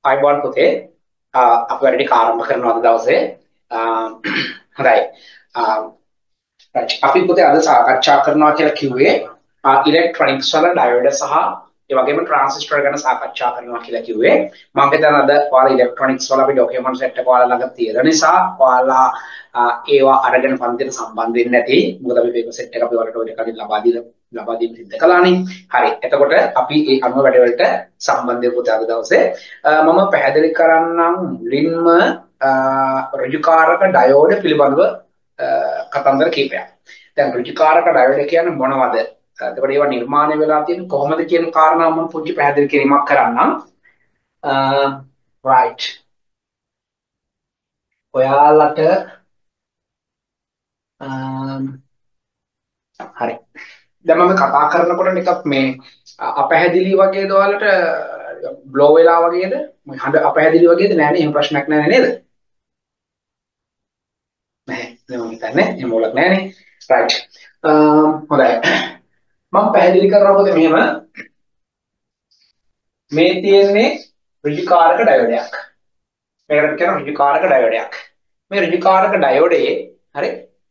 අයිබෝන් පුතේ අපි වැඩි ආරම්භ කරනවා අද දවසේ හොඳයි අපි පුතේ අද සාකච්ඡා කරනවා කියලා කිව්වේ ඉලෙක්ට්‍රොනික්ස් වල ඩයෝඩ සහ ඒ වගේම ට්‍රාන්සිස්ටර් ගැන සාකච්ඡා කරනවා කියලා කිව්වේ මම හිතන අද ඔයාලා ඉලෙක්ට්‍රොනික්ස් වල අපි ඩොකියුමන්ට් සෙට් එක ඔයාලා ළඟ තියෙන නිසා ඔයාලා ඒවා අරගෙන පන්තියට සම්බන්ධ වෙන්නේ නැති මොකද අපි පේපර් සෙට් එක අපි ඔයාලට ඔය කලින් ලබා දීම සිද්ධ කළානේ හරි එතකොට අපි ඒ අනුව වැඩ වලට සම්බන්ධ වෙපු අද දවසේ මම පැහැදිලි කරන්නම් මුලින්ම ඍජුකාරක ඩයෝඩ පිළිබඳව කතන්දර කීපයක්. දැන් ඍජුකාරක ඩයෝඩ කියන්නේ මොනවද? එතකොට ඒවා නිර්මාණය වෙලා තියෙන්නේ කොහොමද කියන කාරණාව මම පුංචි පැහැදිලි කිරීමක් කරන්නම්. right. ඔයාලට හරි. දැන් මම කතා කරනකොට නිකක් මේ අපැහැදිලි වගේද ඔයාලට බ්ලෝ වෙලා වගේද? හඬ අපැහැදිලි වගේද? නෑ නේ එහෙම ප්‍රශ්නයක් නෑ නේද? නැහැ මම හිතන්නේ එහෙම මොලක් නැහනේ රයිට් හොඳයි මම පැහැදිලි කරනකොට මෙහෙම මේ තියෙන්නේ ඍජුකාරක ඩයෝඩයක් මේකට කියනවා ඍජුකාරක ඩයෝඩයක් මේ ඍජුකාරක ඩයෝඩයේ හරි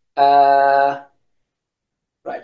රයිට්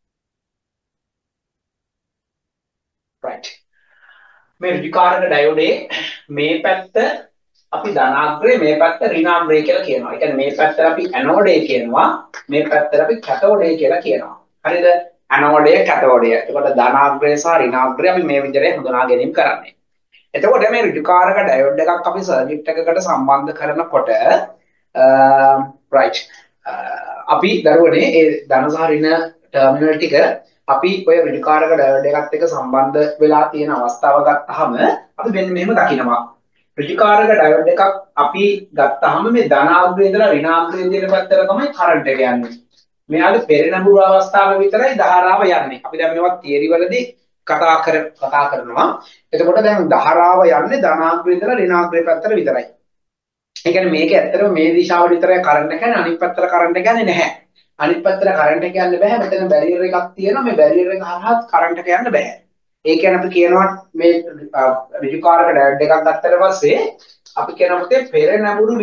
රයිට් මේ ඍජුකාරක ඩයෝඩයේ මේ පැත්ත අපි ධනාග්‍රේ මේ පැත්ත ඍණාග්‍රේ කියලා කියනවා. ඒ කියන්නේ මේ පැත්ත අපි ඇනෝඩේ කියනවා මේ පැත්ත අපි කැතෝඩේ කියලා කියනවා. හරිද? ඇනෝඩය කැතෝඩය. එතකොට ධනාග්‍රය සහ ඍණාග්‍රය අපි මේ විදිහට හඳුනා ගැනීම කරන්නේ. එතකොට මේ ඍජුකාරක ඩයෝඩ් එකක් අපි සර්කිට් එකකට සම්බන්ධ කරනකොට right අපි දරුවනේ ඒ ධන සහ ඍණ ටර්මිනල් ටික අපි ඔය ඍජුකාරක ඩයෝඩ් එකත් එක්ක සම්බන්ධ වෙලා තියෙන අවස්ථාව ගත්තාම අපි මෙන්න මෙහෙම දකිනවා. ඍජුකාරක ඩයෝඩ් එකක් අපි ගත්තාම මේ ධනාග්‍රේ ඉඳලා ඍණාග්‍රේ දින පැත්තට තමයි කරන්ට් එක යන්නේ. මෙයාගේ පෙරනඹුරු අවස්ථාවේ විතරයි ධාරාව යන්නේ. අපි දැන් මේවා තියරි වලදී කතා කරනවා. එතකොට දැන් ධාරාව යන්නේ ධනාග්‍රේ ඉඳලා ඍණාග්‍රේ පැත්තට විතරයි. ඒ කියන්නේ මේක ඇත්තටම මේ දිශාවට විතරයි කරන්ට් එක යන්නේ අනිත් පැත්තට කරන්ට් එක යන්නේ නැහැ. අනිත් පැත්තට කරන්ට් එක යන්න බෑ. මෙතන බැරියර් එකක් තියෙනවා. මේ බැරියර් එක හරහා කරන්ට් එක යන්න බෑ. ඒ කියන්නේ අපි කියනවා මේ ඍජුකාරක ඩයෝඩ් එකක් ගත්තට පස්සේ අපි කියනවා පෙරනඹුරු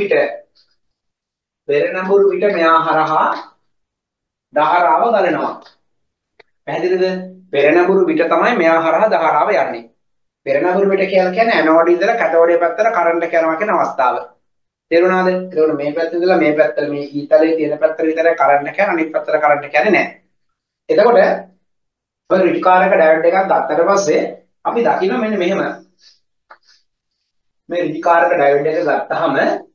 විට මෙයා හරහා ධාරාව ගලනවා. පැහැදිලිද? පෙරනඹුරු පිට තමයි මෙයා හරහා ධාරාව යන්නේ. පෙරනඹුරු පිට කියලා කියන්නේ ඇනෝඩ් ඉඳලා කැතෝඩ් පැත්තට කරන්ට් එක යනවා කියන අවස්ථාව. තේරුණාද? ඒකෝට මේ පැත්ත ඉඳලා මේ පැත්තට මේ ඊතලයේ තියෙන පැත්තට විතරයි කරන්ට් එක යන්නේ අනිත් පැත්තට කරන්ට් එක යන්නේ නැහැ. එතකොට ඔය ඍජුකාරක ඩයෝඩ් එකක් ගත්තට පස්සේ අපි දකින්න මෙන්න මෙහෙම. මේ ඍජුකාරක ඩයෝඩ් එක ගත්තාම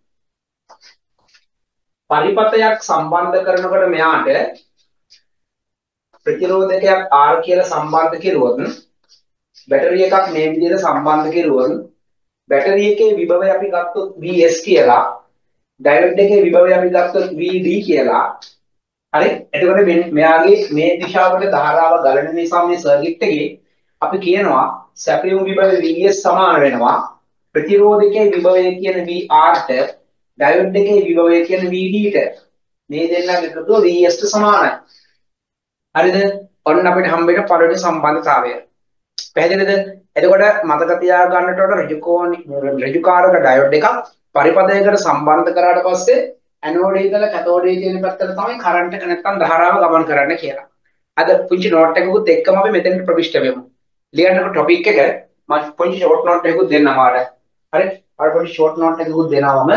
පරිපතයක් සම්බන්ධ කරනකොට මෙයාට ප්‍රතිරෝධකයක් R කියලා සම්බන්ධ කෙරුවොත් බැටරි එකක් මේ විදිහට සම්බන්ධ කෙරුවොත් බැටරි එකේ විභවය අපි ගත්තොත් Vs කියලා ඩයෝඩ් එකේ විභවය අපි ගත්තොත් Vd කියලා හරි එතකොට මෙයාගේ මේ දිශාවට ධාරාව ගලන නිසා මේ සර්කිට් එකේ අපි කියනවා සැපයුම් විභවය Vs සමාන වෙනවා ප්‍රතිරෝධකයේ විභවය කියන Vr ට ඩයෝඩ් එකේ විභවය කියන Vd ට මේ දෙන්නගේ එකතුව Vs ට සමානයි හරිද? ඔන්න අපිට හම්බෙන පළවෙනි සම්බන්ධතාවය. පැහැදිලිද? එතකොට මතක තියාගන්නට ඕන ඍජුකාරක ඩයෝඩ් එකක් පරිපථයකට සම්බන්ධ කරාට පස්සේ ඇනෝඩේ ඉඳලා කැතෝඩේ කියන පැත්තට තමයි කරන්ට් එක නැත්තම් ධාරාව ගමන් කරන්න කියලා. අද පුංචි නෝට් එකකුත් එක්කම අපි මෙතෙන්ට ප්‍රවිෂ්ඨ වෙමු. ලියන්නකො ටොපික් එක මම පුංචි ෂෝට් නෝට් එකකුත් දෙන්නම් ඔයාලට. හරි? ඔයාලට පුංචි ෂෝට් නෝට් එකකුත් දෙනවම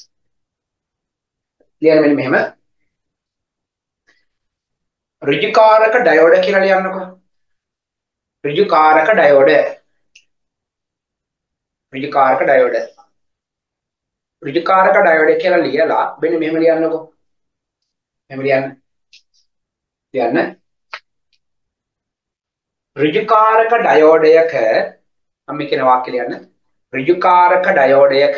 ලියන්න මෙන්න මෙහෙම ඍජුකාරක ඩයෝඩ කියලා ලියන්නකො. ඍජුකාරක ඩයෝඩ. ඍජුකාරක ඩයෝඩ. ඍජුකාරක ඩයෝඩ කියලා ලියලා මෙන්න මෙහෙම ලියන්නකො. මෙහෙම ලියන්න. ලියන්න. ඍජුකාරක ඩයෝඩයක මම කියන වාක්‍ය ලියන්න. ඍජුකාරක ඩයෝඩයක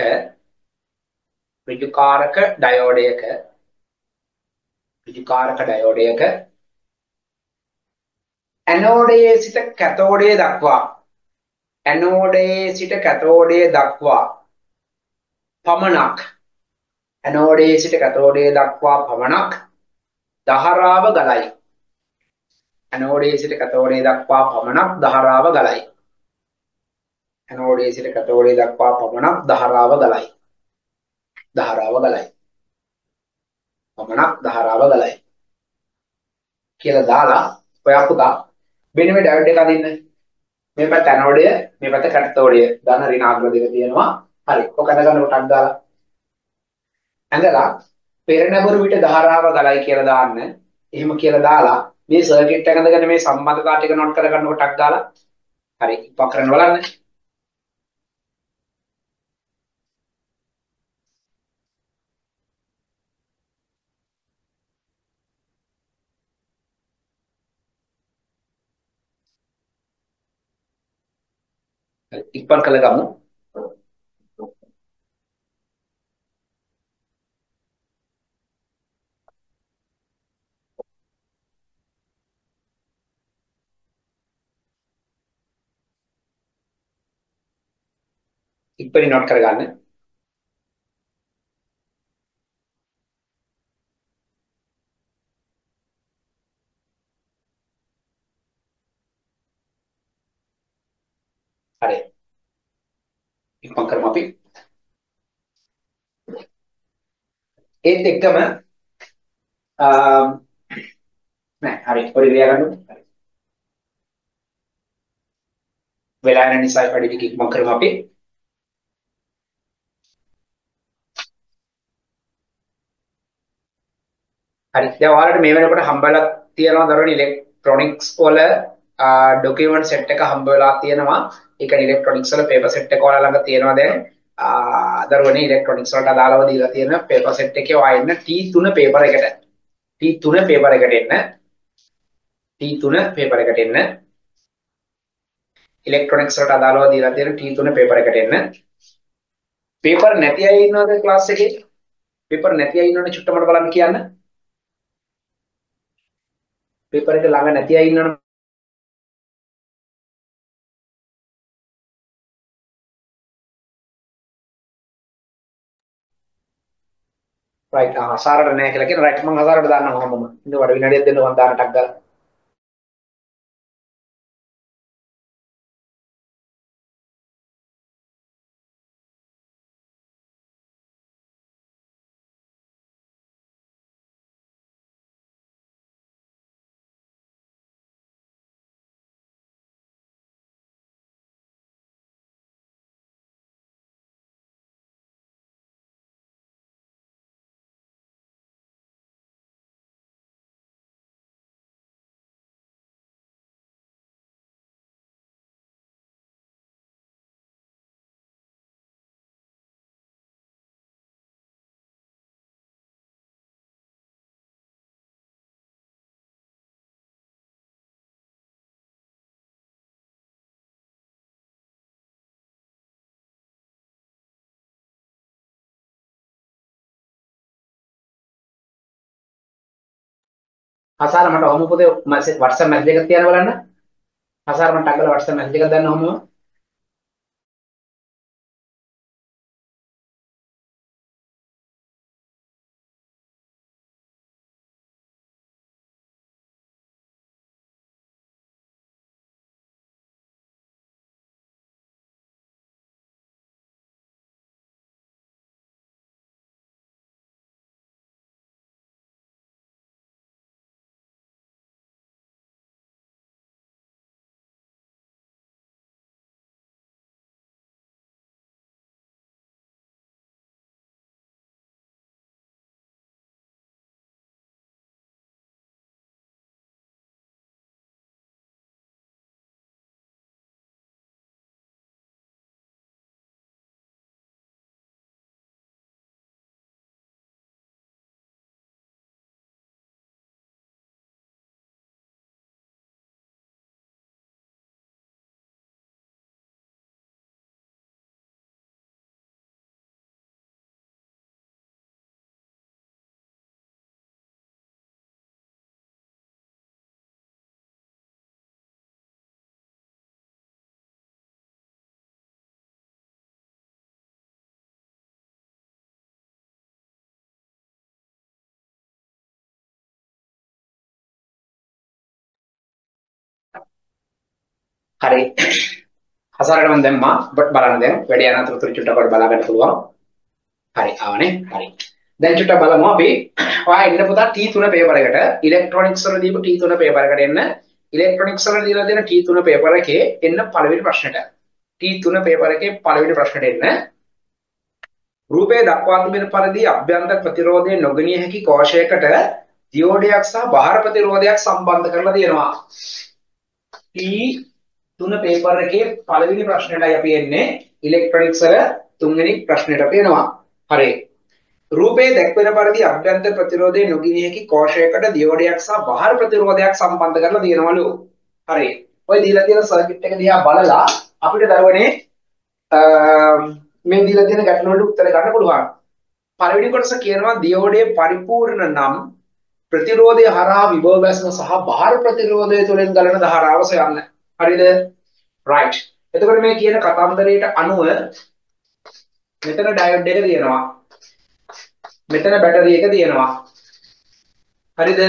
ඍජුකාරක ඩයෝඩයක ඍජුකාරක ඩයෝඩයක ඇනෝඩයේ සිට කැතෝඩයේ දක්වා ඇනෝඩයේ සිට කැතෝඩයේ දක්වා පමණක් ඇනෝඩයේ සිට කැතෝඩයේ දක්වා පමණක් ධාරාව ගලයි. ඇනෝඩයේ සිට කැතෝඩයේ දක්වා පමණක් ධාරාව ගලයි. ඇනෝඩයේ සිට කැතෝඩය දක්වා පමණක් ධාරාව ගලයි. ධාරාව ගලයි. පමණක් ධාරාව ගලයි. කියලා දාලා ඔයා පුතා මෙන්න මේ ඩයෝඩ් එක අදින්න. මේ පැත්ත ඇනෝඩය, මේ පැත්ත කැතෝඩය. ධන ඍණාත්මක දෙක තියෙනවා. හරි. ඔක අද ගන්න කොටක් දාලා. ඇඳලා පෙරනැඹුරු විට ධාරාව ගලයි කියලා දාන්න. එහෙම කියලා දාලා මේ සර්කිට් එක අඳගෙන මේ සම්බන්ධතා ටික නෝට් කරගන්න කොටක් දාලා. හරි. උපකරණ බලන්න. හරි. ඉක්පන් කළ ගමු. ඉක්පන් නෝට් කරගන්න. හරි. ඉක්මන් කරමු අපි. ඒත් එක්කම නෑ හරි පොඩි ලියා ගන්න. හරි. වෙලා යන නිසා පොඩි ටික ඉක්මන් කරමු අපි. හරි. දැන් ඔයාලට මේ වෙනකොට හම්බෙලා තියෙනවා දරුවනේ ඉලෙක්ට්‍රොනික්ස් වල ඩොකියුමන්ට් සෙට් එක හම්බ වෙලා තියෙනවා. ඒ කියන්නේ ඉලෙක්ට්‍රොනික්ස් වල පේපර් සෙට් එක ඔයාලා ළඟ තියෙනවා දැන්. දරුවනේ ඉලෙක්ට්‍රොනික්ස් වලට අදාළව දීලා තියෙන පේපර් සෙට් එකේ ඔයා එන්න T3 පේපර් එකට. T3 පේපර් එකට එන්න. T3 පේපර් එකට එන්න. ඉලෙක්ට්‍රොනික්ස් වලට අදාළව දීලා තියෙන T3 පේපර් එකට එන්න. පේපර් නැති අය ඉන්නවද ක්ලාස් එකේ? පේපර් නැති අය ඉන්නවනේ චුට්ට මට බලන්න කියන්න. පේපර් එක ළඟ නැති අය ඉන්නවනේ. රයිට් හසාරට නැහැ කියලා කියන රයිට් මම හසාරට දාන්නම් ඔහොමම. ඉතින් වඩ විනාඩියක් දෙන්න මම දාන්න ටක් ගාලා. හසාර මට ඔහොම පොතේ WhatsApp මැසේජ් එකක් තියන්න බලන්න. හසාර මට ටක් ගාලා WhatsApp මැසේජ් එකක් දාන්න ඔහොම. හරි. හසරට මම දැම්මා ඔබට බලන්න දැන් වැඩි යන අතරතුර චුට්ටක් ඔයාලට බලා ගන්න පුළුවන්. හරි ආවනේ හරි. දැන් චුට්ටක් බලමු අපි ඔයා එන්න පුතා T3 පේපර් එකට ඉලෙක්ට්‍රොනික්ස් වල දීපු T3 පේපර් එකට එන්න. ඉලෙක්ට්‍රොනික්ස් වල දීලා දෙන T3 පේපර් එකේ එන්න පළවෙනි ප්‍රශ්නෙට. T3 පේපර් එකේ පළවෙනි ප්‍රශ්නෙට එන්න. රූපයේ දක්වා තිබෙන පරිදි අභ්‍යන්තර ප්‍රතිරෝධය නොගනිය හැකි කෝෂයකට දියෝඩයක් සහ බාහිර ප්‍රතිරෝධයක් සම්බන්ධ කරලා තියෙනවා. T3 පේපර් එකේ පළවෙනි ප්‍රශ්නෙටයි අපි එන්නේ. ඉලෙක්ට්‍රොනික්ස් වල තුන්වෙනි ප්‍රශ්නෙට අපි එනවා. හරි. රූපයේ දැක්වෙන පරිදි අභ්‍යන්තර ප්‍රතිරෝධය නොගිනිය හැකි කෝෂයකට දියෝඩයක් සහ බාහිර ප්‍රතිරෝධයක් සම්බන්ධ කරලා තියෙනවලු. හරි. ඔය දීලා තියෙන සර්කිට් එක දිහා බලලා අපිට දරුවනේ මේ දීලා තියෙන ගැටලු වලට උත්තර ගන්න පුළුවන්. පළවෙනි කොටස කියනවා දියෝඩයේ පරිපූර්ණ නම් ප්‍රතිරෝධය හරහා විභව බැස්ම සහ බාහිර ප්‍රතිරෝධය තුළින් ගලන ධාරාව සොයන්න. හරිද? right. එතකොට මේ කියන කතන්දරයට අනුව මෙතන ඩයෝඩ් එක තියෙනවා. මෙතන බැටරි එක තියෙනවා. හරිද?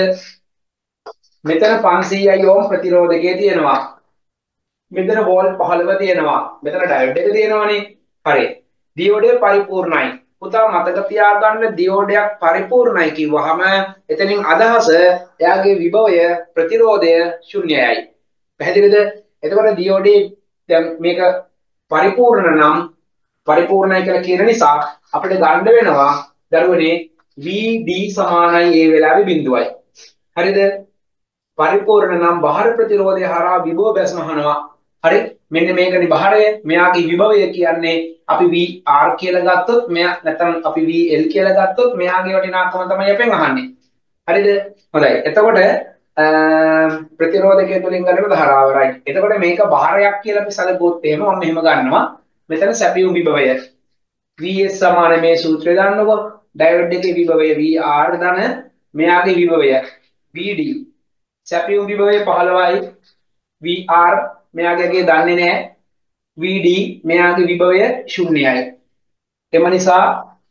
මෙතන 500යි ඕම් ප්‍රතිරෝධකයේ තියෙනවා. මෙතන වෝල්ට් 15 තියෙනවා. මෙතන ඩයෝඩ් එක තියෙනවානේ. හරි. දියෝඩය පරිපූර්ණයි. පුතා මතක තියාගන්න දියෝඩයක් පරිපූර්ණයි කිව්වහම එතනින් අදහස එයාගේ විභවය ප්‍රතිරෝධය ශුන්‍යයි. පැහැදිලිද? එතකොට දියෝඩේ දැන් මේක පරිපූර්ණ නම් පරිපූර්ණයි කියලා කියන නිසා අපිට ගන්න වෙනවා දරුවනේ VD සමානයි ඒ වෙලාවේ බිඳුවයි. හරිද? පරිපූර්ණ නම් බාහිර ප්‍රතිරෝධය හරහා විභව බැස්ම අහනවා. හරි? මෙන්න මේකනේ බාහිරය. මෙයාගේ විභවය කියන්නේ අපි VR කියලා ගත්තොත් මෙයා නැත්නම් අපි VL කියලා ගත්තොත් මෙයාගේ වටිනාකම තමයි අපෙන් අහන්නේ. හරිද? හොඳයි. එතකොට ප්‍රතිරෝධකය තුලින් ගන්න ධාරාව right. එතකොට මේක බාහිරයක් කියලා අපි සැලකුවොත් එහෙම මම මෙහෙම ගන්නවා. මෙතන සැපියුම් විභවය VS සමාන මේ සූත්‍රය දාන්නකො. ඩයෝඩ් එකේ විභවය VR ධන මෙයාගේ විභවය VD. සැපියුම් විභවය 15යි VR මෙයාගේ දන්නේ නැහැ. VD මෙයාගේ විභවය ශුන්‍යයි. එම නිසා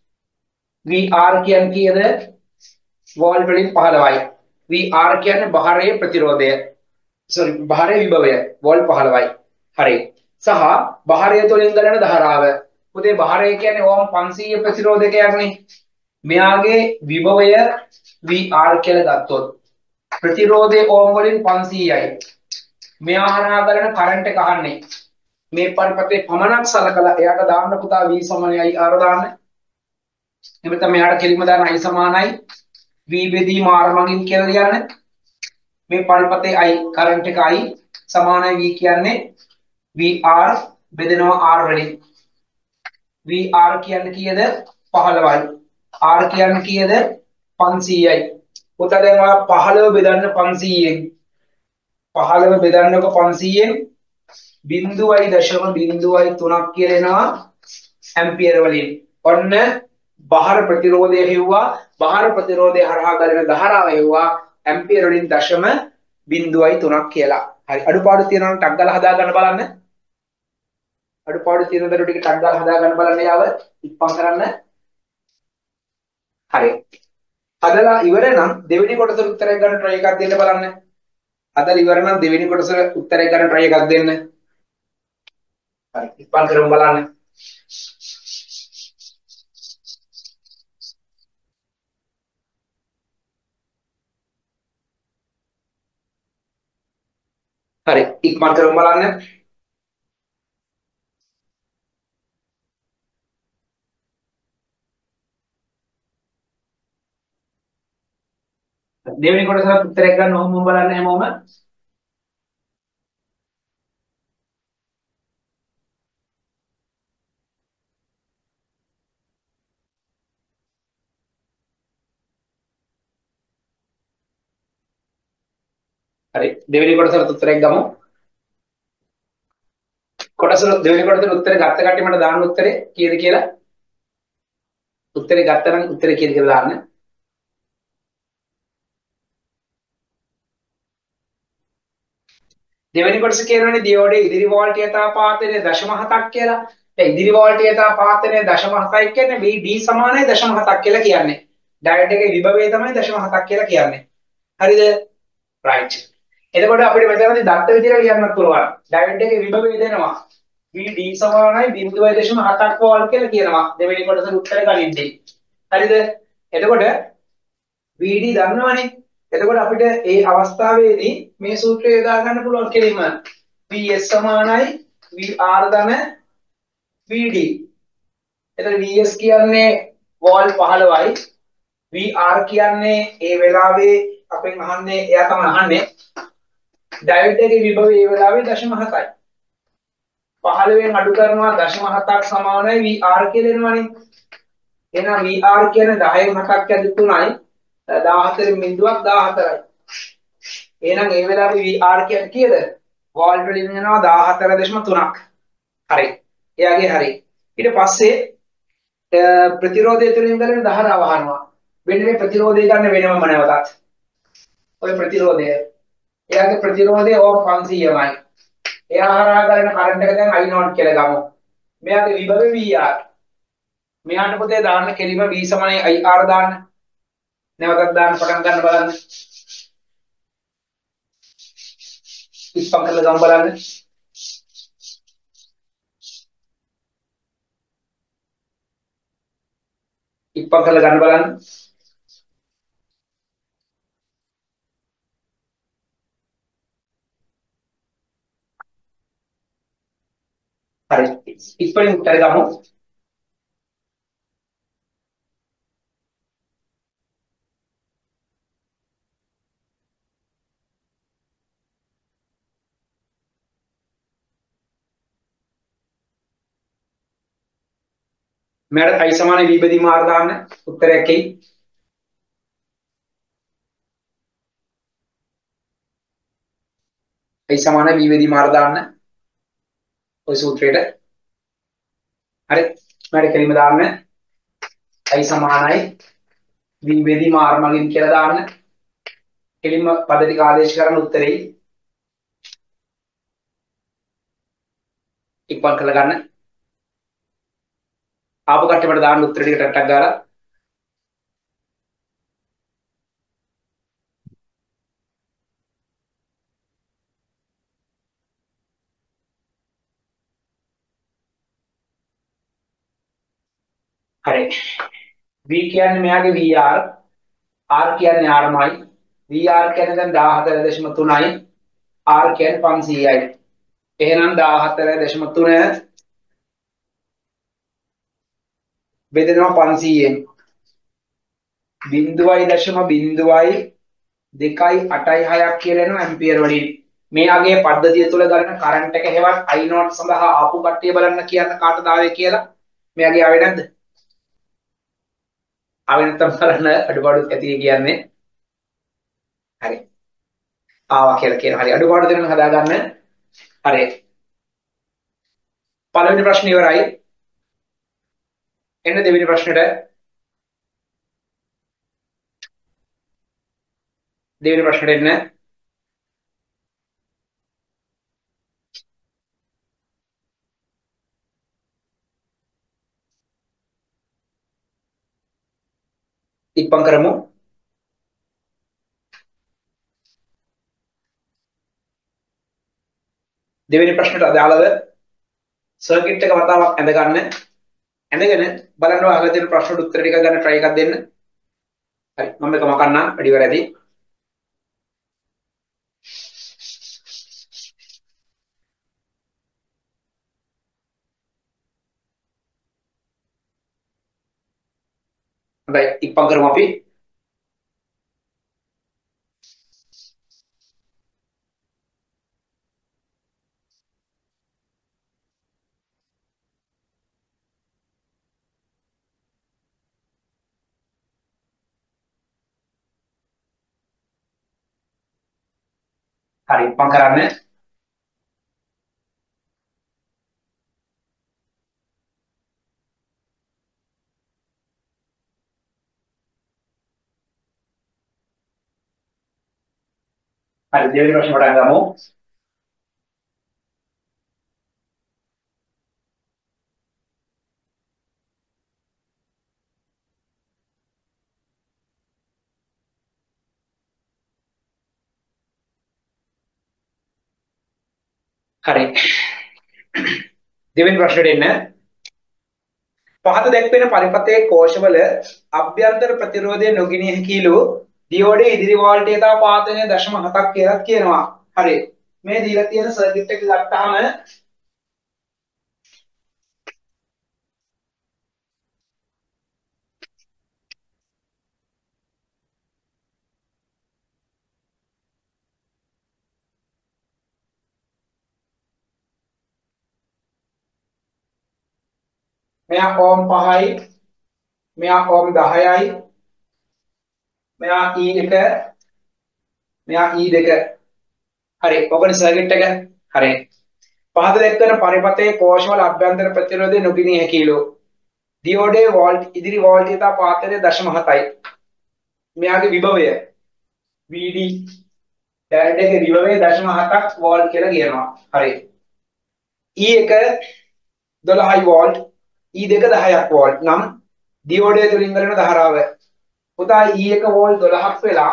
VR කියන්නේ කීයද? වෝල්ට් වලින් 15යි. VR කියන්නේ බාහිර ප්‍රතිරෝධය. sorry බාහිර විභවය වෝල්ට් 15යි. හරි. සහ බාහිරය තුළින් ගලන ධාරාව. පුතේ බාහිරය කියන්නේ ඕම් 500 ප්‍රතිරෝධකයක්නේ. මෙයාගේ විභවය VR කියලා ගත්තොත් ප්‍රතිරෝධය ඕම් වලින් 500යි. මෙයා හරහා ගලන කරන්ට් එක අහන්නේ. මේ පරිපතේ පමණක් සලකලා එයාට දාන්න පුතා V සමානයි R දාන්න. එමෙතන මෙයාට කෙලින්ම දාන්න I සමානයි V බෙදීම R මගින් කියලා ලියන්න. මේ පරිපතේ I කරන්ට් එක I සමානයි V කියන්නේ VR බෙදෙනවා R වලින්. VR කියන්නේ කීයද? 15යි. R කියන්නේ කීයද? 500යි. පුතා දැන් ඔයා 15 බෙදන්න 500ෙන් 15 බෙදන්නකො 500ෙන් 0.03ක් කියලා එනවා ඇම්පියර වලින්. ඔන්න බාහිර ප්‍රතිරෝධය හෙව්වා. බාහිර ප්‍රතිරෝධය හරහා ගලන ධාරාව හෙව්වා ඇම්පියර වලින් 0.03ක් කියලා. හරි. අඩුපාඩු තියෙනවා නම් ටක් ගාලා හදා ගන්න බලන්න. අඩුපාඩු තියෙන දරු ටික ටක් ගාලා හදා ගන්න බලන්න යාව ඉක්මන් කරන්න. හරි. හදලා ඉවර නම් දෙවෙනි කොටසට උත්තරයක් ගන්න try එකක් දෙන්න බලන්න. හදලා ඉවර නම් දෙවෙනි කොටසට උත්තරයක් ගන්න try එකක් දෙන්න. හරි. ඉක්මන් කරමු බලන්න. හරි. ඉක්මන් කරමු බලන්න. දෙවෙනි කොටසට උත්තරයක් ගන්න ඕම බලන්න හැමෝම. හරි. දෙවෙනි කොටසට උත්තරයක් ගමු. දෙවෙනි කොටසට උත්තරේ ගත්ත කට්ටිය මට දාන්න උත්තරේ කීයද කියලා. උත්තරේ ගත්තා නම් උත්තරේ කීයද කියලා දාන්න. දෙවෙනි කොටස කියනවනේ දියෝඩේ ඉදිරි වෝල්ට් යථාපාතනය 0.7ක් කියලා. දැන් ඉදිරි වෝල්ට් යථාපාතනය 0.7යි කියන්නේ VD සමානයි 0.7ක් කියලා කියන්නේ. ඩයෝඩ් එකේ විභවය තමයි 0.7ක් කියලා කියන්නේ. හරිද? right. එතකොට අපිට මෙතනදී දත්ත විදිහට ලියන්නත් පුළුවන්. ඩයෝඩ් එකේ විභවය දෙනවා VD සමානයි 0.7ක් වෝල්ට් කියලා කියනවා දෙවෙනි කොටසේ උත්තරේ කලින්දී. හරිද? එතකොට VD දන්නවනේ. එතකොට අපිට ඒ අවස්ථාවේදී මේ සූත්‍රය යොදා ගන්න පුළුවන් කෙලින්ම VS සමානයි VR ධන VD. එතකොට VS කියන්නේ වෝල්ට් 15යි. VR කියන්නේ ඒ වෙලාවේ අපෙන් අහන්නේ එයා තමයි අහන්නේ ඩයෝඩ් එකේ විභවය ඒ වෙලාවේ 0.7යි. 15න් අඩු කරනවා 0.7ක් සමානයි VR කියලා එනවනේ. එහෙනම් VR කියන්නේ 10න් 7ක් ඇති 3යි 14න් බිඳුවක් 14යි. එහෙනම් ඒ වෙලාවේ VR කියන්නේ කීයද? වෝල්ට් වලින් යනවා 14.3ක්. හරි. එයාගේ හරි. ඊට පස්සේ ප්‍රතිරෝධය තුලින් ගලන ධාරාව අහනවා. වෙන මේ ප්‍රතිරෝධය ගන්න වෙනවම නැවතත්. ඔය ප්‍රතිරෝධය. එයාගේ ප්‍රතිරෝධය ඕම් 500මයි. එයා හරහා ගලන කරන්ට් එක දැන් I0 කියලා ගමු. මෙයාගේ විභවය VR. මෙයාට පොතේ දාන්න කෙලිම V සමානයි IR දාන්න. නැවතත් දාන්න පටන් ගන්න බලන්න. ඉස්පම් කරලා ගමු බලන්න. ඉස්පම් කරලා ගන්න බලන්න. හරි. ඉස්පම් උත්තර ගමු. මෙයාට I සමානයි V බෙදීම R දාන්න. උත්තරයක් එයි. I සමානයි V බෙදීම R දාන්න. ඔය සූත්‍රයට. හරි. මෙයාට කෙලිම දාන්න. I සමානයි V බෙදීම R මගින් කියලා දාන්න. කෙලිම පද ටික ආදේශ කරන උත්තරේ ඉක්මන් කරලා ගන්න. ආපු කට්ටියට දාන්න උත්තර ටික ටක් ටක් ගාලා. හරි. V කියන්නේ මෙයාගේ VR, R කියන්නේ R මයි. VR කියන්නේ දැන් 14.3යි, R කියන්නේ 500යි. එහෙනම් 14.3 බෙදෙනවා 500ෙන්. 0.0286ක් කියලා එනවා ඇම්පියර් වලින්. මේ අගේ පද්ධතිය තුළ ගන්න කරන්ට් එක හෙවත් I0 සඳහා ආපු කට්ටිය බලන්න කියන්න කාටද ආවේ කියලා. මෙයාගේ ආවේ නැද්ද? ආවේ නැත්තම් බලන්න අඩුපාඩුත් ඇති කියන්නේ. හරි. ආවා කියලා කියන. හරි. අඩුපාඩු දෙන්න හදාගන්න. හරි. පළවෙනි ප්‍රශ්නේ ඉවරයි. එන්න දෙවෙනි ප්‍රශ්නෙට. දෙවෙනි ප්‍රශ්නෙට එන්න. ඉක්මන් කරමු. දෙවෙනි ප්‍රශ්නට අදාළව සර්කිට් එක වතාවක් ඇඳ ගන්න. ඇඳගෙන බලන්න අහලා තියෙන ප්‍රශ්නට උත්තර ටික ගන්න try එකක් දෙන්න. හරි. මම මේක මකන්නම් වැඩි වැරදි. හොඳයි. ඉක්මන් කරමු අපි. හරි. ඉක්මන් කරන්න. හරි. දෙවෙනි ප්‍රශ්න පටන් ගමු. හරි. දෙවෙනි ප්‍රශ්නෙට එන්න. පහත දැක්වෙන පරිපථයේ කෝෂවල අභ්‍යන්තර ප්‍රතිරෝධය නොගිනිය හැකිලු දියෝඩේ ඉදිරි වෝල්ටේජ් තා පාතනය 0.7ක් කියලා කියනවා. හරි. මේ දීලා තියෙන සර්කිට් එක ගත්තාම මෙයා ඕම් 5යි, මෙයා ඕම් 10යි, මෙයා E1, මෙයා E2. හරි. ඔකනේ සර්කිට් එක. හරි. පහත දැක්වෙන පරිපථයේ කෝෂවල අභ්‍යන්තර ප්‍රතිරෝධය නොගිනිය හැකිලු දියෝඩේ වෝල්ට් ඉදිරි වෝල්ටේජ් තා පාතනය 0.7යි. මෙයාගේ විභවය VD ඩයොඩ් එකේ විභවය 0.7ක් වෝල්ට් කියලා කියනවා. හරි. E1 12යි වෝල්ට්, E2 10ක් වෝල්ට් නම් දියෝඩය තුලින් කරන ධාරාව. පුතා E1 වෝල්ට් 12ක් වෙලා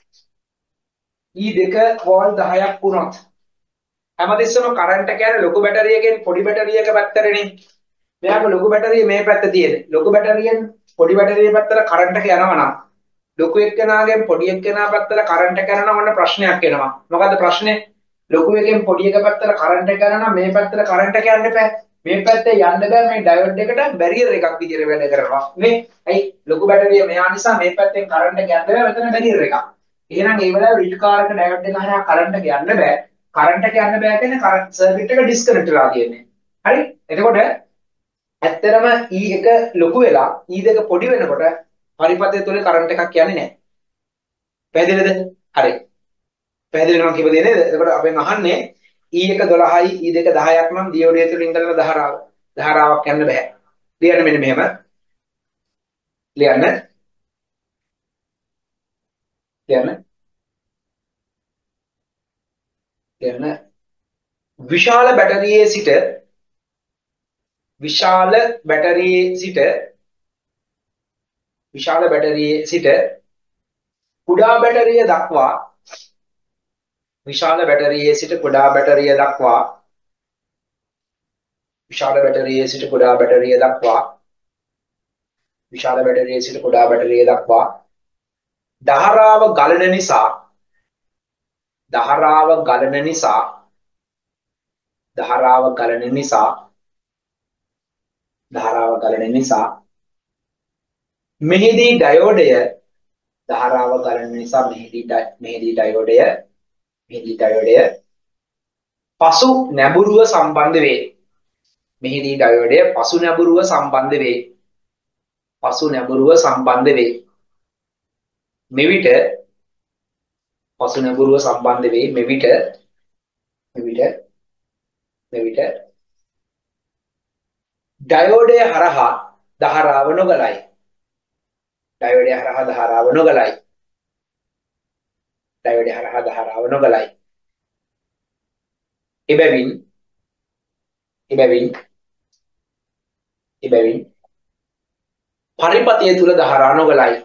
E2 වෝල්ට් 10ක් වුණොත් හැමතිස්සෙම කරන්ට් එක යන ලොකු බැටරියකින් පොඩි බැටරියක පැත්තටනේ. මෙයාගේ ලොකු බැටරිය මේ පැත්ත තියෙන්නේ. ලොකු බැටරියෙන් පොඩි බැටරිය පැත්තට කරන්ට් එක යනවා නම් ලොකු එක්කෙනාගෙන් පොඩි එක්කෙනා පැත්තට කරන්ට් එක යනවා වන්න ප්‍රශ්නයක් එනවා. මොකද්ද ප්‍රශ්නේ? ලොකු එකෙන් පොඩි එක පැත්තට කරන්ට් එක යනවා නම් මේ පැත්තට කරන්ට් එක යන්න බෑ. මේ පැත්තේ යන්න බෑ. මේ ඩයෝඩ් එකට බැරියර් එකක් විදිහට වැඩ කරනවා. නේ? ඇයි? ලොකු බැටරිය මෙයා නිසා මේ පැත්තෙන් කරන්ට් එක යන්න බෑ. මෙතන බැරියර් එකක්. එහෙනම් ඒ වෙලාවේ රිල් කාරක ඩයෝඩ් එක හරහා කරන්ට් එක යන්න බෑ. කරන්ට් එක යන්න බෑ කියන්නේ කරන්ට් සර්කිට් එක ඩිස්කනෙක්ට් වෙලා තියෙන්නේ. හරි? එතකොට ඇත්තරම E1 ලොකු වෙලා E2 පොඩි වෙනකොට පරිපථය තුල කරන්ට් එකක් යන්නේ නැහැ. පැහැදිලිද? හරි. පැහැදිලි වෙනවා කියපු දේ නේද? එතකොට අපෙන් අහන්නේ E1 12යි E2 10ක් නම් දියෝඩය තුලින් කරන ධාරාවක් යන්න බෑ. ලියන්න මෙන්න මෙහෙම. ලියන්න. විශාල බැටරියේ සිට කුඩා බැටරිය දක්වා විශාල බැටරියේ සිට කුඩා බැටරිය දක්වා ධාරාව ගලන නිසා මෙහිදී ඩයෝඩය පසු නැඹුරුව සම්බන්ධ වේ. මෙවිට ඩයෝඩය හරහා ධාරාව නොගලයි. එබැවින් පරිපථය තුල ධාරා නොගලයි.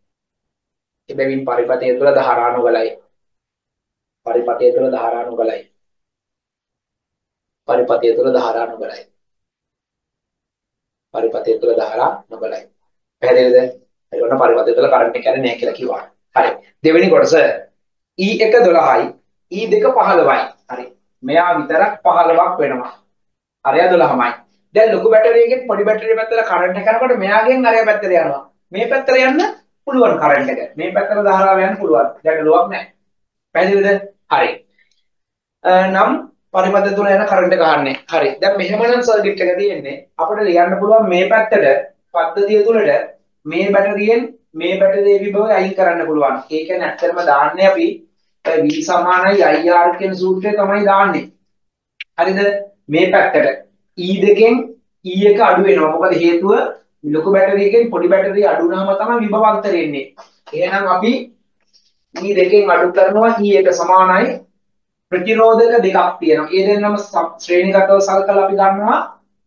පැහැදිලිද? හරි. ඔන්න පරිපථය තුල කරන්ට් එක යන්නේ නැහැ කියලා කිව්වා. හරි. දෙවෙනි කොටස E1 12යි E2 15යි. හරි. මෙයා විතරක් 15ක් වෙනවා. අරයා 12මයි. දැන් ලොකු බැටරියකින් පොඩි බැටරිය පැත්තට කරන්ට් එක යනකොට මෙයාගෙන් අරයා පැත්තට යනවා. මේ පැත්තට යන්න පුළුවන් කරන්ට් එක. මේ පැත්තට ධාරාව යන්න පුළුවන්. ගැටලුවක් නැහැ. පැහැදිලිද? හරි. නම් පරිපථය තුල යන කරන්ට් එක ගන්නනේ. හරි. දැන් මෙහෙමනම් සර්කිට් එක තියෙන්නේ අපිට ලියන්න පුළුවන් මේ පැත්තට පද්ධතිය තුලට මේ බැටරියෙන් මේ බැටරියේ විභවය අයින් කරන්න පුළුවන්. ඒ කියන්නේ ඇත්තටම දාන්නේ අපි V සමානයි IR කියන සූත්‍රය තමයි දාන්නේ. හරිද? මේ පැත්තට E2කින් E1 අඩු වෙනවා. මොකද හේතුව ලොකු බැටරියකින් පොඩි බැටරිය අඩු වුණාම තමයි විභව අන්තරය එන්නේ. එහෙනම් අපි E2කින් අඩු කරනවා E1 සමානයි ප්‍රතිරෝධක දෙකක් තියෙනවා. ඒ දෙන්නම ශ්‍රේණිගතව සලකලා අපි ගන්නවා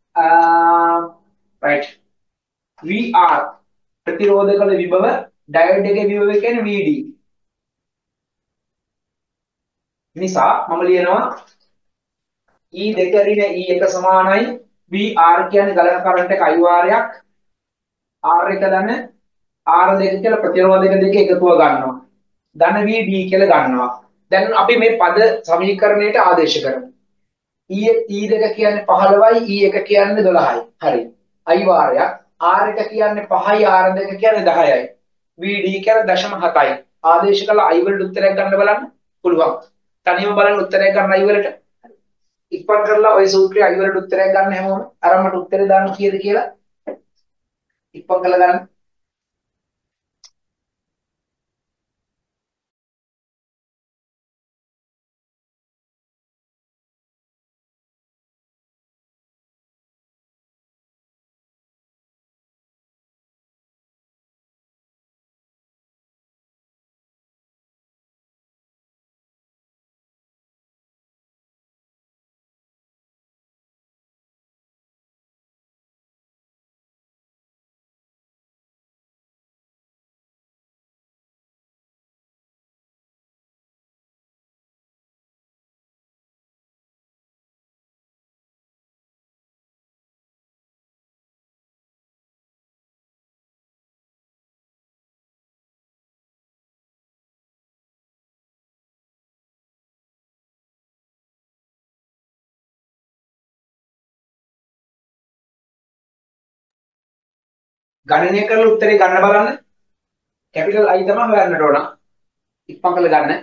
right VR ප්‍රතිරෝධකල විභව ඩයෝඩ් එකේ විභවය කියන්නේ VD. නිසා මම ලියනවා E2 ඍණ E1 සමානයි VR කියන්නේ ගලන කරන්ට් එක I වාරයක් R එක ධන R2 කියලා ප්‍රතිරෝධක දෙක එකතුව ගන්නවා. ධන V D කියලා ගන්නවා. දැන් අපි මේ පද සමීකරණයට ආදේශ කරමු. E2 කියන්නේ 15යි E1 කියන්නේ 12යි. හරි. I වාරයක් R1 කියන්නේ 5යි R2 කියන්නේ 10යි. VD කියන්නේ 0.7යි. ආදේශ කළ I වලට උත්තරයක් ගන්න බලන්න පුළුවන්. තනියම බලන්න උත්තරයක් ගන්න I වලට. ඉක්මන් කරලා ওই සූත්‍රයේ I වලට උත්තරයක් ගන්න හැමෝම අර මට උත්තරේ දාන්න කීයද කියලා ඉක්මන් කරලා ගන්න. ගණනය කරලා උත්තරේ ගන්න බලන්න. කැපිටල් I තමයි හොයන්නට ඕන. ඉක්මන් කරලා ගන්න.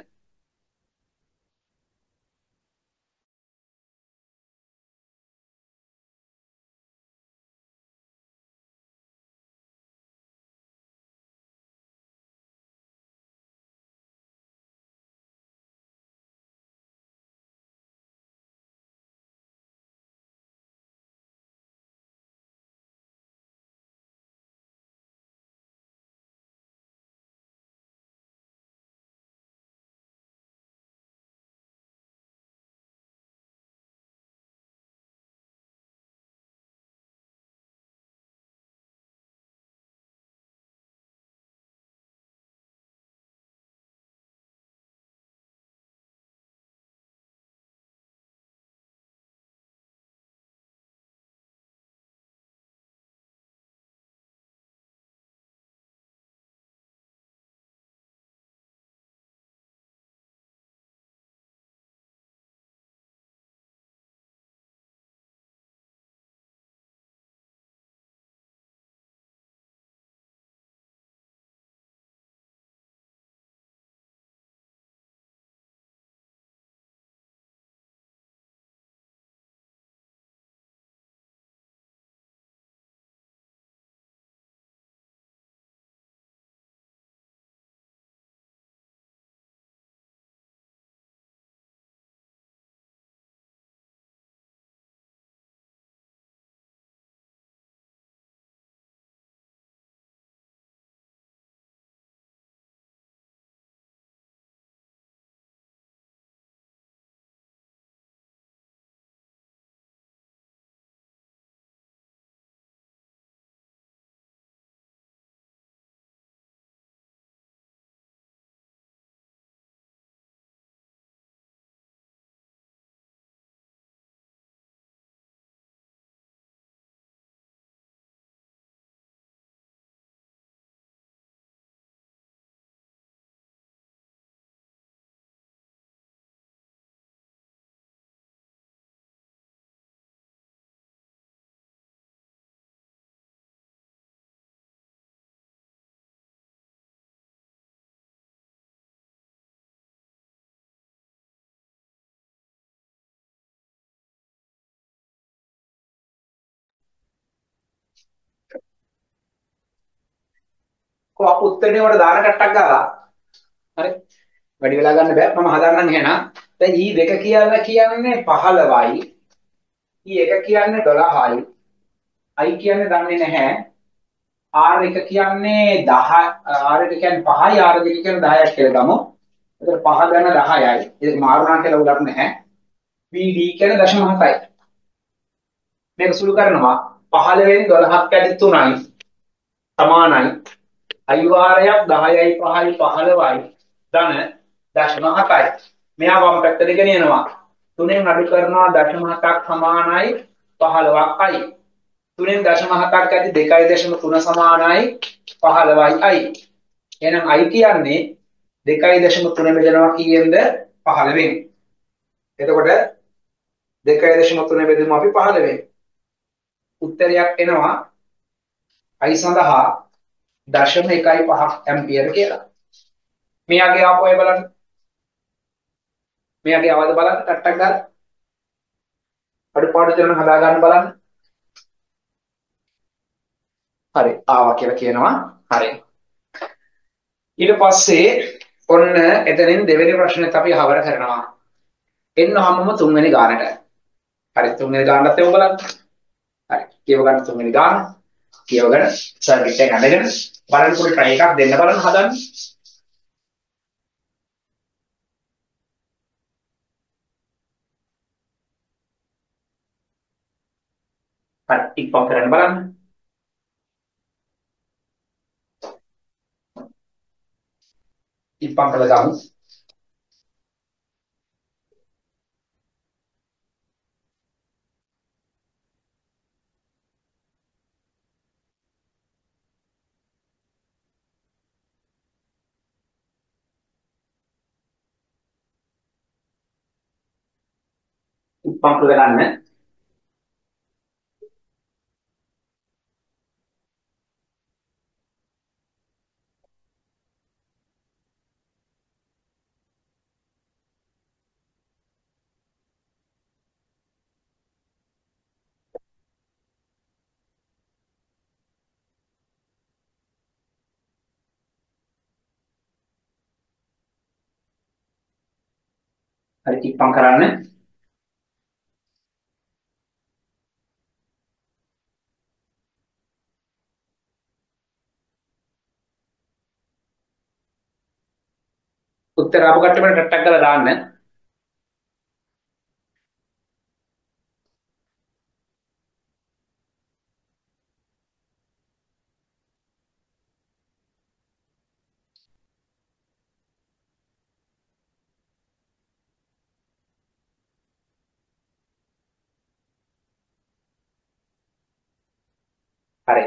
කො අප උත්තරේ වල දාන කට්ටක් ගාලා. හරි. වැඩි වෙලා ගන්න බෑ. මම හදන්නම් එහෙනම්. දැන් E2 කියලා කියන්නේ 15යි. E1 කියන්නේ 12යි. I කියන්නේ දන්නේ නැහැ. R1 කියන්නේ 10 R1 කියන්නේ 5යි R2 කියන්නේ 10ක් කියලා ගමු. එතකොට 5 ගන්න 10යි. ඒක මාරුණා කියලා උගක් නැහැ. VD කියන්නේ 0.7යි. මේක සුළු කරනවා 15 වෙනි 12ක් ඇති 3යි සමානයි. I වාරයක් 10යි 5යි 15යි ධන 0.7යි. මෙයා වම් පැත්තට ගෙනියනවා. 3ෙන් අඩු කරනවා 0.7ක් සමානයි 15යි. 3න් 0.7ක් ඇති 2.3 සමානයි 15යි. එහෙනම් i කියන්නේ 2.3 බෙදනවා කීයෙන්ද 15න්. එතකොට 2.3 බෙදමු අපි 15න්. උත්තරයක් එනවා i සඳහා 0.15 ඇම්පියර කියලා. මෙයාගේ ආපහු බලන්න. මෙයාගේ අවද බලන්න ටට්ටක් ගන්න. අඩුපාඩු දෙන්න හදා ගන්න බලන්න. හරි ආවා කියලා කියනවා. හරි. ඊට පස්සේ ඔන්න එතනින් දෙවෙනි ප්‍රශ්නෙත් අපි හවර කරනවා. එන්න හැමෝම තුන්වෙනි ගානට. හරි තුන්වෙනි ගානත් එමු බලන්න. හරි කියව ගන්න තුන්වෙනි ගාන. කියවගෙන සර්කිට් එක අඳගෙන බලන්න පොඩි try එකක් දෙන්න බලන්න හදන්න. හරි ඉක්මන් කරන්න බලන්න. ඉක්මන් කළා ගමු. ඉක්මන් කරලා ගන්න. හරි ඉක්මන් කරන්න. උත්තර ආපු කට්ටියට ටට්ටක් කරලා දාන්න. හරි.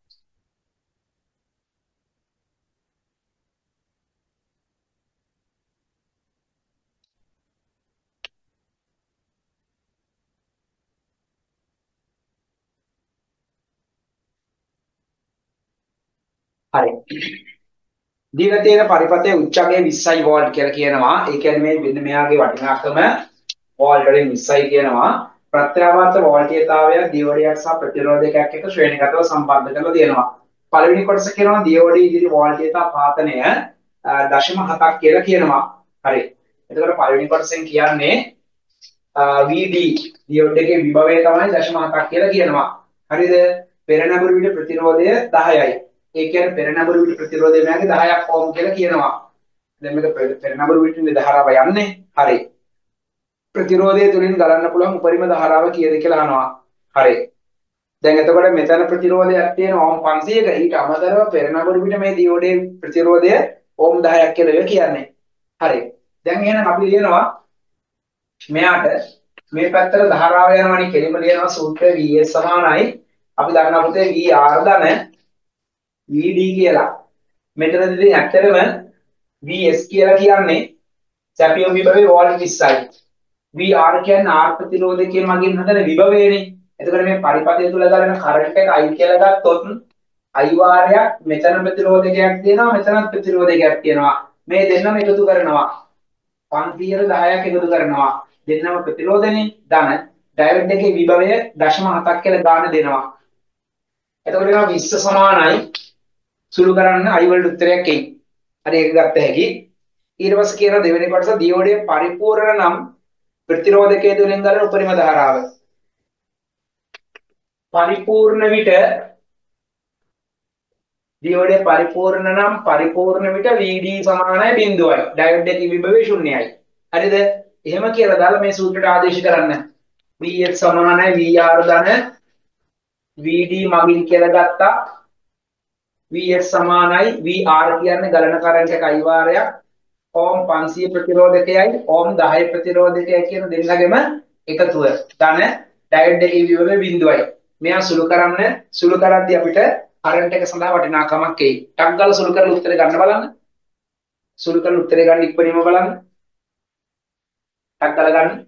හරි. දීලා තියෙන පරිපථයේ උච්චාගය 20යි වෝල්ට් කියලා කියනවා. ඒ කියන්නේ මේ මෙන්න මෙයාගේ වටිනාකම වෝල්ට් වලින් 20යි කියනවා. ප්‍රත්‍යාවර්ත වෝල්ටීයතාවය දියවඩියක් සහ ප්‍රතිරෝධකයක් එක්ක ශ්‍රේණිගතව සම්බන්ධ කරලා තියෙනවා. පළවෙනි කොටස කියනවා දියවඩිය ඉදිරි වෝල්ටීයතා පාතනය 0.7ක් කියලා කියනවා. හරි. එතකොට පළවෙනි කොටසෙන් කියන්නේ VD දියවඩියගේ විභවය තමයි 0.7ක් කියලා කියනවා. හරිද? පෙරනැඹුරු විට ප්‍රතිරෝධය 10යි. ඒ කියන්නේ පෙරනැඹුරු විට ප්‍රතිරෝධය මෙයාගේ 10ක් ඕම් කියලා කියනවා. දැන් මේක පෙරනැඹුරු විටින් ධාරාව යන්නේ. හරි. ප්‍රතිරෝධය තුලින් ගලන්න පුළුවන් උපරිම ධාරාව කීයද කියලා අහනවා. හරි. දැන් එතකොට මෙතන ප්‍රතිරෝධයක් තියෙන ඕම් 500ක ඊට අමතරව පෙරනැඹුරු විට මේ දියෝඩේ ප්‍රතිරෝධය ඕම් 10ක් කියලා කියන්නේ. හරි. දැන් එහෙනම් අපි ලියනවා මෙයාට මේ පැත්තට ධාරාව යනවනේ කෙලිම ලියනවා සූත්‍රය VS සමානයි අපි දන්නා පුතේ VR ධන VD කියලා. මෙතනදී ඇත්තටම VS කියලා කියන්නේ සැපියුම් විභවයේ වෝල්ට් 20යි. VR කියන්නේ R ප්‍රතිරෝධකයේ මගින් හදන විභවයනේ. එතකොට මේ පරිපථය තුල ගලන කරන්ට් එක I කියලා ගත්තොත් I වාරයක් මෙතන ප්‍රතිරෝධකයක් තියෙනවා මෙතනත් ප්‍රතිරෝධකයක් තියෙනවා. මේ දෙන්නම එකතු කරනවා. 510ක් එකතු කරනවා. දෙන්නම ප්‍රතිරෝධනේ ධන ඩයෝඩ් එකේ විභවය 0.7ක් කියලා ගන්න දෙනවා. එතකොට ඒවා 20 සමානයි සුළු කරන්න I වලට උත්තරයක් එයි. හරි ඒක ගත්ත හැකි. ඊට පස්සේ කියන දෙවෙනි කොටස දියෝඩයේ පරිපූර්ණ නම් ප්‍රතිරෝධකයේ තුලින් ගන්න උපරිම ධාරාව. පරිපූර්ණ විට දියෝඩයේ පරිපූර්ණ නම් පරිපූර්ණ විට VD සමානයි බිඳුවයි. ඩයෝඩ් එකේ විභවය ශුන්‍යයි. හරිද? එහෙම කියලා දාලා මේ සූත්‍රයට ආදේශ කරන්න. VS සමානයි VR ධන VD මගින් කියලා ගත්තා. VS සමානයි VR කියන්නේ ගලන කරන්ට් එක I වාරයක් ඕම් 500 ප්‍රතිරෝධකයයි ඕම් 10 ප්‍රතිරෝධකයයි කියන දෙන්නගෙම එකතුව ධන ඩයොඩ් එකේ විභවය 0යි. මෙයා සුළු කරද්දී අපිට කරන්ට් එක සඳහා වටිනාකමක් එයි. ටක් ගාලා සුළු කරලා උත්තරේ ගන්න බලන්න. සුළු කරලා උත්තරේ ගන්න ඉක්මනින්ම බලන්න. ටක් ගාලා ගන්න.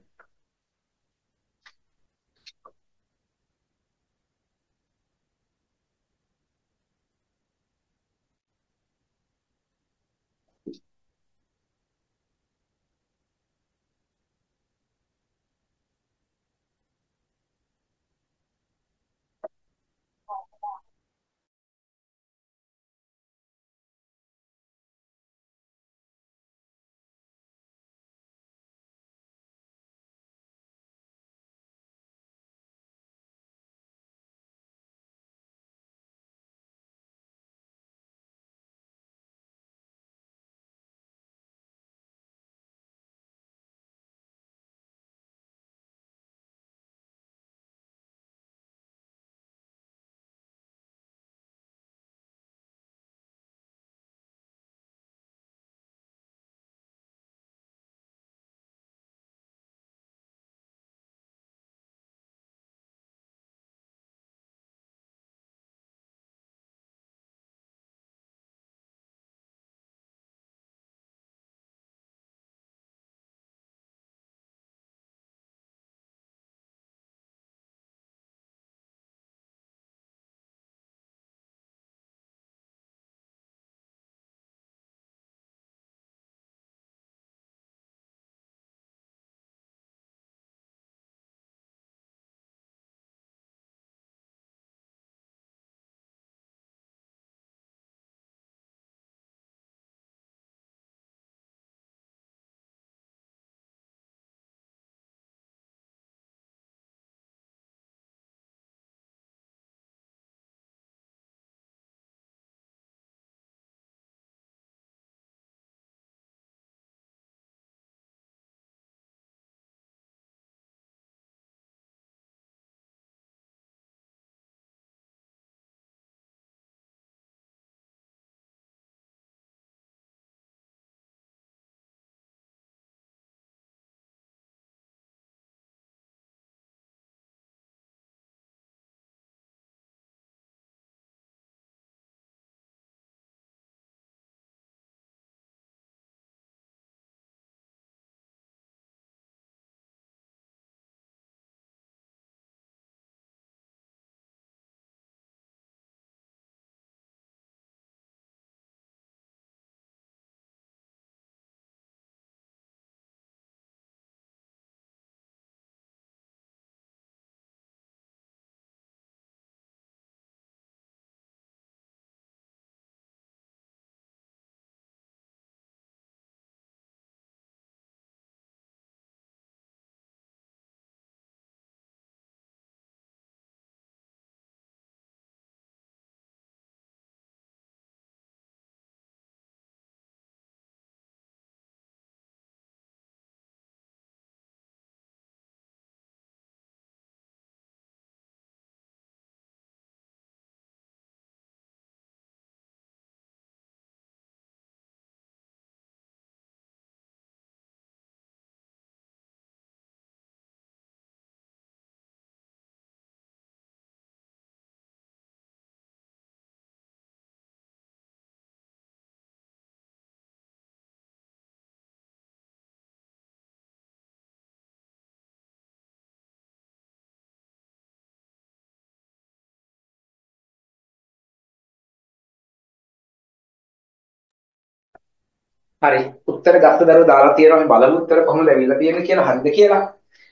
හරි. උත්තර ගත්ත දරුවෝ දාලා තියෙනවා. මේ බලමු උත්තර කොහොමද ඇවිල්ලා තියෙන්නේ කියලා. හරිද කියලා.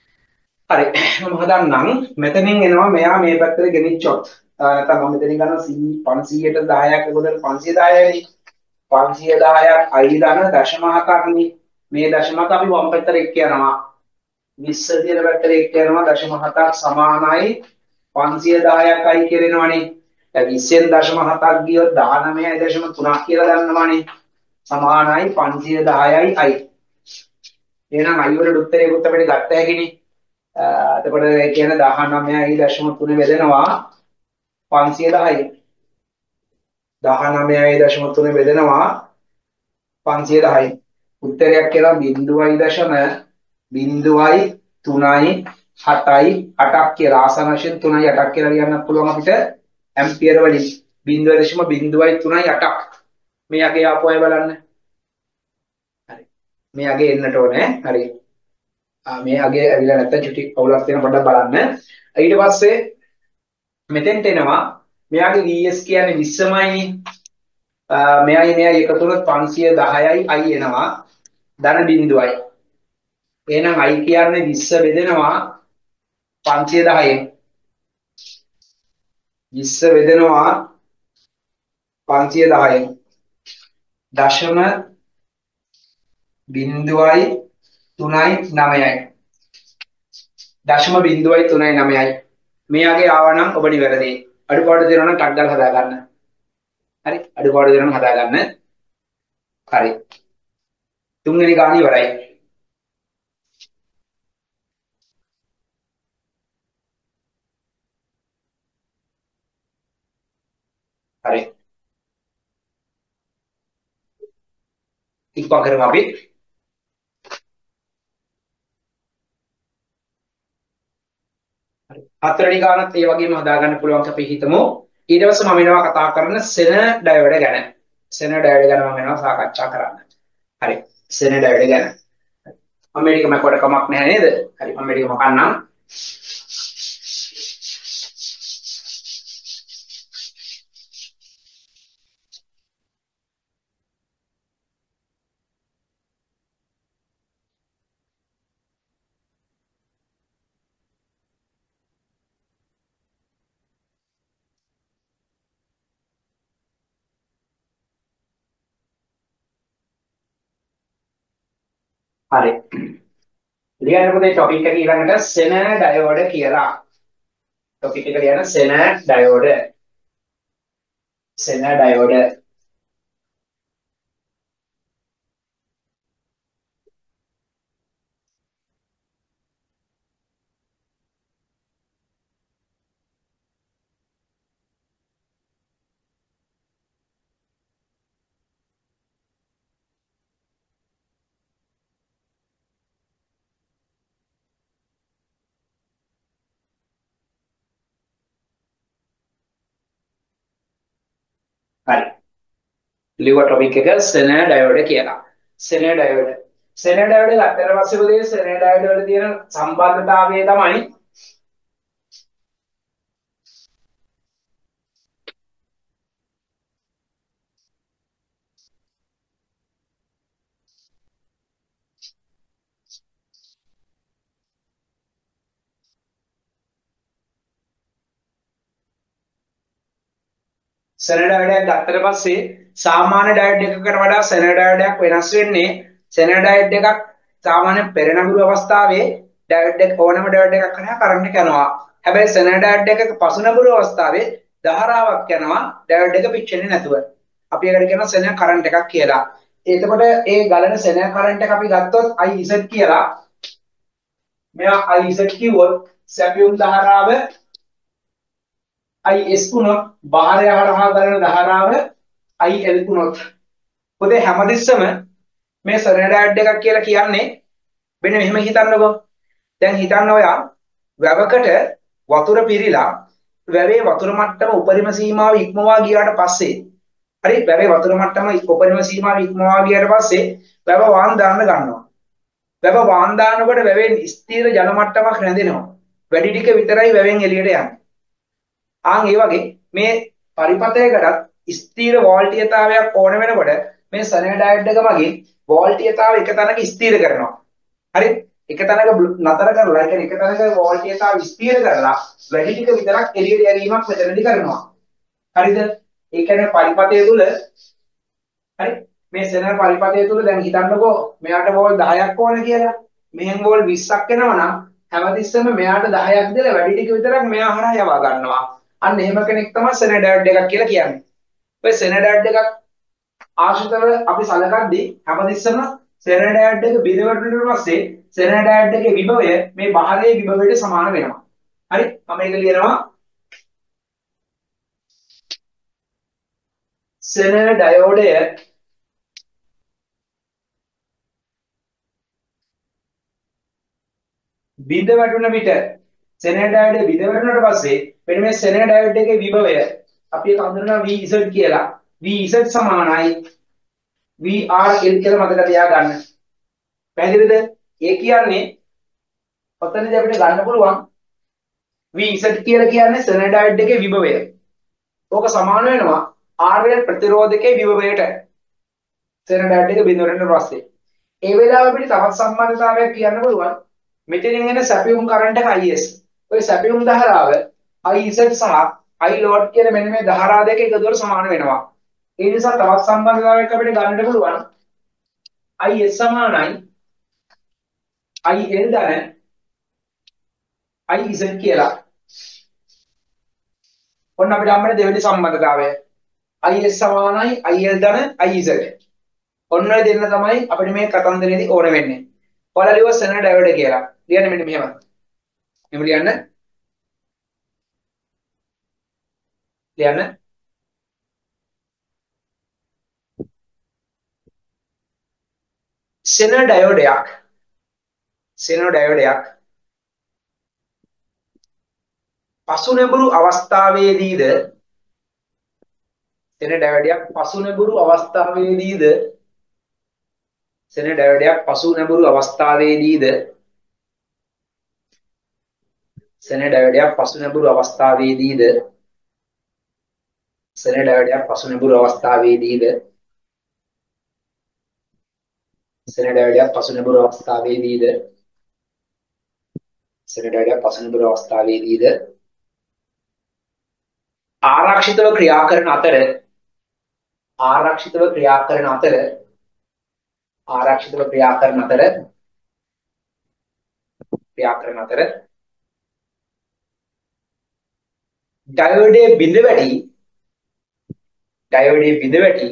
හරි. මම හදන්නම්. මෙතනින් එනවා මෙයා මේ පැත්තට ගෙනිච්චොත්. නැත්නම් මම මෙතනින් ගන්නවා C 500ට 10ක් එකතුවට 510යි. 510ක් i දාන දශම හතරනේ. මේ දශම හත අපි වම් පැත්තට එක්ක යනවා. 20 කියන පැත්තට එක්ක යනවා. දශම හතක් සමානයි 510ක් i කියවෙනවනේ. දැන් 20න් දශම හතක් ගියොත් 19.3ක් කියලා දන්නවනේ. සමානයි 510යි i. එහෙනම් i වලට උත්තරයකුත් අපිට ගත්ත හැකිනේ. එතකොට ඒ කියන්නේ 19.3 බෙදෙනවා 510යි. 19.3 බෙදෙනවා 510යි. උත්තරයක් කියලා 0.03යි 7යි 8ක් කියලා ආසන්න වශයෙන් 3යි 8ක් කියලා ලියන්නත් පුළුවන් අපිට ඇම්පියර වලින් 0.038ක් මේ අගේ ආපු අය බලන්න. හරි. මේ අගේ එන්නට ඕනේ. හරි. මේ අගේ ඇවිල්ලා නැත්තම් චුටි පවුලක් තියෙන පොඩ්ඩක් බලන්න. ඊට පස්සේ මෙතෙන්ට එනවා මෙයාගේ VS කියන්නේ 20මයිනේ. මෙයයි එකතු වුණොත් 510යි I එනවා. ධන බිඳුවයි. එහෙනම් I කියන්නේ 20 බෙදෙනවා 510න්. 20 බෙදෙනවා 510න්. දශම බිඳුවයි 3.9යි. දශම බිඳුවයි 3.9යි. මෙයාගේ ආවනම් ඔබ නිවැරදි. අඩුපාඩු දෙනවා නම් ටක් ගාලා හදා ගන්න. හරි. අඩුපාඩු දෙනවා නම් හදා ගන්න. හරි. තුන්වෙනි ගාන ඉවරයි. හරි. ඉක්මන් කරමු අපි. හරි. හතරවෙනි ගානත් ඒ වගේම හදා ගන්න පුළුවන් අපි හිතමු. ඊට පස්සේ මම එනවා කතා කරන සෙන ඩයෝඩ් ගැන. සෙන ඩයෝඩ් ගැන මම එනවා සාකච්ඡා කරන්න. හරි. සෙන ඩයෝඩ් ගැන. මම මේක මකට කමක් නැහැ නේද? හරි. මම මේක මකන්නම්. හරි. ලියන්න පුතේ ටොපික් එක ඊළඟට සෙන ඩයෝඩ් කියලා. ටොපික් එක ලියන්න සෙන ඩයෝඩ්. සෙන ඩයෝඩ්. හරි. ලියුව ටොපික් එක සෙන ඩයෝඩ් කියලා. සෙන ඩයෝඩ්. සෙන ඩයෝඩ් ගත්තට පස්සේ පුතේ සෙන ඩයෝඩ් වල තියෙන සම්බන්ධතාවය තමයි සෙන ඩයෝඩ් එකක් ගත්තට පස්සේ සාමාන්‍ය ඩයෝඩ් එකකට වඩා සෙන ඩයෝඩ් එකක් වෙනස් වෙන්නේ සෙන ඩයෝඩ් එකක් සාමාන්‍ය පෙරනඟුරු අවස්ථාවේ ඩයෝඩ් එක ඕනම ඩයෝඩ් එකක් කරා කරන්ට් එක යනවා. හැබැයි සෙන ඩයෝඩ් එකක පසුනඟුරු අවස්ථාවේ ධාරාවක් යනවා ඩයෝඩ් එක පිච්චෙන්නේ නැතුව. අපි ඒකට කියනවා සෙන කරන්ට් එකක් කියලා. එතකොට ඒ ගලන සෙන කරන්ට් එක අපි ගත්තොත් IZ කියලා. මෙයා IZ කිව්වොත් සැපියුම් ධාරාව IS වුණොත් බාහිර හරහා ගලන ධාරාව IL වුණොත් පොතේ හැමතිස්සම මේ සෙනඩයිඩ් එකක් කියලා කියන්නේ මෙන්න මෙහෙම හිතන්නකෝ. දැන් හිතන්න ඔයා වැවකට වතුර පිරීලා වැවේ වතුර මට්ටම උපරිම සීමාව ඉක්මවා ගියාට පස්සේ හරි වැවේ වතුර මට්ටම උපරිම සීමාව ඉක්මවා ගියාට පස්සේ වැව වාන් දාන්න ගන්නවා. වැව වාන් දානකොට වැවෙන් ස්ථිර ජල මට්ටමක් රැඳෙනවා. වැඩි ටික විතරයි වැවෙන් එළියට යන්නේ. ආන් ඒ වගේ මේ පරිපතයකටත් ස්ථීර වෝල්ටීයතාවයක් ඕන වෙනකොට මේ සෙනඩයිඩ් එක වගේ වෝල්ටීයතාව එක තැනක ස්ථීර කරනවා. හරි? එක තැනක නතර කරලා ඒ කියන්නේ එක තැනක වෝල්ටීයතාව ස්ථීර කරලා වැඩි ටික විතරක් එළියට යැවීමක් මෙතනදී කරනවා. හරිද? ඒ කියන්නේ පරිපතය තුල හරි මේ සෙන පරිපතය තුල දැන් හිතන්නකෝ මෙයාට වෝල් 10ක් ඕන කියලා. මෙහෙන් වෝල් 20ක් එනවා නම් හැමතිස්සෙම මෙයාට 10ක් දෙලා වැඩි ටික විතරක් මෙයා හරහා යවා ගන්නවා. අන්න එහෙම කෙනෙක් තමයි සෙනඩයිඩ් එකක් කියලා කියන්නේ. ඔය සෙනඩයිඩ් එකක් ආශ්‍රිතව අපි සලකද්දී හැමතිස්සෙම සෙනඩයිඩ් එක බිඳවැටුණාට පස්සේ සෙනඩයිඩ් එකේ විභවය මේ බාහිර විභවයට සමාන වෙනවා. හරි? මම මේක ලියනවා සෙනඩයෝඩය බිඳ වැටුණ විට සෙනෙහ ඩයෝඩ් බිඳ වැටුණාට පස්සේ මෙන්න මේ සෙනෙහ ඩයෝඩ් එකේ විභවය අපි ඒක හඳුනනවා VZ කියලා. VZ සමානයි VRL කියලා මතක තියාගන්න. පැහැදිලිද? ඒ කියන්නේ ඔතනදී අපිට ගන්න පුළුවන් VZ කියලා කියන්නේ සෙනෙහ ඩයෝඩ් එකේ විභවය. ඕක සමාන වෙනවා RL ප්‍රතිරෝධකයේ විභවයට. සෙනෙහ ඩයෝඩ් එක බිඳ වැටෙන පස්සේ. ඒ වෙලාව අපිට තවත් සම්බන්ධතාවයක් කියන්න පුළුවන්. මෙතනින් එන සැපියුම් කරන්ට් එක IS. ඔය සැපියුම් ධාරාව IZ සහ I load කියන මෙන්න මේ ධාරා දෙක එකතුවට සමාන වෙනවා. ඒ නිසා තවත් සම්බන්ධතාවයක් අපිට ගන්නට පුළුවන්. IS සමානයි IL ධන IZ කියලා. ඔන්න අපිට හම්බෙන දෙවෙනි සම්බන්ධතාවය. IS සමානයි IL ධන IZ. ඔන්න ඔය දෙන්න තමයි අපිට මේ කතන්දරේදී ඕන වෙන්නේ. ඔයාලා ලියුවා සෙනෙහ ඩයෝඩ් කියලා. ලියන්න මෙන්න මෙහෙම. එහෙම ලියන්න. සෙනෙහ ඩයෝඩයක් පසුනැඹුරු අවස්ථාවේදීද සෙනෙහ ඩයෝඩයක් පසුනැඹුරු අවස්ථාවේදීද සෙනෙහ ඩයෝඩයක් පසුනැඹුරු අවස්ථාවේදීද සෙනෙහ ඩයෝඩයක් පසුනැඹුරු අවස්ථාවේදීද සෙනෙහ ඩයෝඩයක් පසුනැඹුරු අවස්ථාවේදීද සෙනෙහ ඩයෝඩයක් පසුනැඹුරු අවස්ථාවේදීද සෙනෙහ ඩයෝඩයක් පසුනැඹුරු අවස්ථාවේදීද ආරක්ෂිතව ක්‍රියා කරන අතර ආරක්ෂිතව ක්‍රියා කරන අතර ආරක්ෂිතව ක්‍රියා කරන අතර ඩයෝඩයේ බිඳ වැටි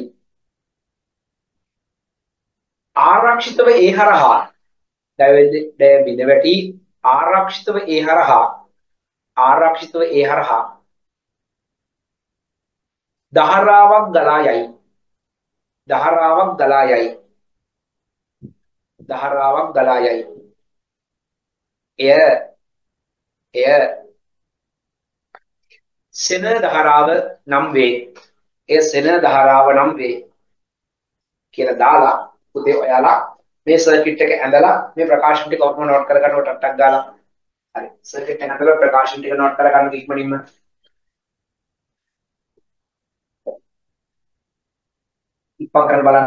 ආරක්ෂිතව ඒ හරහා ඩයෝඩය බිඳ වැටි ආරක්ෂිතව ඒ හරහා ධාරාවක් ගලා යයි එය සෙනෙහ ධාරාව නම් වේ කියලා දාලා පුතේ ඔයාලා මේ සර්කිට් එක ඇඳලා මේ ප්‍රකාශන ටික ඔක්කොම නෝට් කරගන්න ටක් ගාලා හරි සර්කිට් එක ඇඳලා ප්‍රකාශන ටික නෝට් කරගන්න ඉක්මනින්ම ඉක්මන් කරලා බලන්න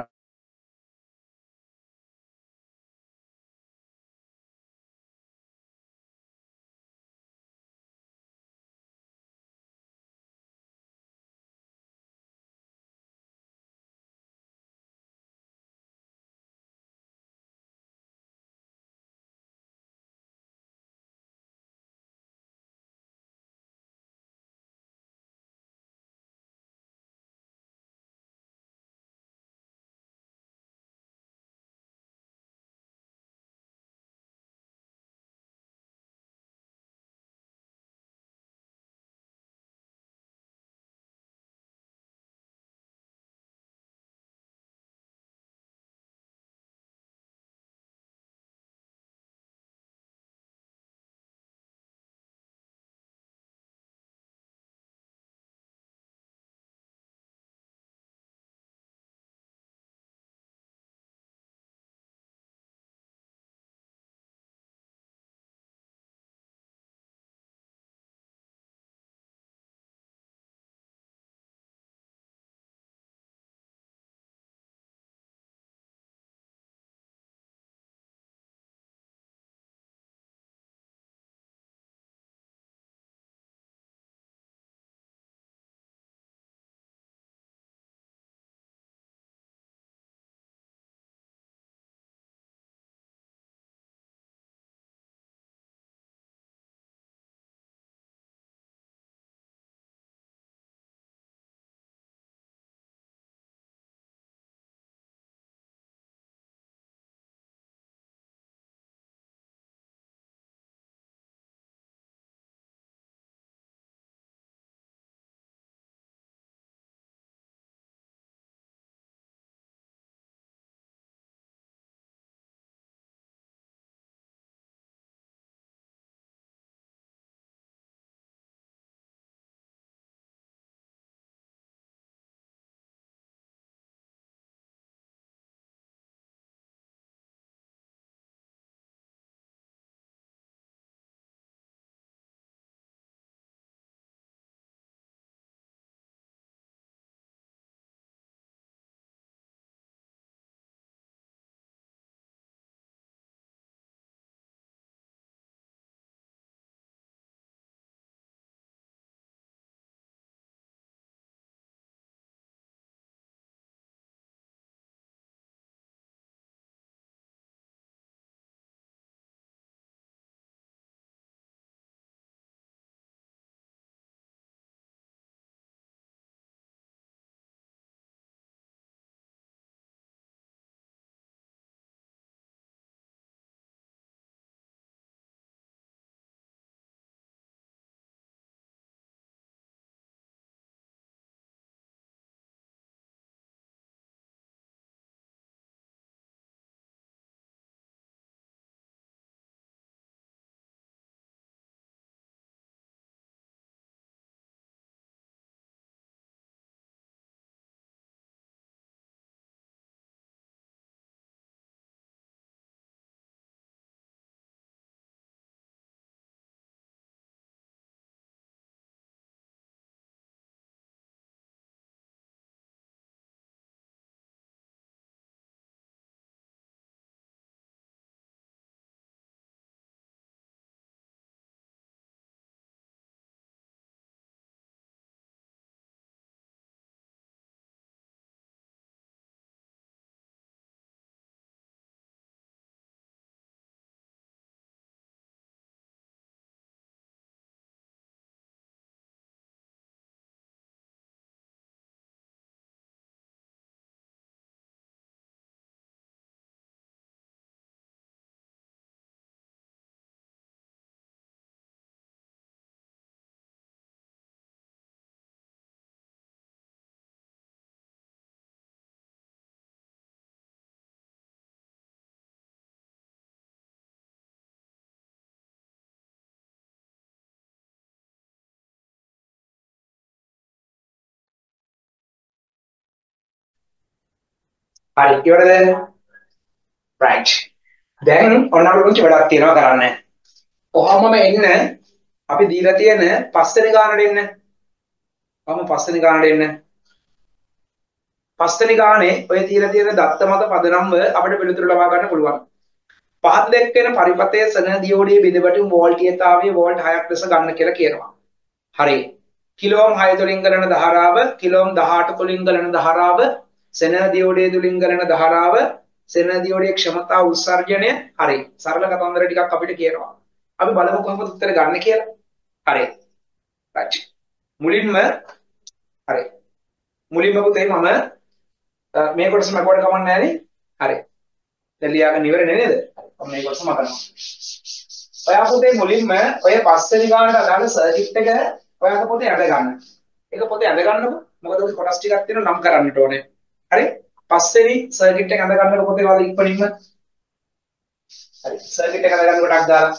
හරි ඉවරද? right. දැන් ඔන්න අපිට පුංචි වැඩක් තියෙනවා කරන්න. කොහොමම එන්න අපි දීලා තියෙන පස්වෙනි ගානට එන්න. කොහොම පස්වෙනි ගානට එන්න. පස්වෙනි ගානේ ඔය තියලා තියෙන දත්ත මත පදනම්ව අපිට පිළිතුරු ලබා ගන්න පුළුවන්. පහත් දැක්වෙන පරිපථයේ සන දියෝඩයේ බෙදවැටුම් වෝල්ටීයතාවය වෝල්ට් 6ක් ලෙස ගන්න කියලා කියනවා. හරි. කිලෝම් 6 තුලින් ගලන ධාරාව, කිලෝම් 18 තුලින් ගලන ධාරාව, සන දියෝඩයේ තුලින් ගලන ධාරාව, සන දියෝඩයේ ක්ෂමතා උත්සර්ජනය. හරි. සරල කතන්දර ටිකක් අපිට කියනවා. අපි බලමු කොහොමද උත්තර ගන්න කියලා. හරි. right. මුලින්ම හරි. මුලින්ම පුතේ මම මේ කොටස මකවඩ කමන්නේ නැහැ නේ. හරි. දැන් ලියාගෙන ඉවරනේ නේද? මම මේ කොටස මකනවා. ඔයා පුතේ මුලින්ම ඔය පස්වෙනි ගානට අදාළ සර්කිට් එක ඔයාගේ පොතේ අඳ ගන්න. ඒක පොතේ අඳ ගන්නකො. මොකද ඔය කොටස් ටිකක් තියෙනවා නම් කරන්නට ඕනේ. හරි? පස්වෙනි සර්කිට් එක අඳ ගන්නකො පොතේ වල ඉක්මනින්ම. හරි. සර්කිට් එක අඳ ගන්න කොටක් දාලා.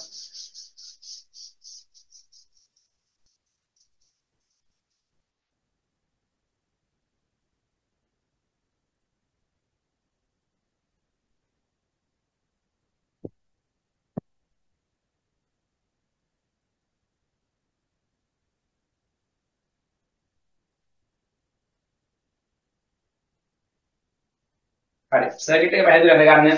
හරි. සර්කිට් එක පැහැදිලිව අඳ ගන්න.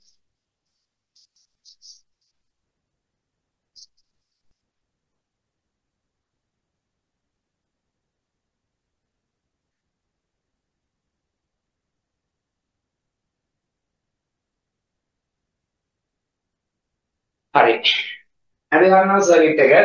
හරි. අඳ ගන්නවා සර්කිට් එක.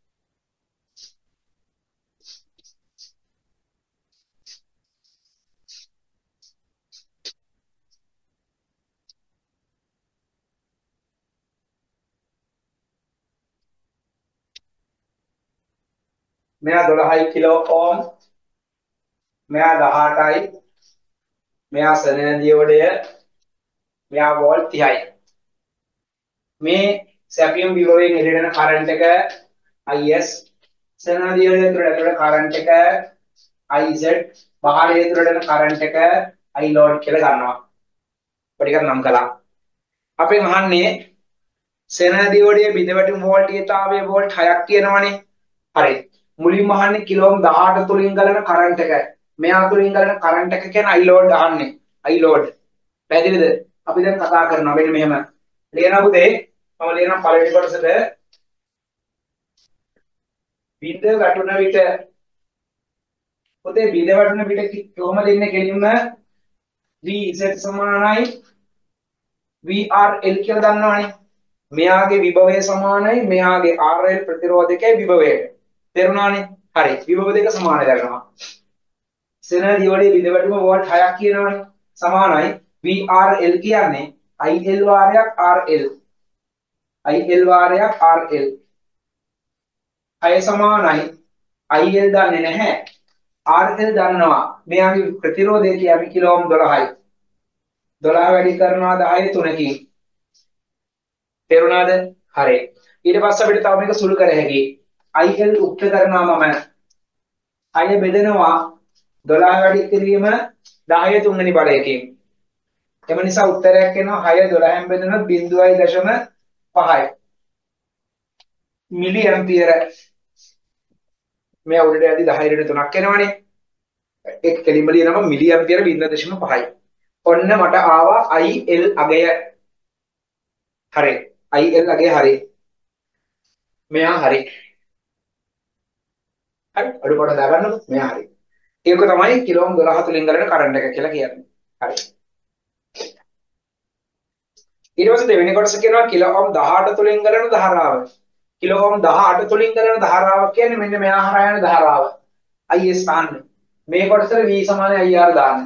මෙයා 12යි කිලෝ ඕම්. මෙයා 18යි. මෙයා සන දියෝඩය. මෙයා වෝල්ට් 30යි. මේ සැපියම් විභවයෙන් එළියට යන කරන්ට් එක IS, සන දියෝඩය තුළ කරන්ට් එක IZ, බාහිරය තුළ යන කරන්ට් එක I load කියලා ගන්නවා. පොඩිකක් නම් කළා. අපෙන් අහන්නේ සන දියෝඩයේ බිඳවැටුම් වෝල්ටීයතාවය වෝල්ට් 6ක් කියනවනේ. හරි. මුලින්ම අහන්නේ කිලෝම් 18 තුලින් ගලන කරන්ට් එක. මෙයා තුලින් ගලන කරන්ට් එක කියන්නේ I load අහන්නේ. I load. පැහැදිලිද? අපි දැන් කතා කරනවා මෙන්න මෙහෙම. ලියනවා පුතේ. මම ලියනවා පළවෙනි කොටසට බිඳ වැටුන විට පුතේ බිඳ වැටුන විට කොහොමද ඉන්නේ කෙලින්ම Vz සමානයි VRL කියලා දන්නවනේ. මෙයාගේ විභවය සමානයි මෙයාගේ RL ප්‍රතිරෝධකයේ විභවයට. තේරුණානේ? හරි. විභව දෙක සමානයි දන්නවා. සෙන දියෝඩේ බිඳ වැටුම වෝල්ට් 6ක් කියනවනේ. සමානයි VRL කියන්නේ IL වාරයක් RL. IL වාරයක් RL. අය සමානයි IL දන්නේ නැහැ. RL දන්නවා. මෙයාගේ ප්‍රතිරෝධය කියන්නේ කිලෝම් 12යි. 12 වැඩි කරනවා 10 3කින්. තේරුණාද? හරි. ඊට පස්සේ අපිට තව මේක සුළු කර හැකියි. IL උක්ත කරනවා මම. අය බෙදෙනවා 12 වැඩි කිරීම 10 තුන්වෙනි බලයකින්. එම නිසා උත්තරයක් එනවා 6 12න් බෙදෙනොත් 0.5යි. මිලි ඇම්පියර. මේ උඩට යද්දි 10 ට 3ක් එනවනේ. ඒක කෙලින්ම ලියනවා මිලි ඇම්පියර 0.5යි. ඔන්න මට ආවා IL අගය. හරි. IL අගය හරි. මෙයා හරි. හරි. අඩුපාඩු දාගන්නකො. මෙයා හරි. ඒක තමයි කිලෝම් 12 තුලින් ගලන කරන්ට් එක කියලා කියන්නේ. හරි. ඊට පස්සේ දෙවෙනි කොටස කියනවා කිලෝම් 18 තුලින් ගලන ධාරාව. කිලෝම් 18 තුලින් ගලන ධාරාව කියන්නේ මෙන්න මෙහා හරහා යන ධාරාව. IS දාන්නේ. මේ කොටසට V සමාන IR දාන්න.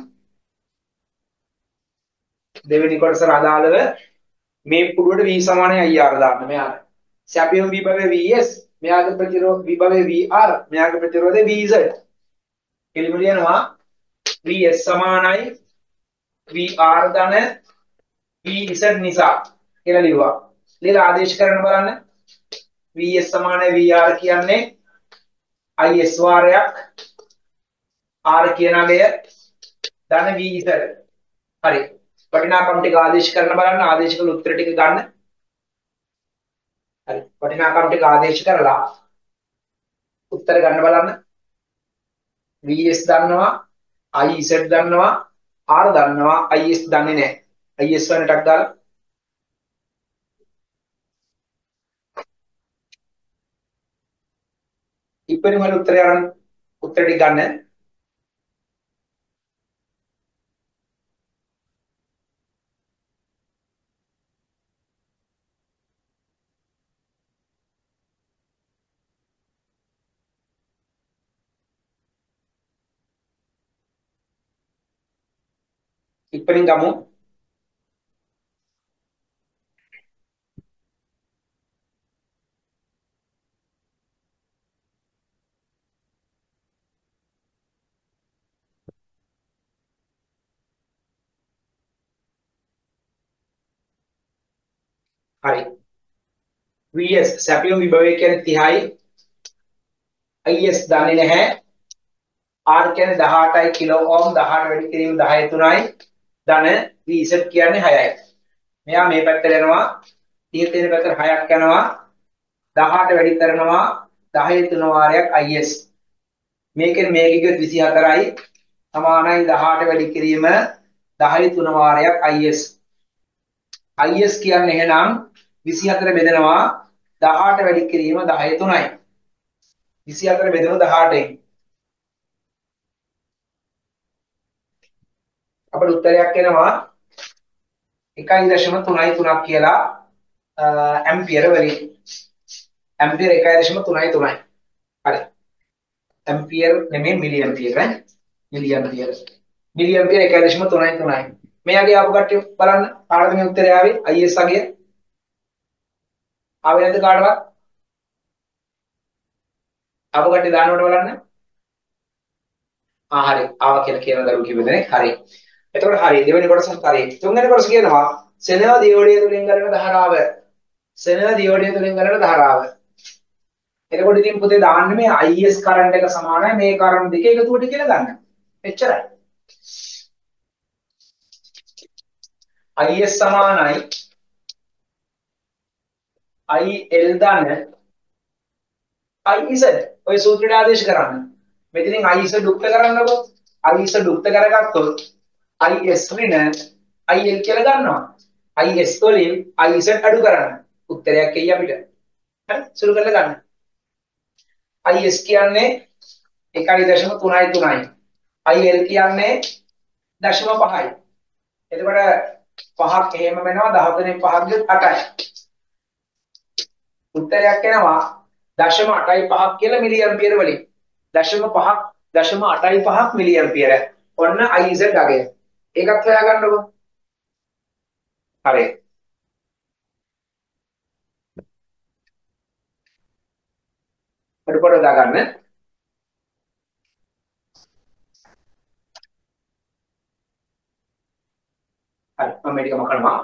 දෙවෙනි කොටසට අදාළව මේ පුඩුවට V සමාන IR දාන්න මෙයාට. සැපියම් විභවය VS, මෙයාගේ ප්‍රතිරෝධ විභවය VR, මෙයාගේ ප්‍රතිරෝධය VZ. එළිම ලියනවා VS සමානයි VR ධන VZ නිසා කියලා ලියුවා. ලියලා ආදේශ කරන්න බලන්න. VS සමානයි VR කියන්නේ IS වාරයක් R කියන අගය ධන VZ. හරි. වටිනාකම් ටික ආදේශ කරන බලන්න ආදේශ කළ උත්තර ටික ගන්න. හරි. වටිනාකම් ටික ආදේශ කරලා උත්තර ගන්න බලන්න. VS දන්නවා, IZ දන්නවා, R දන්නවා, IS දන්නේ නැහැ. IS වලටක් දාලා ඉක්මනින් වල උත්තරය අරන් උත්තර ටික ගන්න. ඉක්මනින් ගමු. හරි. VS සැපියුම් විභවය කියන්නේ 30යි. IS දන්නේ නැහැ. R කියන්නේ 18යි කිලෝ ඕම් 18 වැඩි කිරීම 10 3යි. ධන VZ කියන්නේ 6යි. මෙයා මේ පැත්තට යනවා. 30 තියෙන පැත්තට 6ක් යනවා. 18 වැඩි කරනවා 10 3 වාරයක් IS. මේකෙන් මේක ගියොත් 24යි. සමානයි 18 වැඩි කිරීම 10 3 වාරයක් IS. IS කියන්නේ එහෙනම් 24 බෙදනවා 18 වැඩි කිරීම 10 3යි. 24 බෙදෙනවා 18න්. අපිට උත්තරයක් එනවා 1.33ක් කියලා ඇම්පියර වලින්. ඇම්පියර 1.33යි. හරි. ඇම්පියර නෙමෙයි මිලි ඇම්පියර ඈ. Milliampere. මිලි ඇම්පියර 1.33යි. මෙයාගේ ආපු කට්ටිය බලන්න කාටද මේ උත්තරය ආවේ? IS අගය ආවේ නැද්ද කාටවත්? ආපු කට්ටිය දානකොට බලන්න. හරි. ආවා කියලා කියන දරුවෝ කිව්ව දෙනෙක්. හරි. එතකොට හරි. දෙවෙනි කොටසත් හරි. තුන්වෙනි කොටස කියනවා සෙනව දියෝඩිය තුලින් ගලන ධාරාව. සෙනව දියෝඩිය තුලින් ගලන ධාරාව. එතකොට ඉතින් පුතේ දාන්න මේ IS කරන්ට් එක සමානයි මේ කරන්ට් දෙක එකතුවට කියලා ගන්න. එච්චරයි. IS සමානයි IL ධන IZ. ඔය සූත්‍රය ආදේශ කරන්න. මෙතනින් IZ දුක්ත කරන්නකො. IZ දුක්ත කරගත්තොත් IS ඍණ IL කියලා ගන්නවා. IS වලින් IZ අඩු කරන්න. උත්තරයක් එයි අපිට. හරි සුළු කරලා ගන්න. IS කියන්නේ 1.33යි. IL කියන්නේ 0.5යි. එතකොට පහක් එහෙම වෙනවා 13න් 5ක් ගියොත් 8යි. උත්තරයක් එනවා 0.85ක් කියලා මිලි ඇම්පියර වලින්. 0.5ක් 0.85ක් මිලි ඇම්පියර. ඔන්න IZ අගය. ඒකත් හොයාගන්නකො. හරි. අඩුපාඩු දාගන්න. හරි මම මේක මකනවා.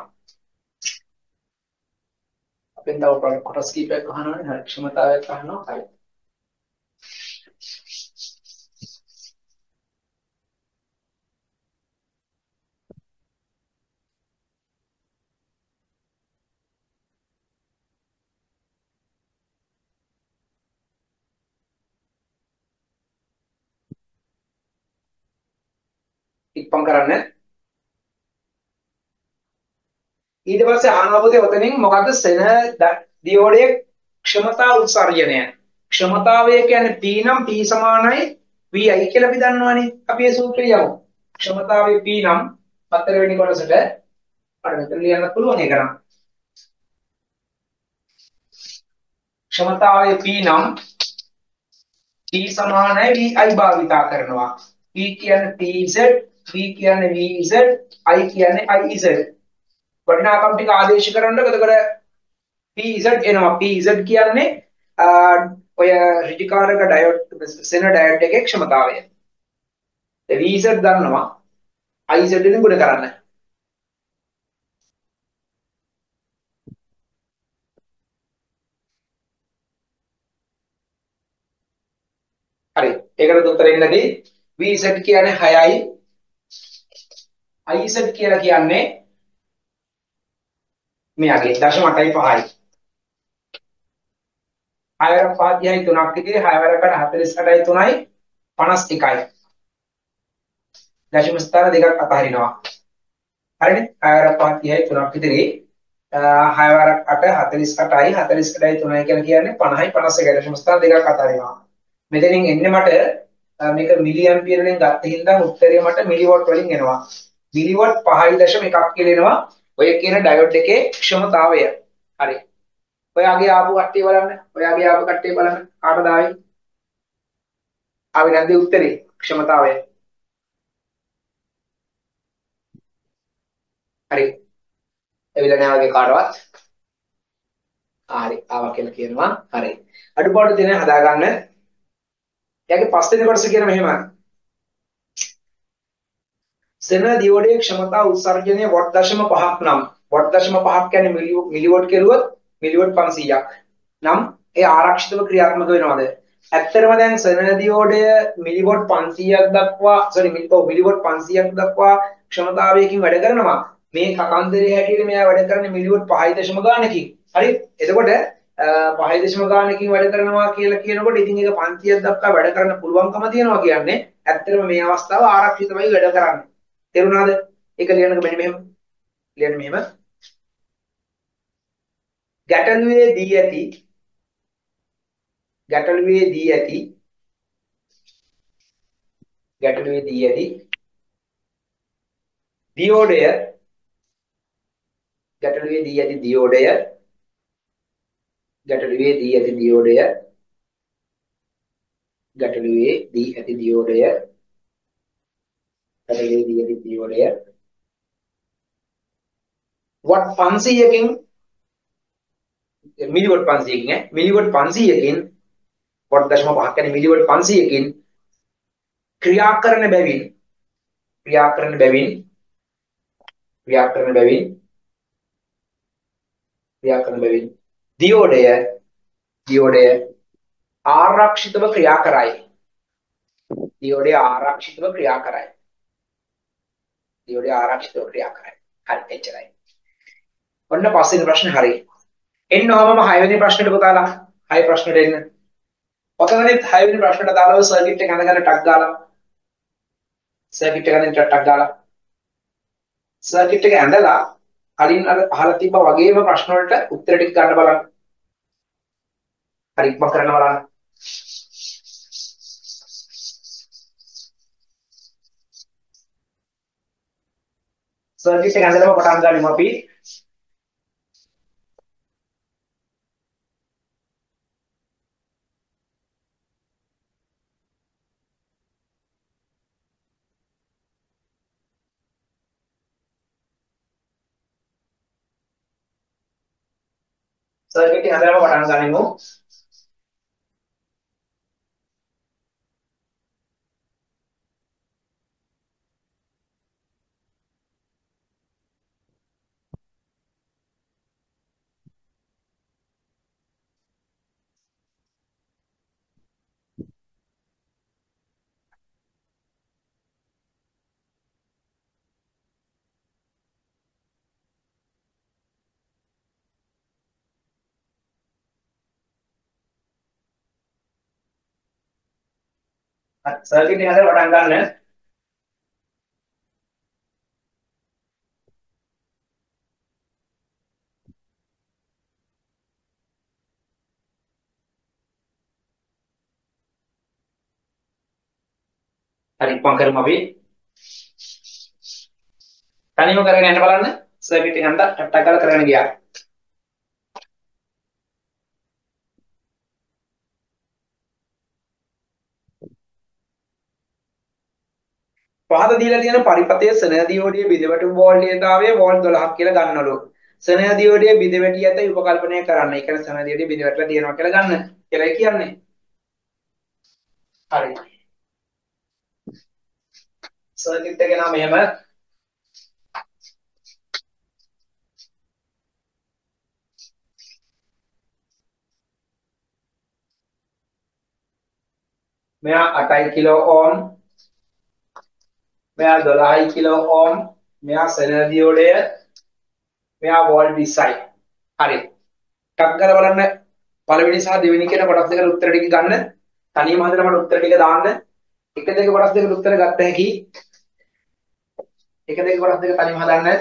අපෙන් තව කොටස් කීපයක් අහනවානේ. හරි ක්ෂමතාවයක් අහනවා. හරි. ඉක්පම් කරන්න. ඊට පස්සේ අහනවා පුතේ ඔතනින් මොකද්ද සෙන දියෝඩයේ ක්ෂමතා උත්සර්ජනය. ක්ෂමතාවය කියන්නේ P නම් P සමානයි VI කියලා අපි දන්නවනේ. අපි ඒ සූත්‍රය යමු. ක්ෂමතාවයේ P නම් හතරවෙනි කොටසට අර මෙතන ලියන්න පුළුවන් ඒක නම්. ක්ෂමතාවයේ P නම් P සමානයි VI භාවිතා කරනවා. P කියන්නේ PZ, V කියන්නේ VZ, I කියන්නේ IZ. වටිනාකම් ටික ආදේශ කරන්න. එතකොට PZ එනවා. PZ කියන්නේ ඔය ඍජුකාරක ඩයෝඩ් සෙන ඩයෝඩ් එකේ ක්ෂමතාවය. VZ දන්නවා. IZ එකෙන් ගුණ කරන්න. හරි. ඒකට උත්තරේ ඉන්නදී VZ කියන්නේ 6යි IZ කියලා කියන්නේ මෙයාගේ 0.85යි. 6 වරක් 5 තිහයි 3ක් ඉතිරි 6 වරකට 48යි 3යි 51යි. දශම ස්ථාන දෙකක් අතහරිනවා. හරිනේ? 6 වරක් 5 30යි 3ක් ඉතිරි 6 වරක් 8 48යි 48යි 3යි කියලා කියන්නේ 50යි 51යි දශම ස්ථාන දෙකක් අතහරිනවා. මෙතනින් එන්නේ මට මේක මිලි ඇම්පියර වලින් ගත්ත හින්දා උත්තරය මට මිලිවොට් වලින් එනවා. මිලිවොට් 5.1ක් කියලා එනවා. ඔය කියන ඩයෝඩ් එකේ ක්ෂමතාවය. හරි. ඔයාගේ ආපු කට්ටිය බලන්න. ඔයාගේ ආපු කට්ටිය බලන්න. කාටද ආවේ? ආවේ නැද්ද උත්තරේ? ක්ෂමතාවය. හරි. එවිලා නෑ වගේ කාටවත්. හරි. ආවා කියලා කියනවා. හරි. අඩුපාඩු තියෙන හදාගන්න. එයාගේ පස්වෙනි කොටස කියන මෙහෙම. සෙන දියෝඩයේ ක්ෂමතා උත්සර්ජනය වොට් 0.5ක් නම් වොට් 0.5ක් කියන්නේ මිලිවොට් කෙරුවොත් මිලිවොට් 500ක් නම් ඒ ආරක්ෂිතව ක්‍රියාත්මක වෙනවද? ඇත්තටම දැන් සෙන දියෝඩය මිලිවොට් 500ක් දක්වා මිලිවොට් 500ක් දක්වා ක්ෂමතාවයකින් වැඩ කරනවා. මේ කතන්දරයේ හැටියට මෙයා වැඩ කරන්නේ මිලිවොට් 5 ගානකින්. හරි? එතකොට 5 ගානකින් වැඩ කරනවා කියලා කියනකොට ඉතින් ඒක 500ක් දක්වා වැඩ කරන්න පුළුවන්කම තියෙනවා කියන්නේ ඇත්තටම මේ අවස්ථාව ආරක්ෂිතවයි වැඩ කරන්නේ. තේරුණාද? ඒක ලියන්නක මෙන්න මෙහෙම. ලියන්න මෙහෙම. ගැටලුවේ දී ඇති ගැටලුවේ දී ඇති ගැටලුවේ දී ඇති දියෝඩය ගැටලුවේ දී ඇති දියෝඩය ගැටලුවේ දී ඇති දියෝඩය ගැටලුවේ දී ඇති දියෝඩය ගැටලුවේ දී ඇති දියෝඩය වොට් 500කින් මිලිවොට් 500කින් මිලිවොට් 500කින් වොට් 0.5 කියන්නේ මිලිවොට් 500කින් ක්‍රියා කරන බැවින් ක්‍රියා කරන බැවින් ක්‍රියා කරන බැවින් ක්‍රියා කරන බැවින් දියෝඩය ආරක්ෂිතව ක්‍රියා කරයි. දියෝඩය ආරක්ෂිතව ක්‍රියා කරයි. දියෝඩය ආරක්ෂිතව ක්‍රියා කරයි. හරි එච්චරයි. ඔන්න පස්වෙනි ප්‍රශ්නේ හරි. එන්න ඔහමම 6 වෙනි ප්‍රශ්නෙට පුතාලා 6 ප්‍රශ්නෙට එන්න. ඔතනදිත් 6 වෙනි ප්‍රශ්නට දාලා සර්කිට් එක අඳගෙන ටක් ගාලා සර්කිට් එක අඳගෙන ටක් ගාලා සර්කිට් එක ඇඳලා කලින් අර අහලා තිබ්බා වගේම ප්‍රශ්න වලට උත්තර ටික ගන්න බලන්න. හරි ඉක්ම කරන්න බලන්න. සර්කිට් එක ඇඳලාම පටන් ගන්නෙමු අපි. සර්කිට් එක ඇඳලාම පටන් ගන්නෙමු. සර්කිට් එක ඇඳලා පටන් ගන්න. හරි ඉක්ම කරමු අපි. තනියම කරගෙන යන්න බලන්න. සර්කිට් එක ඇඳලා ටක් ටක් ගාලා කරගෙන ගියා. පහත දීලා තියෙන පරිපතයේ සනදියෝඩිය බිඳවැටු වෝල්ටේජතාවය වෝල්ට් 12ක් කියලා ගන්නවලු. සනදියෝඩිය බිඳවැටි ඇත උපකල්පනය කරන්න. ඒ කියන්නේ සනදියෝඩිය බිඳවැටලා තියෙනවා කියලා ගන්න. කියලා කියන්නේ. හරි. සර්කිට් එක නම් මෙහෙම මෙයා 8 කිලෝ ඕම් මෙයා 12 කිලෝ ඕම් මෙයා සෙනදියෝඩය මෙයා වෝල්ට් 20යි. හරි. ටක් කරලා බලන්න පළවෙනි සහ දෙවෙනි කියන කොටස් දෙකට උත්තර ටික ගන්න. තනියම හදලා මට උත්තර ටික දාන්න. එක දෙක කොටස් දෙකට උත්තර ගත්ත හැකි. එක දෙක කොටස් දෙක තනියම හදන්න.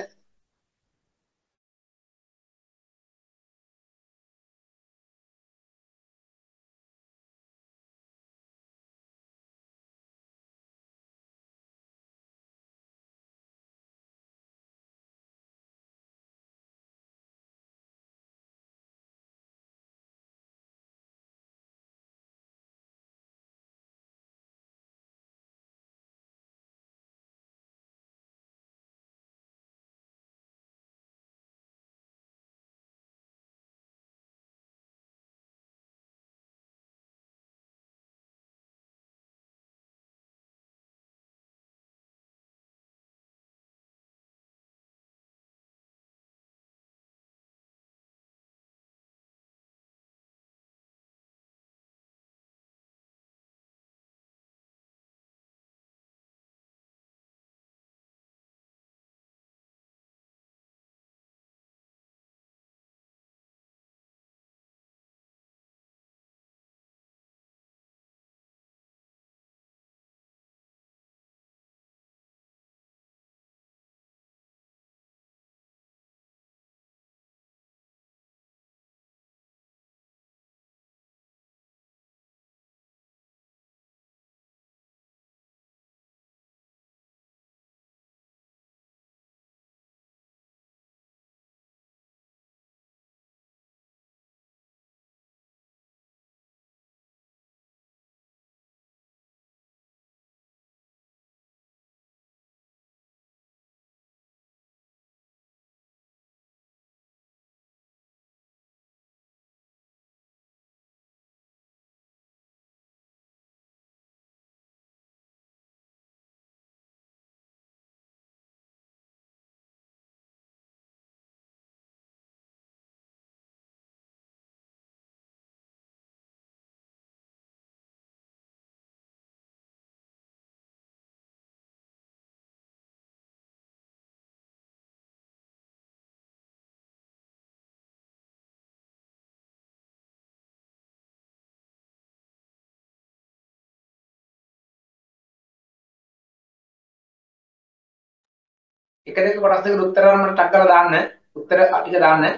එක දෙක කොටස් දෙකට උත්තර ගන්න මට ටක් කරලා දාන්න. උත්තර ටික දාන්න.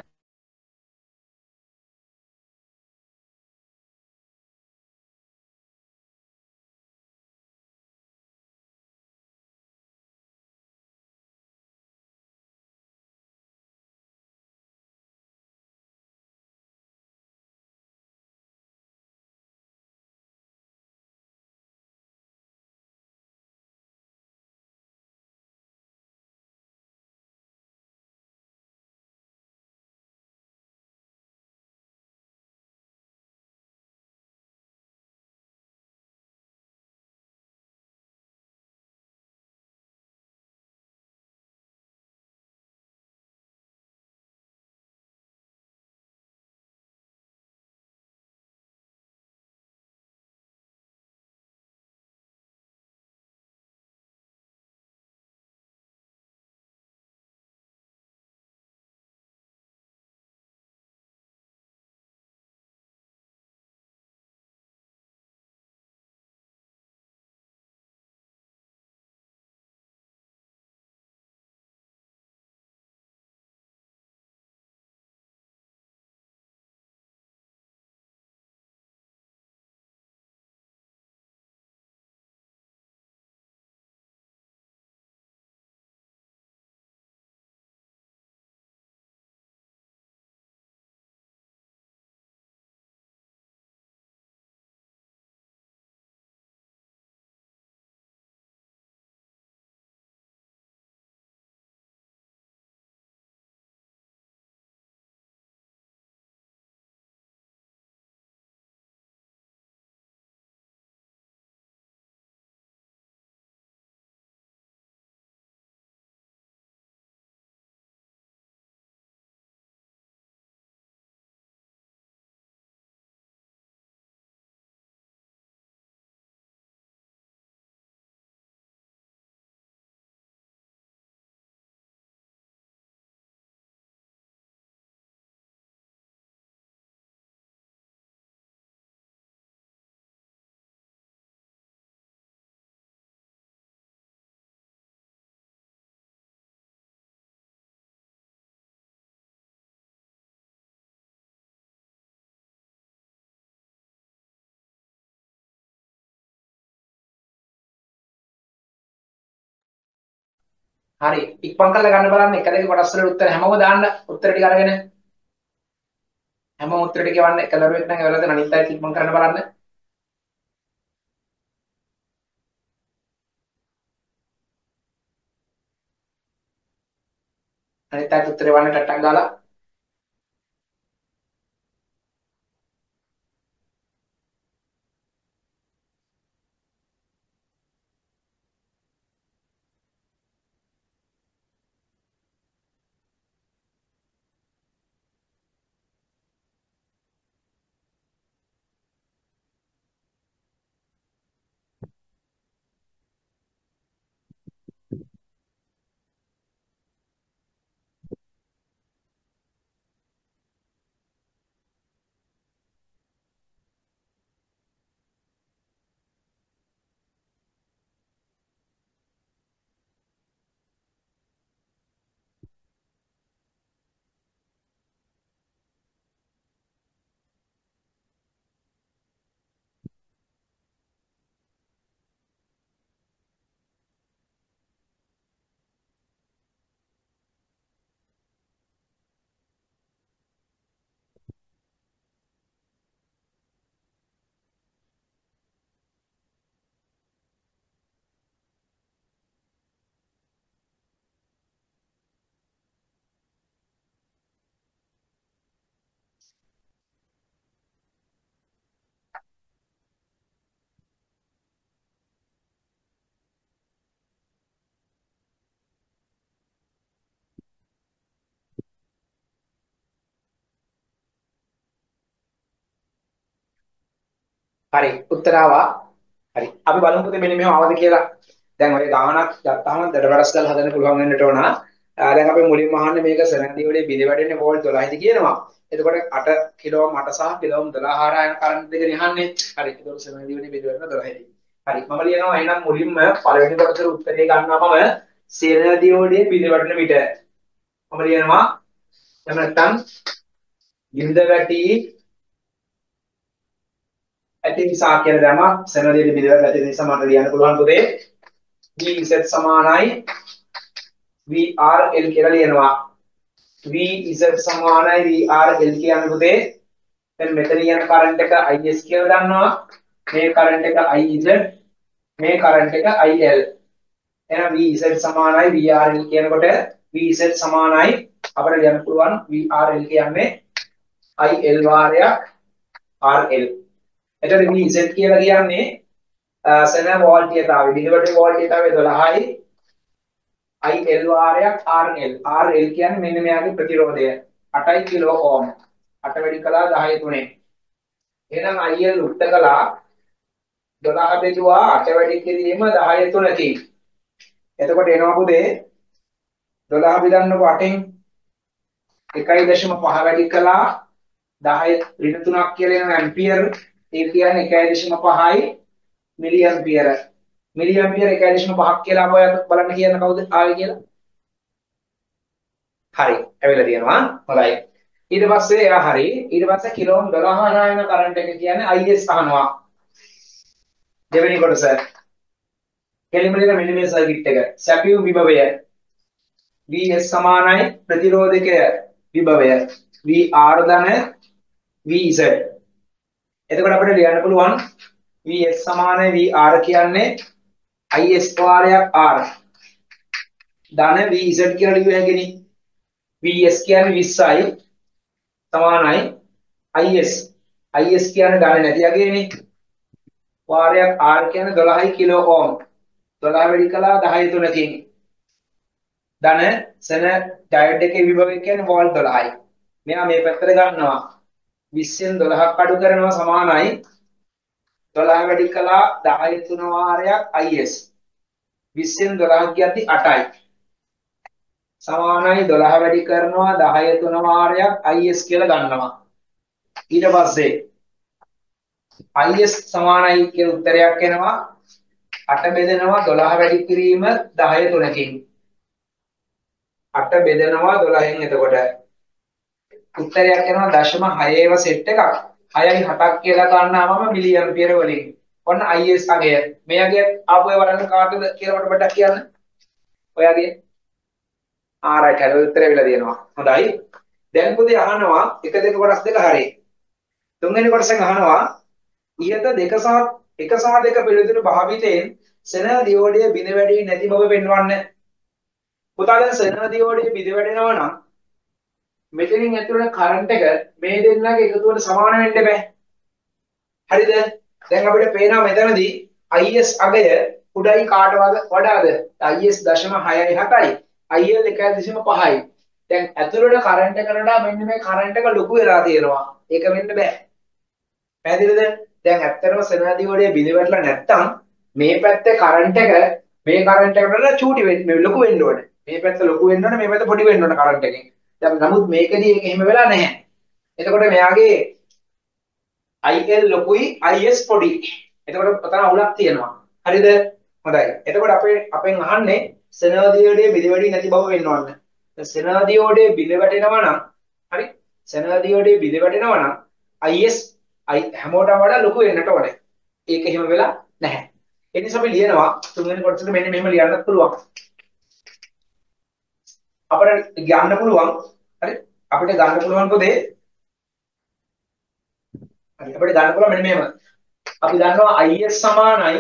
හරි. ඉක්මන් කරලා ගන්න බලන්න. එක දෙක කොටස් වල උත්තර හැමෝම දාන්න. උත්තර ටික අරගෙන. හැමෝම උත්තර ටික කියවන්න. එක දරුවෙක් නම් එවලද අනිත් අය ඉක්මන් කරන්න බලන්න. අනිත් අය උත්තරේ වන්න ටට්ටක් ගාලා. හරි. උත්තර ආවා. හරි. අපි බලමු පුතේ මෙන්න මෙහෙම ආවද කියලා. දැන් ඔය ගානක් ගත්තාම දඩබඩස් කරලා හදන්න පුළුවන් වෙන්නට ඕන. දැන් අපි මුලින්ම අහන්නේ මේක සරණදී වලේ බිඳ වැටෙන්නේ වෝල්ට් 12යිද කියනවා. එතකොට 8 කිලෝම් 8 සහ කිලෝම් 12 හරහා යන කරන්ට් දෙක නිහන්නේ. හරි. එතකොට සරණදී වලේ බිඳ වැටෙන 12යිද. හරි. මම ලියනවා එහෙනම් මුලින්ම පළවෙනි කොටසේ උත්තරේ ගන්නාමම සරණදී වලේ බිඳ වැටෙන විට මම ලියනවා එහෙම නැත්නම් බිඳ වැටි ඇති නිසා කියලා දැම්මා සරණදී බිඳ වැටෙන ඇති නිසා මට ලියන්න පුළුවන් පුතේ Vz සමානයි VRL කියලා ලියනවා. Vz සමානයි VRL කියන්නේ පුතේ දැන් මෙතන යන කරන්ට් එක Is කියලා දන්නවා. මේ කරන්ට් එක Iz මේ කරන්ට් එක IL. එහෙනම් Vz සමානයි VRL කියනකොට Vz සමානයි අපිට ලියන්න පුළුවන් VRL කියන්නේ IL වාරයක් RL. එතකොට Vz කියලා කියන්නේ සෙන වෝල්ටීයතාවය බිඳවට වෝල්ටීයතාවය 12යි IL වාරයක් RL. RL කියන්නේ මෙන්න මෙයාගේ ප්‍රතිරෝධය 8 කිලෝ ඕම්. 8 වැඩි කළා 10 3. එහෙනම් IL උත්ත කළා 12 බෙදුවා 8 වැඩි කිරීම 10 3කින්. එතකොට එනවා පුතේ 12 බෙදන්නකො 8න් 1.5 වැඩි කළා 10 ඍණ 3ක් කියලා එනවා ඇම්පියර්. ඒ කියන්නේ 1.5යි මිලි ඇම්පියර. මිලි ඇම්පියර 1.5ක් කියලා අපෝ බලන්න කියන කවුද ආවේ කියලා. හරි. ඇවිල්ලා තියෙනවා. හොඳයි. ඊට පස්සේ එයා හරි. ඊට පස්සේ කිලෝම් 12 හරහා යන කරන්ට් එක කියන්නේ IS අහනවා. දෙවෙනි කොටස. කෙලිමලින මෙන්න මේ සර්කිට් එක. සැපියු විභවය Vs සමානයි ප්‍රතිරෝධකය විභවය VR ධන Vz. එතකොට අපිට ලියන්න පුළුවන් Vs සමානයි VR කියන්නේ Is වාරයක් R ධන Vz කියලා ලියුව හැකිනේ. Vs කියන්නේ 20යි සමානයි Is කියන්නේ ධන නැති යගේනේ. වාරයක් R කියන්නේ 12යි කිලෝ ඕම්. 12 වැඩි කළා 10 3කින්. ධන සෙන ඩයොඩ් එකේ විභවය කියන්නේ වෝල්ට් 12යි. මෙයා මේ පැත්තට ගන්නවා. 20න් 12ක් අඩු කරනවා සමානයි 12 වැඩි කළා 10 3 වාරයක් Is. 20න් 12ක් කියද්දි 8යි. සමානයි 12 වැඩි කරනවා 10 3 වාරයක් Is කියලා ගන්නවා. ඊට පස්සේ Is සමානයි කියලා උත්තරයක් එනවා 8 බෙදෙනවා 12 වැඩි කිරීම 10 3කින්. 8 බෙදෙනවා 12න් එතකොට උත්තරයක් එනවා 0.6ව සෙට් එකක් 6යි 7ක් කියලා ගන්නාමම මිලි ඇම්පියර වලින්. ඔන්න Is අගය. මෙයාගේ ආපුවේ බලන්න කාටද කියලා මට පොඩ්ඩක් කියන්න. ඔයාගේ right හරි උත්තරය වෙලා තියෙනවා. හොඳයි. දැන් පුතේ අහනවා එක දෙක කොටස් දෙක හරි. තුන්වෙනි කොටසෙන් අහනවා ඉහත දෙක සහ එක සහ දෙක පිළිතුරු භාවිතයෙන් සෙන දියෝඩිය බිඳ වැඩි නැති බව පෙන්වන්න. පුතා දැන් සෙන දියෝඩිය බිඳ වැඩෙනවා නම් මෙතනින් ඇතුළේ කරන්ට් එක මේ දෙන්නගේ එකතුවට සමාන වෙන්න බෑ. හරිද? දැන් අපිට පේනවා මෙතනදී IS අගය උඩයි කාට වඩාද? IS 0.67යි. IL 1.5යි. දැන් ඇතුළේ කරන්ට් එකට වඩා මෙන්න මේ කරන්ට් එක ලොකු වෙලා තියෙනවා. ඒක වෙන්න බෑ. පැහැදිලිද? දැන් ඇත්තටම සෙනදියෝඩිය බිඳවැටලා නැත්තම් මේ පැත්තේ කරන්ට් එක මේ කරන්ට් එකට වඩා චූටි වෙන්න ලොකු වෙන්න ඕනේ. මේ පැත්ත ලොකු වෙන්න ඕනේ, මේ පැත්ත පොඩි වෙන්න ඕනේ කරන්ට් එකෙන්. දැන් නමුත් මේකදී ඒක එහෙම වෙලා නැහැ. එතකොට මෙයාගේ IL ලොකුයි IS පොඩි. එතකොට ඔතන අවුලක් තියෙනවා. හරිද? හොඳයි. එතකොට අපෙන් අහන්නේ සෙනදියෝඩිය බිඳවැටි නැති බව වෙන්න ඕනේ. සෙනදියෝඩිය බිඳවැටෙනවා නම් හරි? සෙනදියෝඩිය බිඳවැටෙනවා නම් IS හැමෝටම වඩා ලොකු වෙන්නට ඕනේ. ඒක එහෙම වෙලා නැහැ. ඒ නිසා අපි ලියනවා තුන්වෙනි කොටසට මෙන්න මෙහෙම ලියන්නත් පුළුවන්. අපිට ගන්න පුළුවන් හරි? අපිට ගන්න පුළුවන් පොතේ හරි අපිට ගන්න පුළුවන් මෙන්න මෙහෙම. අපි දන්නවා IS සමානයි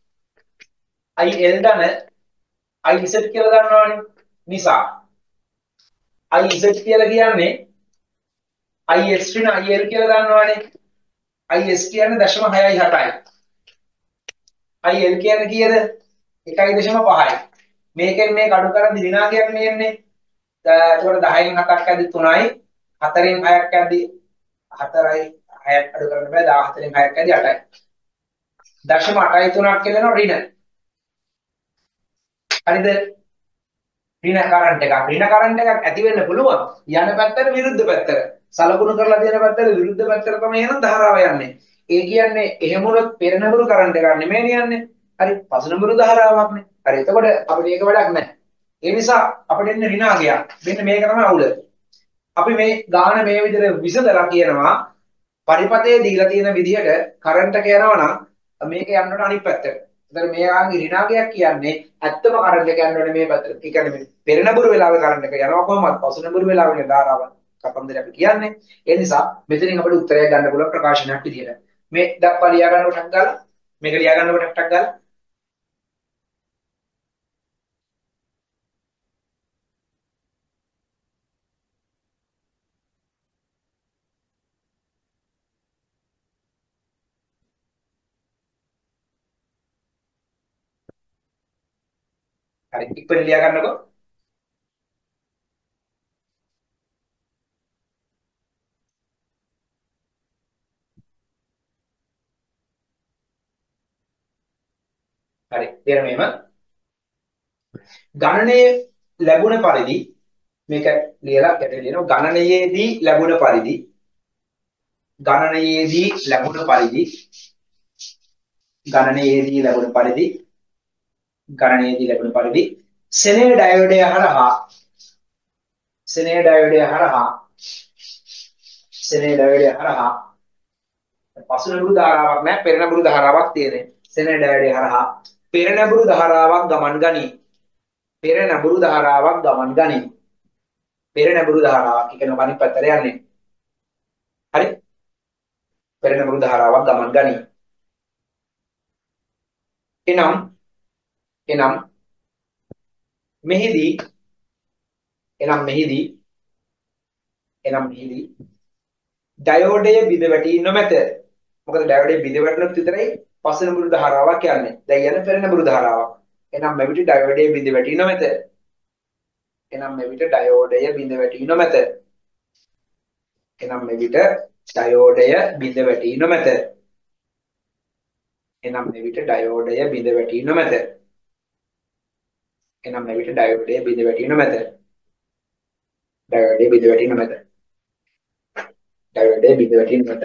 IL ධන IZ කියලා දන්නවනේ. නිසා IZ කියලා කියන්නේ IS ඍණ IL කියලා දන්නවනේ. IS කියන්නේ 0.67යි. IL කියන්නේ කීයද? 1.5යි. මේකෙන් මේ කඩු කරන් දිනා කියන්නේ එන්නේ. එතකොට 10න් 7ක් ඇද්දි 3යි. 4න් 6ක් ඇද්දි 4යි 6ක් අඩු කරන්න බෑ. 14න් 6ක් ඇද්දි 8යි. 0.83ක් කියනවා ඍණ. හරිද? ඍණ කරන්ට් එකක්. ඍණ කරන්ට් එකක් ඇති වෙන්න පුළුවන්. යන පැත්තට විරුද්ධ පැත්තට. සලකුණු කරලා තියෙන පැත්තට විරුද්ධ පැත්තට තමයි එන ධාරාව යන්නේ. ඒ කියන්නේ එහෙම වුණොත් පෙරනබුරු කරන්ට් එකක් නෙමෙයි යන්නේ. හරි පසනබුරු ධාරාවක්නේ. හරි එතකොට අපිට ඒක වැඩක් නැහැ. ඒ නිසා අපිට එන්න ඍණාගයක්. මෙන්න මේක තමයි අවුල. අපි මේ ගාන මේ විදිහට විසදලා කියනවා පරිපතේ දීලා තියෙන විදිහට කරන්ට් එක යනවා නම් මේක යන්නට අනිත් පැත්තට. එතකොට මේ ආන්ගේ ඍණාගයක් කියන්නේ ඇත්තම කරන්ට් එක යන්න ඕනේ මේ පැත්තට. ඒ කියන්නේ පෙරනබුරු වෙලාවේ කරන්ට් එක යනවා කොහොමද? පසනබුරු වෙලාවේ ධාරාව කතන්දර අපි කියන්නේ. ඒ නිසා මෙතනින් අපිට උත්තරයක් ගන්න පුළුවන් ප්‍රකාශනයක් විදිහට. මේ දක්වා ලියා ගන්න කොටක් ගාලා මේක ලියා ගන්න කොටක් ගාලා හරි ඉක්මනට ලියා ගන්නකො. හරි ඊට මෙහෙම ගණනයේ ලැබුණ පරිදි මේක ලියලා ගැටේ ලියනවා ගණනයේදී ලැබුණ පරිදි ගණනයේදී ලැබුණ පරිදි ගණනයේදී ලැබුණ පරිදි ගණනයේදී ලැබුණ පරිදි සෙනේ ඩයෝඩය හරහා සෙනේ ඩයෝඩය හරහා සෙනේ ඩයෝඩය හරහා පසුනබුරු ධාරාවක් නැහැ පෙරනබුරු ධාරාවක් තියෙන්නේ. සෙනේ ඩයෝඩය හරහා පෙරනබුරු ධාරාවක් ගමන් ගනී. පෙරනබුරු ධාරාවක් ගමන් ගනී. පෙරනබුරු ධාරාවක් කියන අනිත් පැත්තට යන්නේ. හරි? පෙරනබුරු ධාරාවක් ගමන් ගනී. එනම් මෙහිදී ඩයෝඩය බිඳ වැටී නොමැත. මොකද ඩයෝඩය බිඳ වැටුණොත් විතරයි පසනබුරු ධාරාවක් යන්නේ. දැන් යන පෙරනබුරු ධාරාවක්. එනම් මෙවිට ඩයෝඩය බිඳ වැටී නොමැත. එනම් මෙවිට ඩයෝඩය බිඳ වැටී නොමැත. එනම් මෙවිට ඩයෝඩය බිඳ වැටී නොමැත. එනම් මෙවිට ඩයෝඩය බිඳ වැටී නොමැත. එනම් මෙවිට ඩයෝඩය බිඳ වැටී නොමැත. ඩයෝඩය බිඳ වැටී නොමැත. ඩයෝඩය බිඳ වැටී නොමැත.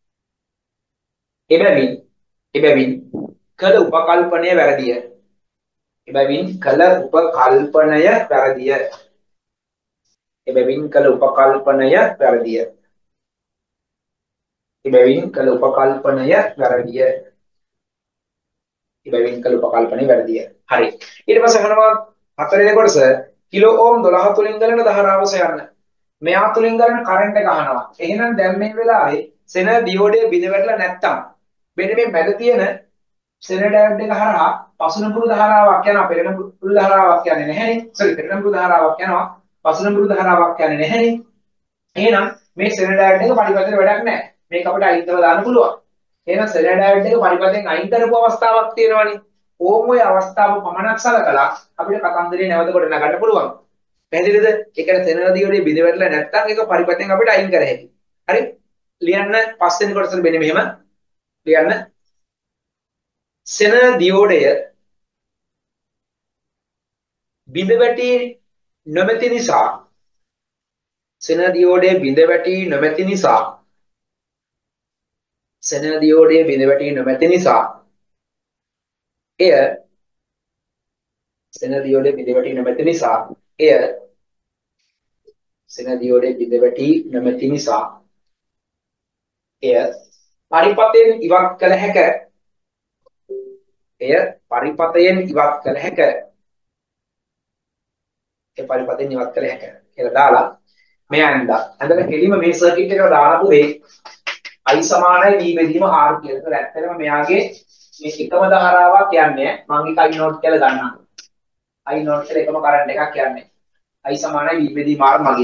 එබැවින් කළ උපකල්පනය වැරදිය. එබැවින් කළ උපකල්පනය වැරදිය. එබැවින් කළ උපකල්පනය වැරදිය. එබැවින් කළ උපකල්පනය වැරදිය. එබැවින් කළ උපකල්පනය වැරදිය. හරි. ඊට පස්සේ අහනවා හතරවෙනි කොටස කිලෝ ඕම් 12 තුලින් ගලන ධාරාව සොයන්න. මෙයා තුලින් ගලන කරන්ට් එක අහනවා. එහෙනම් දැන් මේ වෙලාවේ සෙන දියෝඩය බිඳ වැටලා නැත්තම් මෙන්න මේ මැද තියෙන සෙන ඩයොඩ් එක හරහා පසුනපුරු ධාරාවක් යනවා. පෙරනපුරු ධාරාවක් යන්නේ නැහැනේ. සෝරි පෙරනපුරු ධාරාවක් යනවා. පසුනපුරු ධාරාවක් යන්නේ නැහැනේ. එහෙනම් මේ සෙන ඩයොඩ් එක පරිපතේ වැඩක් නැහැ. මේක අපිට අයින් කරලා දාන්න පුළුවන්. එහෙනම් සෙන ඩයොඩ් එක පරිපතෙන් අයින් කරපු අවස්ථාවක් තියෙනවනේ. ඕම් ওই අවස්ථාව පමණක් සලකලා අපිට කතන්දරේ නැවත කොට නගන්න පුළුවන්. පැහැදිලිද? ඒ කියන්නේ සෙන දියෝඩේ බිඳ වැටලා නැත්තම් ඒක පරිපතෙන් අපිට අයින් කර හැකියි. හරි? ලියන්න පස්වෙනි කොටසට මෙන්න මෙහෙම ලියන්න. සෙන දියෝඩය බිඳ වැටි නොමැති නිසා සෙන දියෝඩය බිඳ වැටි නොමැති නිසා සෙන දියෝඩය බිඳ වැටි නොමැති නිසා එය සෙන දියෝඩය බිඳ වැටි නොමැති නිසා එය සෙන දියෝඩය බිඳ වැටි නොමැති නිසා එය පරිපතයෙන් ඉවත් කළ හැක. එය පරිපතයෙන් ඉවත් කළ හැක. ඒ පරිපතයෙන් ඉවත් කළ හැක කියලා දාලා මෙයා ඇඳලා කෙලිම මේ සර්කිට් එකට දාලා පුරේ I සමානයි V බෙදීම R කියලා. ඒක ඇත්තටම මෙයාගේ මේ එකම ධාරාවක් යන්නේ මම එක I නෝට් කියලා ගන්නවා. I නෝට් කියලා එකම කරන්ට් එකක් යන්නේ. I සමානයි V බෙදීම R මගේ.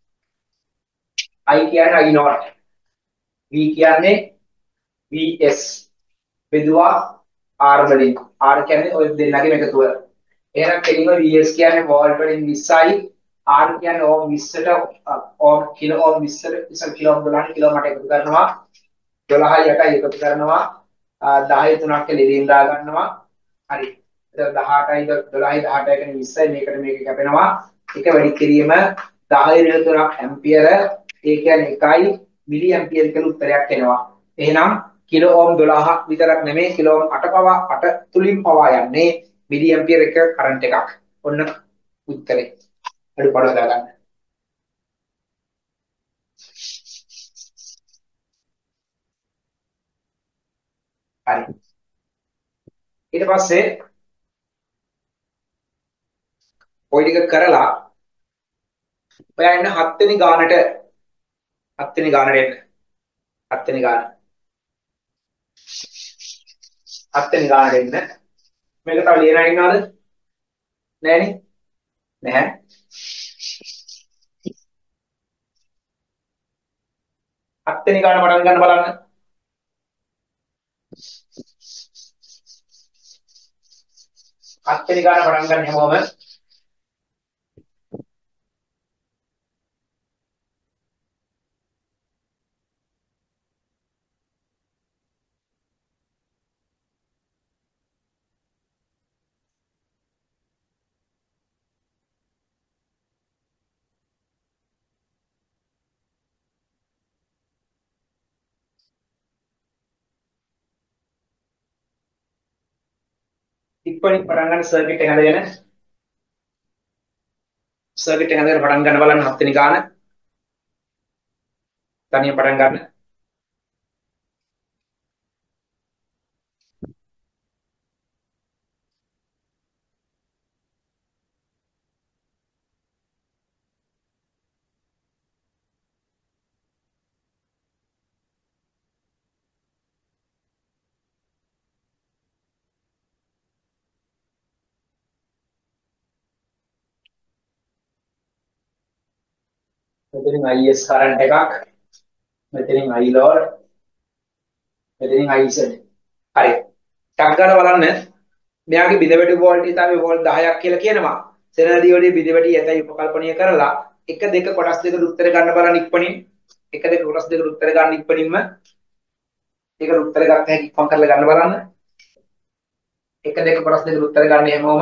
I කියන්නේ I නෝට්. V කියන්නේ VS බෙදුවා R වලින්. R කියන්නේ ඔය දෙන්නගේ එකතුව. එහෙනම් කෙලිම VS කියන්නේ වෝල්ට් වලින් 20යි R කියන්නේ ඕම් 20ට ඕම් කිලෝ ඕම් 20ට ඉතින් කිලෝ ඕම් 12 කිලෝ මට එකතු කරනවා 12යි 8යි එකතු කරනවා 10යි 3ක් කියලා ඉරින් දා ගන්නවා හරි එතකොට 18යි 12යි 18යි කියන්නේ 20යි මේකට මේක කැපෙනවා එක වැඩි කිරීම 10යි 3ක් ඇම්පියර ඒ කියන්නේ 1යි මිලි ඇම්පියර කියලා උත්තරයක් එනවා එහෙනම් කිලෝ ඕම් 12ක් විතරක් නෙමෙයි කිලෝ ඕම් 8 පවා 8 තුලින් පවා යන්නේ මිලි ඇම්පියර එක කරන්ට් එකක් ඔන්න උත්තරේ අඩුපාඩු හදාගන්න හරි ඊට පස්සේ ওই ටික කරලා ඔයා එන්න 7 වෙනි ගානට 7 වෙනි ගානට එන්න 7 වෙනි ගාන 7 වෙනි ගානට එන්න මේක තව ලියලා ඉන්නවද නැහනේ නැහැ 7 වෙනි ගාන පටන් ගන්න බලන්න 7 වෙනි ගාන පටන් ගන්න හැමෝම ඉක්මනින් පටන් ගන්න සර්කිට් එක හදගෙන සර්කිට් එක හදගෙන පටන් ගන්න බලන්න 7 වෙනි ගාන තනියෙන් පටන් ගන්න මෙතනින් IS කරන්ට් එකක් මෙතනින් I load මෙතනින් IZ හරි ටක් ගාලා බලන්න මෙයාගේ බිඳවැටු වෝල්ටේජය වෝල්ට් 10ක් කියලා කියනවා සෙනදී වලදී බිඳවැටි යතයි උපකල්පනීය කරලා 1 2 කොටස් දෙකට උත්තර ගන්න බලන්න ඉක්මනින් 1 2 කොටස් දෙකට උත්තර ගන්න ඉක්මනින්ම ඒකට උත්තර ගන්න හැටි ඉක්මන් කරලා ගන්න බලන්න 1 2 කොටස් දෙකට උත්තර ගන්න හැමෝම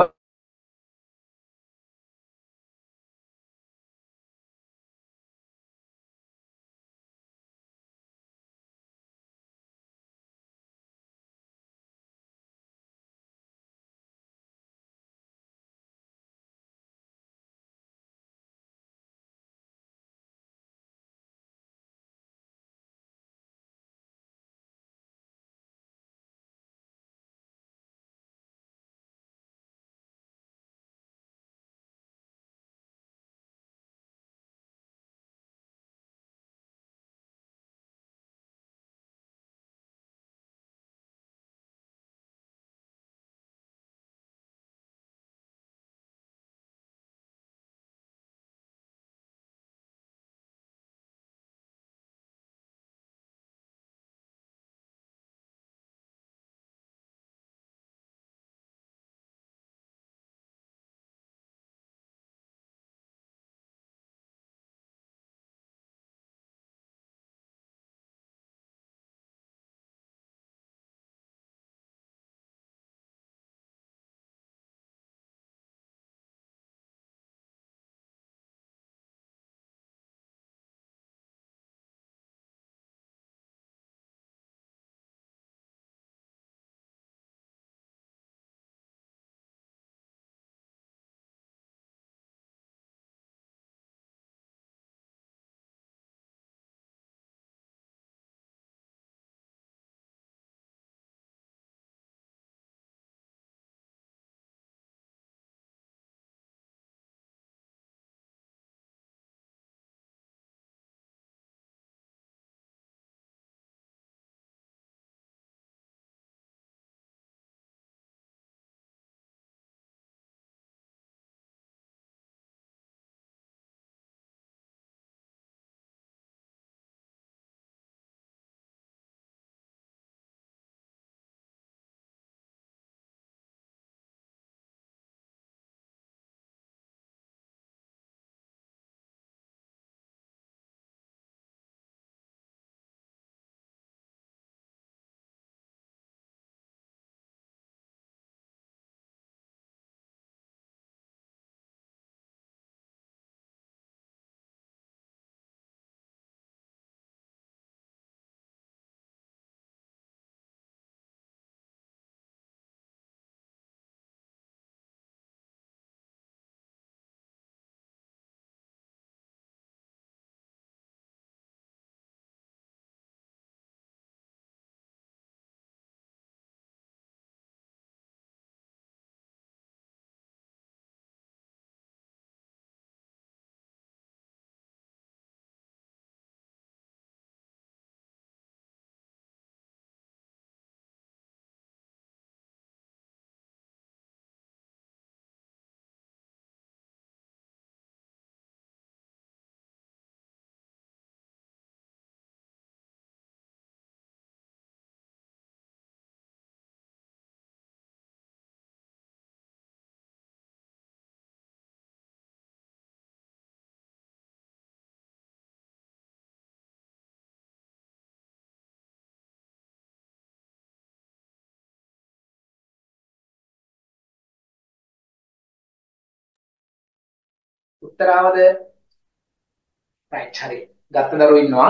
උත්තරාවද රයිට් හරි. ගත්ත දරුවෝ ඉන්නවා.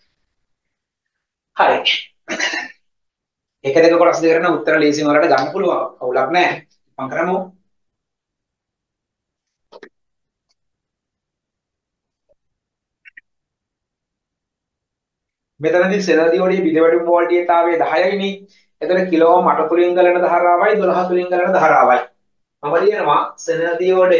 හරි. එක දෙක කොටස් දෙකකට නම් උත්තර ලේසියෙන් වලට ගන්න පුළුවන්. අවුලක් නැහැ. මම කරමු. මෙතනදී සෙනග දියෝඩියේ බිඳවැටුම් වෝල්ටීයතාවය 10යි නේ. එතකොට කිලෝෝම් 8 තුලින් ගලන ධාරාවයි 12 තුලින් ගලන ධාරාවයි. මම ලියනවා සෙනග දියෝඩය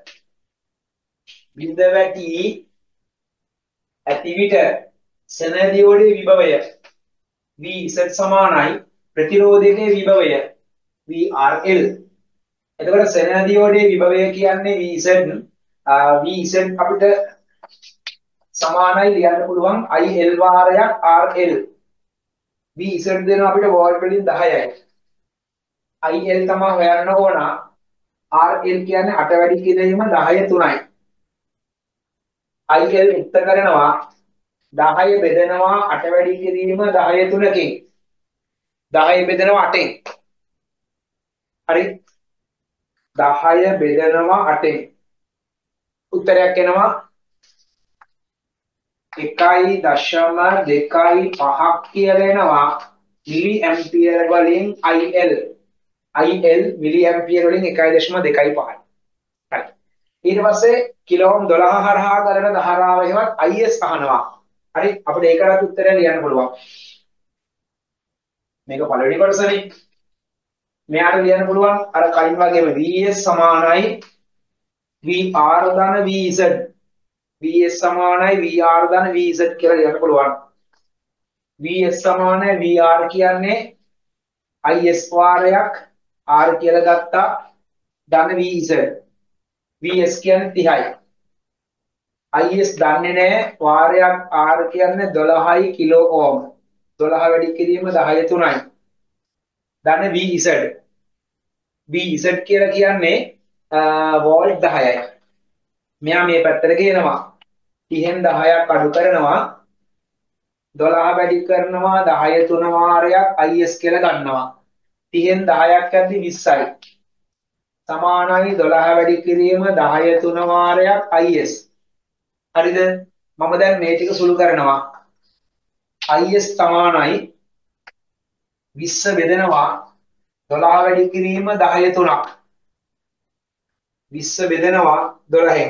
බිඳවැටි ඇති විට සෙනග දියෝඩියේ විභවය Vz සමානයි ප්‍රතිරෝධකයේ විභවය VRL. එතකොට සෙනග දියෝඩියේ විභවය කියන්නේ Vz අපිට සමානයි ලියන්න පුළුවන් IL වාරයක් RL. Vz දෙනවා අපිට වෝල්ට් වලින් 10යි. IL තමයි හොයන්න ඕන. RL කියන්නේ 8 වැඩි කිරීම 10 3යි. IL උත්තර කරනවා 10 බෙදෙනවා 8 වැඩි කිරීම 10 3කින්. 10 බෙදෙනවා 8ෙන්. හරි. 10 බෙදෙනවා 8ෙන්. උත්තරයක් එනවා 1.25ක් කියලා එනවා මිලි ඇම්පියර වලින් IL. IL මිලි ඇම්පියර වලින් 1.25යි. හරි. ඊට පස්සේ කිලෝම් 12 හරහා ගලන ධාරාව හේවත් IS අහනවා. හරි. අපිට ඒකකට උත්තරය ලියන්න පුළුවන්. මේක පළවෙනි කොටසනේ. මෙයාට ලියන්න පුළුවන් අර කලින් වගේම VS සමානයි VR ධන VZ. VS සමානයි VR ධන VZ කියලා ලියන්න පුළුවන්. VS සමානයි VR කියන්නේ IS වාරයක් R කියලා ගත්තා ධන VZ. VS කියන්නේ 30යි. IS දන්නේ නැහැ වාරයක් R කියන්නේ 12යි කිලෝ ඕම්. 12 වැඩි කිරීම 10 3යි. ධන VZ. VZ කියලා කියන්නේ වෝල්ට් 10යි. මෙයා මේ පැත්තට ගේනවා. 30න් 10ක් අඩු කරනවා 12 වැඩි කරනවා 10 3 වාරයක් IS කියලා ගන්නවා. 30න් 10ක් ඇද්දි 20යි. සමානයි 12 වැඩි කිරීම 10 3 වාරයක් IS. හරිද? මම දැන් මේ ටික සුළු කරනවා. IS සමානයි 20 බෙදෙනවා 12 වැඩි කිරීම 10 3ක්. 20 බෙදෙනවා 12න්.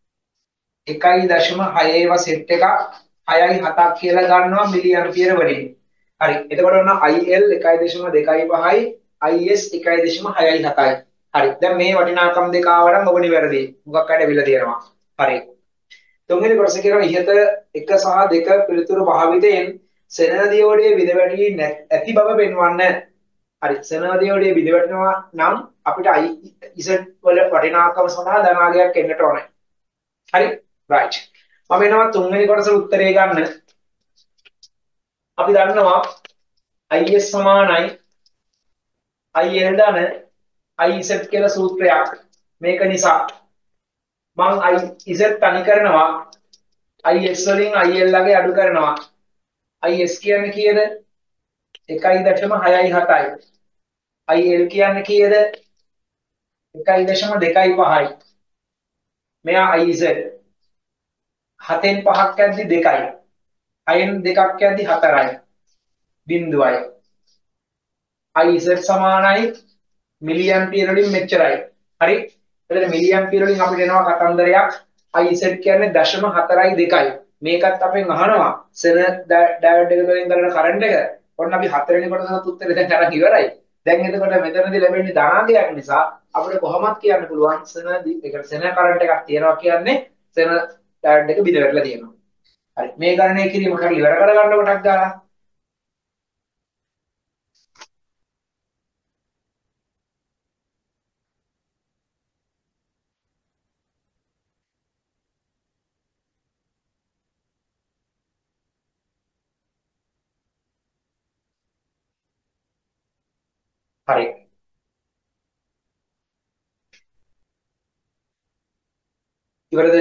1.6 සෙට් එකක් 6යි 7ක් කියලා ගන්නවා මිලි ඇම්පියර වලින්. හරි. එතකොට ඔන්න IL 1.25යි IS 1.6යි 7යි. හරි. දැන් මේ වටිනාකම් දෙක ආවනම් ඔබ නිවැරදි. මොකක් හරි ඇවිල්ලා තියෙනවා. හරි. තුන්වෙනි කොටස කියනවා ඉහත 1 සහ 2 පිළිතුරු භාවිතයෙන් සෙනග දියෝඩියේ විදවැටි ඇති බව පෙන්වන්න. හරි. සෙනග දියෝඩියේ විදවැටෙනවා නම් අපිට IZ වල වටිනාකම සඳහා ධනාගයක් එන්නට ඕනේ. හරි. right. මම එනවා තුන්වෙනි කොටසේ උත්තරේ ගන්න. අපි දන්නවා IS සමානයි IL ධන IZ කියලා සූත්‍රයක්. මේක නිසා මම IZ තනි කරනවා IS වලින් IL ළගේ අඩු කරනවා. IS කියන්නේ කීයද? 1.6යි 7යි. IL කියන්නේ කීයද? 1.25යි. මෙයා IZ 7න් 5ක් ඇද්දි 2යි. 6න් 2ක් ඇද්දි 4යි. බිඳුවයි. IZ සමානයි මිලි ඇම්පියර වලින් මෙච්චරයි. හරි. එතන මිලි ඇම්පියර වලින් අපිට එනවා කතන්දරයක් IZ කියන්නේ 0.42යි. මේකත් අපෙන් අහනවා සෙන ඩයෝඩ් එක වලින් ගලන කරන්ට් එක. ඔන්න අපි හතරවෙනි කොටසට උත්තරේ දැන් අරන් ඉවරයි. දැන් එතකොට මෙතනදී ලැබෙන්නේ ධනාංගයක් නිසා අපිට කොහොමද කියන්න පුළුවන් සෙන කරන්ට් එකක් තියෙනවා කියන්නේ සෙන ඩයෝඩ් එක බිඳ වැටලා තියෙනවා. හරි. මේ ගණනය කිරීම කරලා ඉවර කරගන්න කොටක් දාලා. හරි. ඉවරද?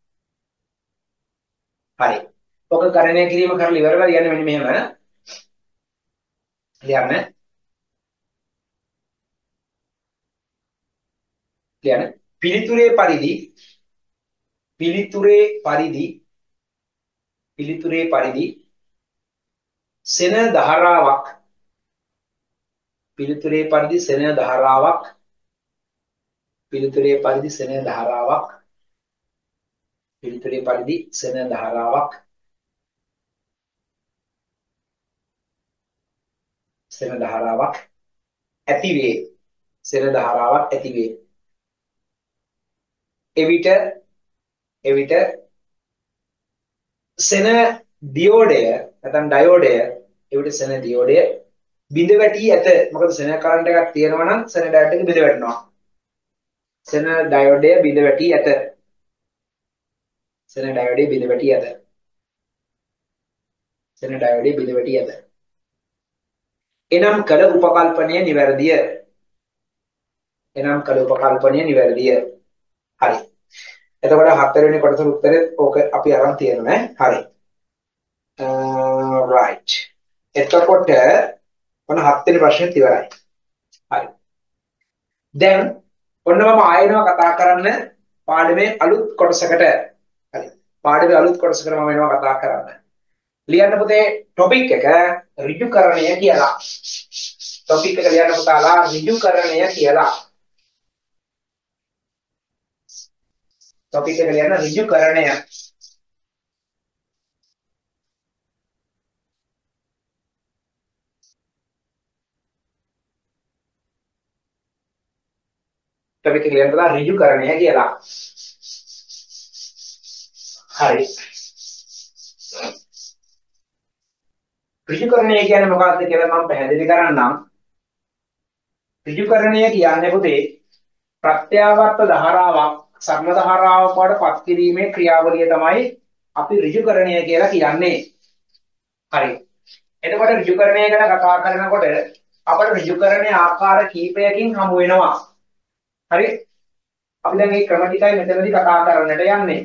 හරි. ඔක ගණනය කිරීම කරලා ඉවරලා කියන්නේ මෙන්න මෙහෙම. ලියන්න. ලියන්න. පිළිතුරේ පරිදි පිළිතුරේ පරිදි සෙන ධාරාවක් පිළිතුරේ පරිදි සෙන ධාරාවක් පිළිතුරේ පරිදි සෙන ධාරාවක් පිළිතුරේ පරිදි සෙන ධාරාවක් සෙන ධාරාවක් ඇතිවේ සෙන ධාරාවක් ඇතිවේ එවිට සෙන දියෝඩය නැත්නම් ඩයෝඩය එවිට සෙන දියෝඩය බිඳ වැටි ඇත මොකද සෙන කරන්ට් එකක් තියෙනවා නම් සෙන ඩයෝඩ් එක බිඳ වැටෙනවා සෙන ඩයෝඩය බිඳ වැටි ඇත සෙන ඩයෝඩය බිඳ වැටි ඇත සෙන ඩයෝඩය බිඳ වැටි ඇත එනම් කළ උපකල්පනය නිවැරදිය හරි එතකොට හතරවෙනි කොටසේ උත්තරේ ඕක අපි අරන් තියෙනවා හරි right එතකොට ඔන්න හත්වෙනි ප්‍රශ්නෙත් ඉවරයි හරි දැන් ඔන්න මම ආයෙනවා කතා කරන්න පාඩමේ අලුත් කොටසකට හරි පාඩමේ අලුත් කොටසකට මම එනවා කතා කරන්න ලියන්න පුතේ ටොපික් එක ඍජුකරණය කියලා ටොපික් එක ලියන්න පුතාලා ඍජුකරණය කියලා ටොපික් එක ලියන්න ඍජුකරණය ටොපික් එක ලියන්න පුතා ඍජුකරණය කියලා හරි ඍජුකරණය කියන්නේ මොකක්ද කියලා මම පැහැදිලි කරන්නම් ඍජුකරණය කියන්නේ පුතේ ප්‍රත්‍යාවර්ත ධාරාවක් සරල ධාරාවක් බවට පත් කිරීමේ ක්‍රියාවලිය තමයි අපි ඍජුකරණය කියලා කියන්නේ. හරි. එතකොට ඍජුකරණය ගැන කතා කරනකොට අපට ඍජුකරණයේ ආකාර කීපයකින් හමු වෙනවා. හරි. අපි දැන් මේ ක්‍රම ටිකයි මෙතනදී කතා කරන්නට යන්නේ.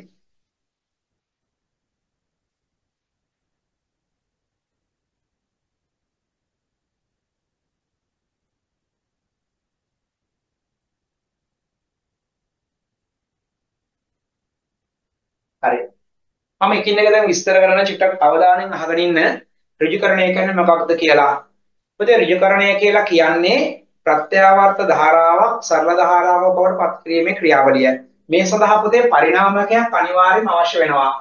හරි. මම එකින් එක දැන් විස්තර කරන චුට්ටක් අවධානයෙන් අහගෙන ඉන්න ඍජුකරණය කියන්නේ මොකක්ද කියලා. මොකද ඍජුකරණය කියලා කියන්නේ ප්‍රත්‍යාවර්ත ධාරාවක් සරල ධාරාවක් බවට පත් කිරීමේ ක්‍රියාවලිය. මේ සඳහා පුතේ පරිණාමකයක් අනිවාර්යයෙන්ම අවශ්‍ය වෙනවා.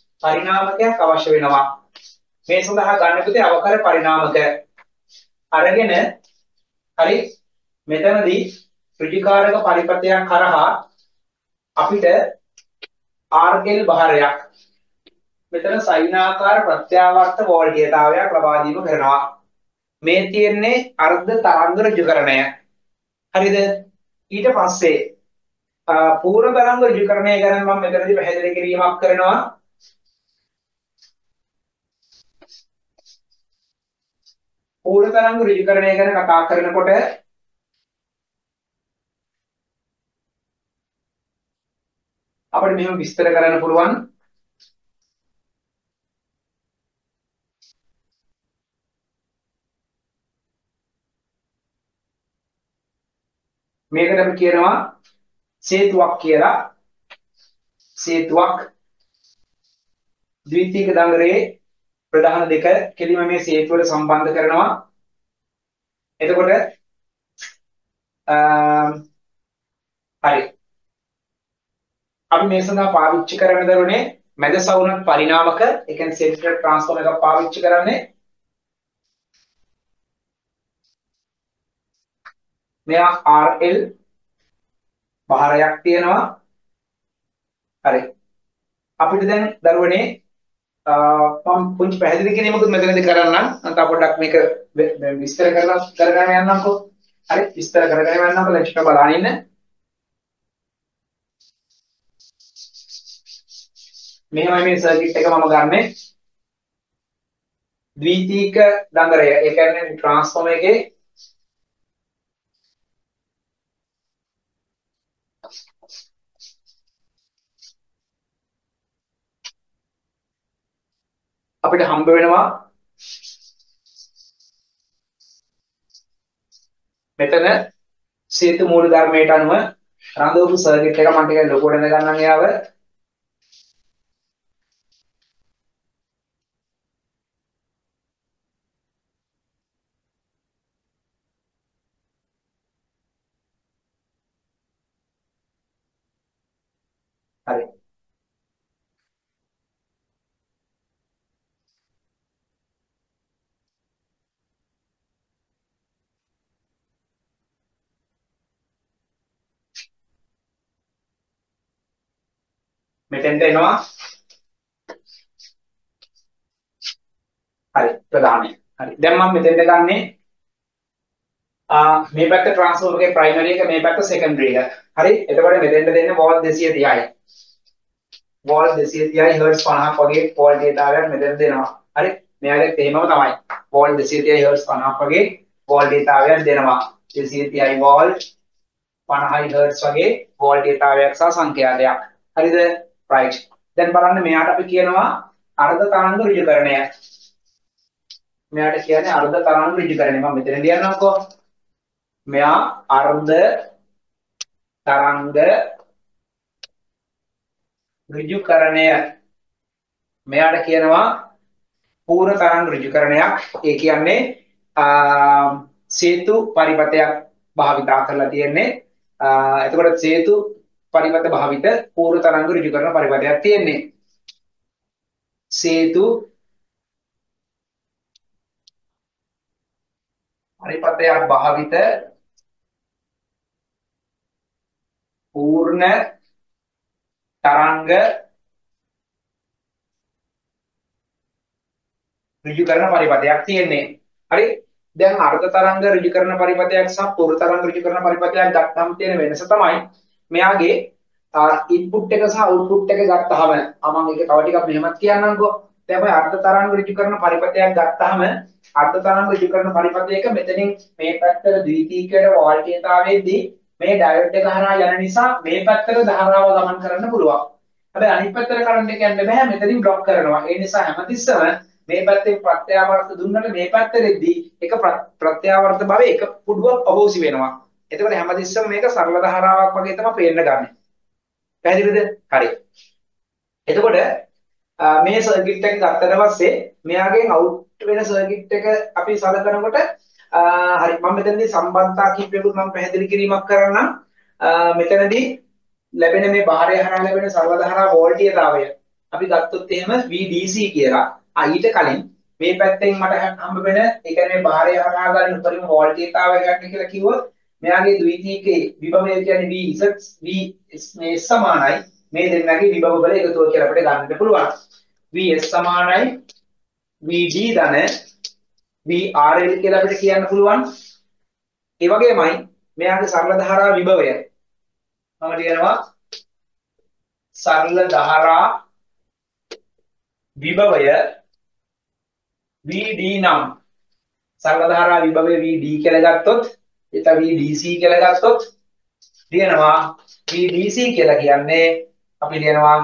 මේ සඳහා ගන්න පුතේ අවකර පරිණාමක අරගෙන හරි මෙතනදී ත්‍රිකාරක පරිපථයක් කරහා අපිට RL භාරයක් මෙතන සයිනාකාර ප්‍රත්‍යාවර්ත වෝල්ටීයතාවයක් ලබා දීම කරනවා. මේ තියෙන්නේ අර්ධ තරංග ඍජුකරණය. හරිද? ඊට පස්සේ පූර්ණ තරංග ඍජුකරණය ගැන මම මෙතනදී පැහැදිලි කිරීමක් කරනවා. පූර්ණ තරංග ඍජුකරණය ගැන කතා කරනකොට අපිට මෙහෙම විස්තර කරන්න පුළුවන්. මේකට අපි කියනවා සේතුවක් කියලා. සේතුවක් ද්විතීයික දඟරේ ප්‍රධාන දෙක කෙලිම මේ සේතුවට සම්බන්ධ කරනවා. එතකොට හරි. අපි මේ සඳහා පාවිච්චි කරන්න දරුනේ මැද සවුනක් පරිණාමක, ඒ කියන්නේ සෙන්ටරල් ට්‍රාන්ස්ෆෝමර් එකක් පාවිච්චි කරන්නේ. මෙයා RL භාරයක් තියෙනවා. හරි. අපිට දැන් දරුවනේ මම පුංචි පැහැදිලි කිරීමකුත් මෙතනදී කරන්නම්. නැත්නම් පොඩ්ඩක් මේක විස්තර කරගෙන යන්නම්කෝ. හරි විස්තර කරගෙන යන්නම්කෝ. දැන් චුට්ටක් බලන්න ඉන්න. මෙහෙමයි මේ සර්කිට් එක මම ගන්නෙ. ද්විතීයික දඟරය. ඒ කියන්නේ ට්‍රාන්ස්ෆෝමර් එකේ අපිට හම්බ වෙනවා මෙතන සේතු මූල ධර්මයට අනුව රඳවපු සර්කිට් එක මම ටිකක් ලොකුවට ගන්නම් යාව. හරි. මෙතෙන්ට එනවා. හරි ප්‍රධානයි. හරි. දැන් මම මෙතෙන්ට ගන්නේ මේ පැත්ත ට්‍රාන්ස්ෆෝමර් එකේ ප්‍රයිමරි එක, මේ පැත්ත සෙකන්ඩරි එක. හරි. එතකොට මෙතෙන්ට දෙන්නේ වෝල්ට් 230යි. වෝල්ට් 230යි හර්ට්ස් 50ක් වගේ වෝල්ටේජ්තාවයක් මෙතෙන් දෙනවා. හරි. මෙයාගෙත් එහෙමම තමයි. වෝල්ට් 230යි හර්ට්ස් 50ක් වගේ වෝල්ටේජ්තාවයක් දෙනවා. 230යි වෝල්ට් 50යි හර්ට්ස් වගේ වෝල්ටේජ්තාවයක් සහ සංඛ්‍යාතයක්. හරිද? රයිට්. දැන් බලන්න මෙයාට අපි කියනවා අර්ධ තරංග ඍජුකරණය. මෙයාට කියන්නේ අර්ධ තරංග ඍජුකරණය. මම මෙතන ලියන්නම්කෝ. මෙයා අර්ධ තරංග ඍජුකරණය. මෙයාට කියනවා පූර්ණ තරංග ඍජුකරණයක්. ඒ කියන්නේ සේතු පරිපථයක් භාවිතා කරලා තියෙන්නේ. එතකොට සේතු පරිපථ භාවිත පූර්ණ තරංග ඍජුකරණ පරිපථයක් තියෙන්නේ. සේතු පරිපථයක් භාවිත පූර්ණ තරංග ඍජුකරණ පරිපථයක් තියෙන්නේ. හරි. දැන් අර්ධ තරංග ඍජුකරණ පරිපථයක් සහ පූර්ණ තරංග ඍජුකරණ පරිපථයක් ගත්තාම තියෙන වෙනස තමයි මෙයාගේ ඉන්පුට් එක සහ අවුට්පුට් එක ගත්තාම මම ඒක තව ටිකක් මෙහෙමත් කියන්නම්කෝ. දැන් අපි අර්ධ තරංග ඍජුකරණ පරිපථයක් ගත්තාම අර්ධ තරංග ඍජුකරණ පරිපථයක මෙතනින් මේ පැත්තට ද්විතීයිකයට වෝල්ටේජ්තාවයේදී මේ ඩයෝඩ් එක හරහා යන නිසා මේ පැත්තට ධාරාව ගමන් කරන්න පුළුවන්. හැබැයි අනිත් පැත්තට කරන්ට් එක යන්න බෑ, මෙතනින් බ්ලොක් කරනවා. ඒ නිසා හැමතිස්සම මේ පැත්තේ ප්‍රත්‍යාවර්ත දුන්නට මේ පැත්තෙදී එක ප්‍රත්‍යාවර්ත භාවයේ එක පුඩුවක් අහෝසි වෙනවා. එතකොට හැමතිස්සම මේක සරල ධාරාවක් වගේ තමයි පේන්න ගන්න. පැහැදිලිද? හරි. එතකොට මේ සර්කිට් එක ගත්තට පස්සේ මෙයාගෙන් අවුට් වෙන සර්කිට් එක අපි සලකනකොට හරි මම මෙතනදී සම්බන්ධතා කීපයකට මම පැහැදිලි කිරීමක් කරන්නම්. මෙතනදී ලැබෙන මේ බාහිර හරහා ලැබෙන සරල ධාරා වෝල්ටේජතාවය අපි ගත්තොත් එහෙම VDC කියලා. ඊට කලින් මේ පැත්තෙන් මට හම්බ වෙන ඒ කියන්නේ බාහිර හරහා ගන්න උපරිම වෝල්ටේජතාවය ගන්න කියලා කිව්වොත් මෙයාගේ ද්විතීයිකේ විභවය කියන්නේ VS මේ සමානයි මේ දෙන්නගේ විභව බල එකතුව කියලා අපිට ගන්නට පුළුවන්. VS සමානයි VD ධන VRL කියලා අපිට කියන්න පුළුවන්. ඒ වගේමයි මෙයාගේ සරල ධාරා විභවය මම කියනවා සරල ධාරා විභවය VD නම් සරල ධාරා විභවය VD කියලා ගත්තොත් ඒක VDC කියලා ගත්තොත් ලියනවා VDC කියලා කියන්නේ අපි ලියනවා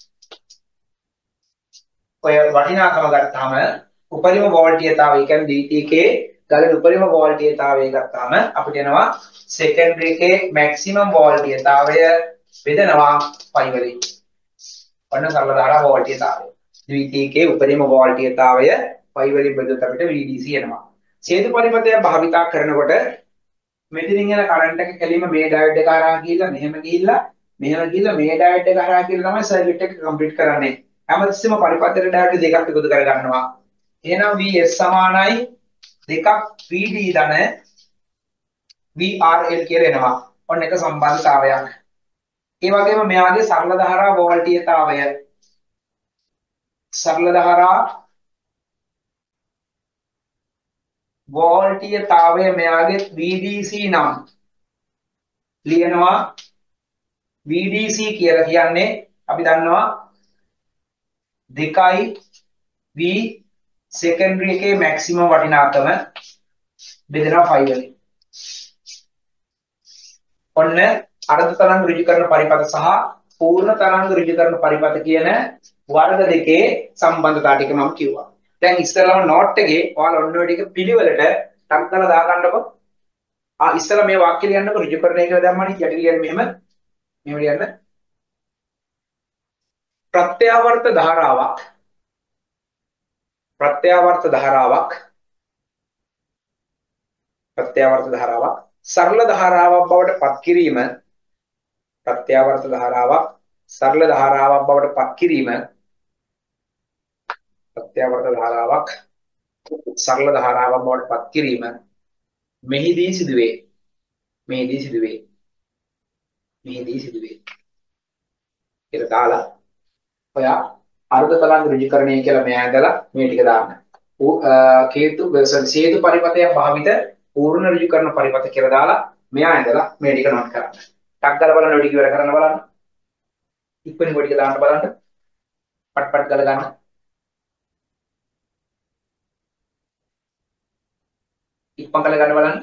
ඔය වටිනාකම ගත්තාම උපරිම වෝල්ටේජතාවය කියන්නේ ද්විතීයිකේ ගලන උපරිම වෝල්ටේජතාවය ගත්තාම අපිට එනවා සෙකන්ඩරි එකේ මැක්සිමම් වෝල්ටේජතාවය බෙදනවා 5 වලින්. ඔන්න සරල ධාරා වෝල්ටේජතාවය. ද්විතීයිකේ උපරිම වෝල්ටේජතාවය 5 වලින් බෙදුවොත් අපිට VDC එනවා. සේතු පරිපථය භාවිතා කරනකොට මෙතනින් යන කරන්ට් එක කෙලින්ම මේ ඩයෝඩ් එක හරහා ගිහිල්ලා මෙහෙම ගිහිල්ලා මේ ඩයෝඩ් එක හරහා කියලා තමයි සර්කිට් එක කම්ප්ලීට් කරන්නේ. හැමතිස්සෙම පරිපථයට ඩයෝඩ් දෙකක් එකතු කර ගන්නවා. එහෙනම් VS සමානයි දෙකක් VD ධන VRL කියලා එනවා. ඔන්න එක සම්බන්ධතාවයක්. ඒ වගේම මෙයාගේ සරල ධාරා වෝල්ටේජතාවය මෙයාගේ VDC නම් ලියනවා VDC කියලා කියන්නේ අපි දන්නවා 2යි V සෙකන්ඩරි එකේ මැක්සිමම් වටිනාකම බෙදෙනවා 5 වලින්. ඔන්න අර්ධ තරංග ඍජුකරණ පරිපථ සහ පූර්ණ තරංග ඍජුකරණ පරිපථ කියන වර්ග දෙකේ සම්බන්ධතාව ටික මම කිව්වා. දැන් ඉස්සෙල්ලාම නෝට් එකේ ඔයාලා ඔන්න ඔය ටික පිළිවෙලට ටක් කරලා දාගන්නකො. ඉස්සෙල්ලා මේ වාක්‍ය ලියන්නකො ඍජුකරණය කියලා දැම්මම යට ලියන්නේ මෙහෙම ලියන්න. ප්‍රත්‍යාවර්ත ධාරාවක් සරල ධාරාවක් බවට පත් කිරීම ප්‍රත්‍යාවර්ත ධාරාවක් සරල ධාරාවක් බවට පත් කිරීම ප්‍රත්‍යවර්ත ධාරාවක් සරල ධාරාවක් බවට පත් කිරීම මෙහිදී සිදුවේ. මෙහිදී සිදුවේ. මෙහිදී සිදුවේ. කියලා දාලා ඔයා අර්ධ තලංග ඍජුකරණය කියලා මෙයා ඇඳලා මේ ටික දාන්න. සේතු පරිපථයක් භාවිත පූර්ණ ඍජුකරණ පරිපථ කියලා දාලා මෙයා ඇඳලා මේ ටික නෝට් කරන්න. ටක් ගාලා බලන්න ඔය ටික ඉවර කරන්න බලන්න. ඉක්මනින් ඔය ටික දාන්න බලන්න. පට් පට් ගාලා ගන්න. ඉක්මන් කරලා ගන්න බලන්න.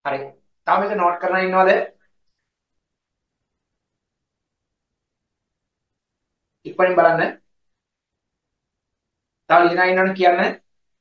හරි. තාම මේක නෝට් කරලා ඉන්නවද? ඉක්මනින් බලන්න. තව ලියනා ඉන්නවනේ කියන්න.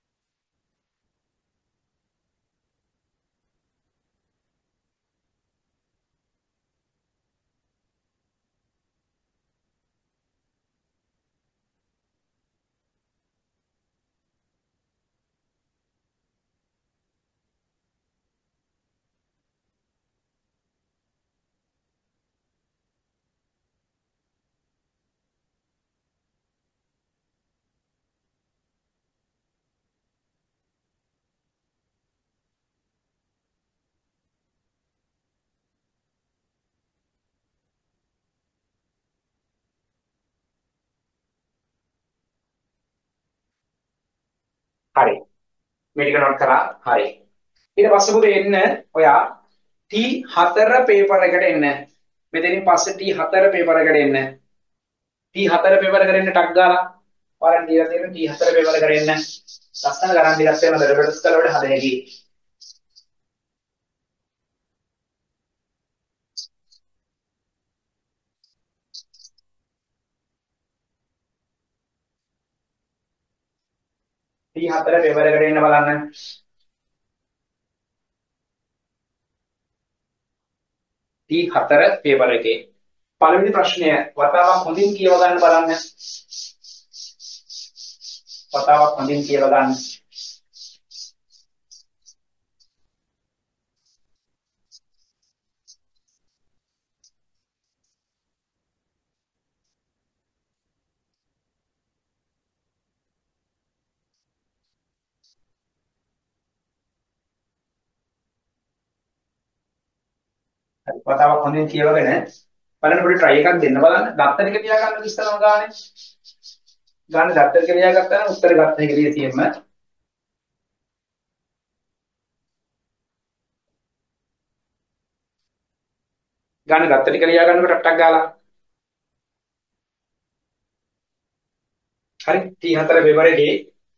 හරි. මේ ටික නෝට් කරා. හරි. ඊට පස්සේ පුතේ එන්න ඔයා T4 පේපර් එකට එන්න. මෙතනින් පස්සේ T4 පේපර් එකට එන්න. T4 පේපර් එකට එන්න ටක් ගාලා. ඔයාලට දීලා තියෙන T4 පේපර් එකට එන්න. ලස්සන ගණන් දෙකක් වෙන දරබඩස් කලවල හදෙකි. T4 පේපර් එකට එන්න බලන්න. T4 පේපර් එකේ පළවෙනි ප්‍රශ්නය වතාවක් හොඳින් කියව ගන්න බලන්න. වතාවක් හොඳින් කියව ගන්න. හරි වතාවක් හොඳින් කියවගෙන බලන්න පොඩි try එකක් දෙන්න බලන්න. දත්ත ටික තියා ගන්න ඉස්සරම ගානේ. ගන්න දත්ත ටික තියා ගත්තා නම් උත්තර ගත්ත එක තියෙන්න. ගන්න දත්ත ටික ලියා ගන්නකොට ටක් ගාලා. හරි T4 පේපර් එකේ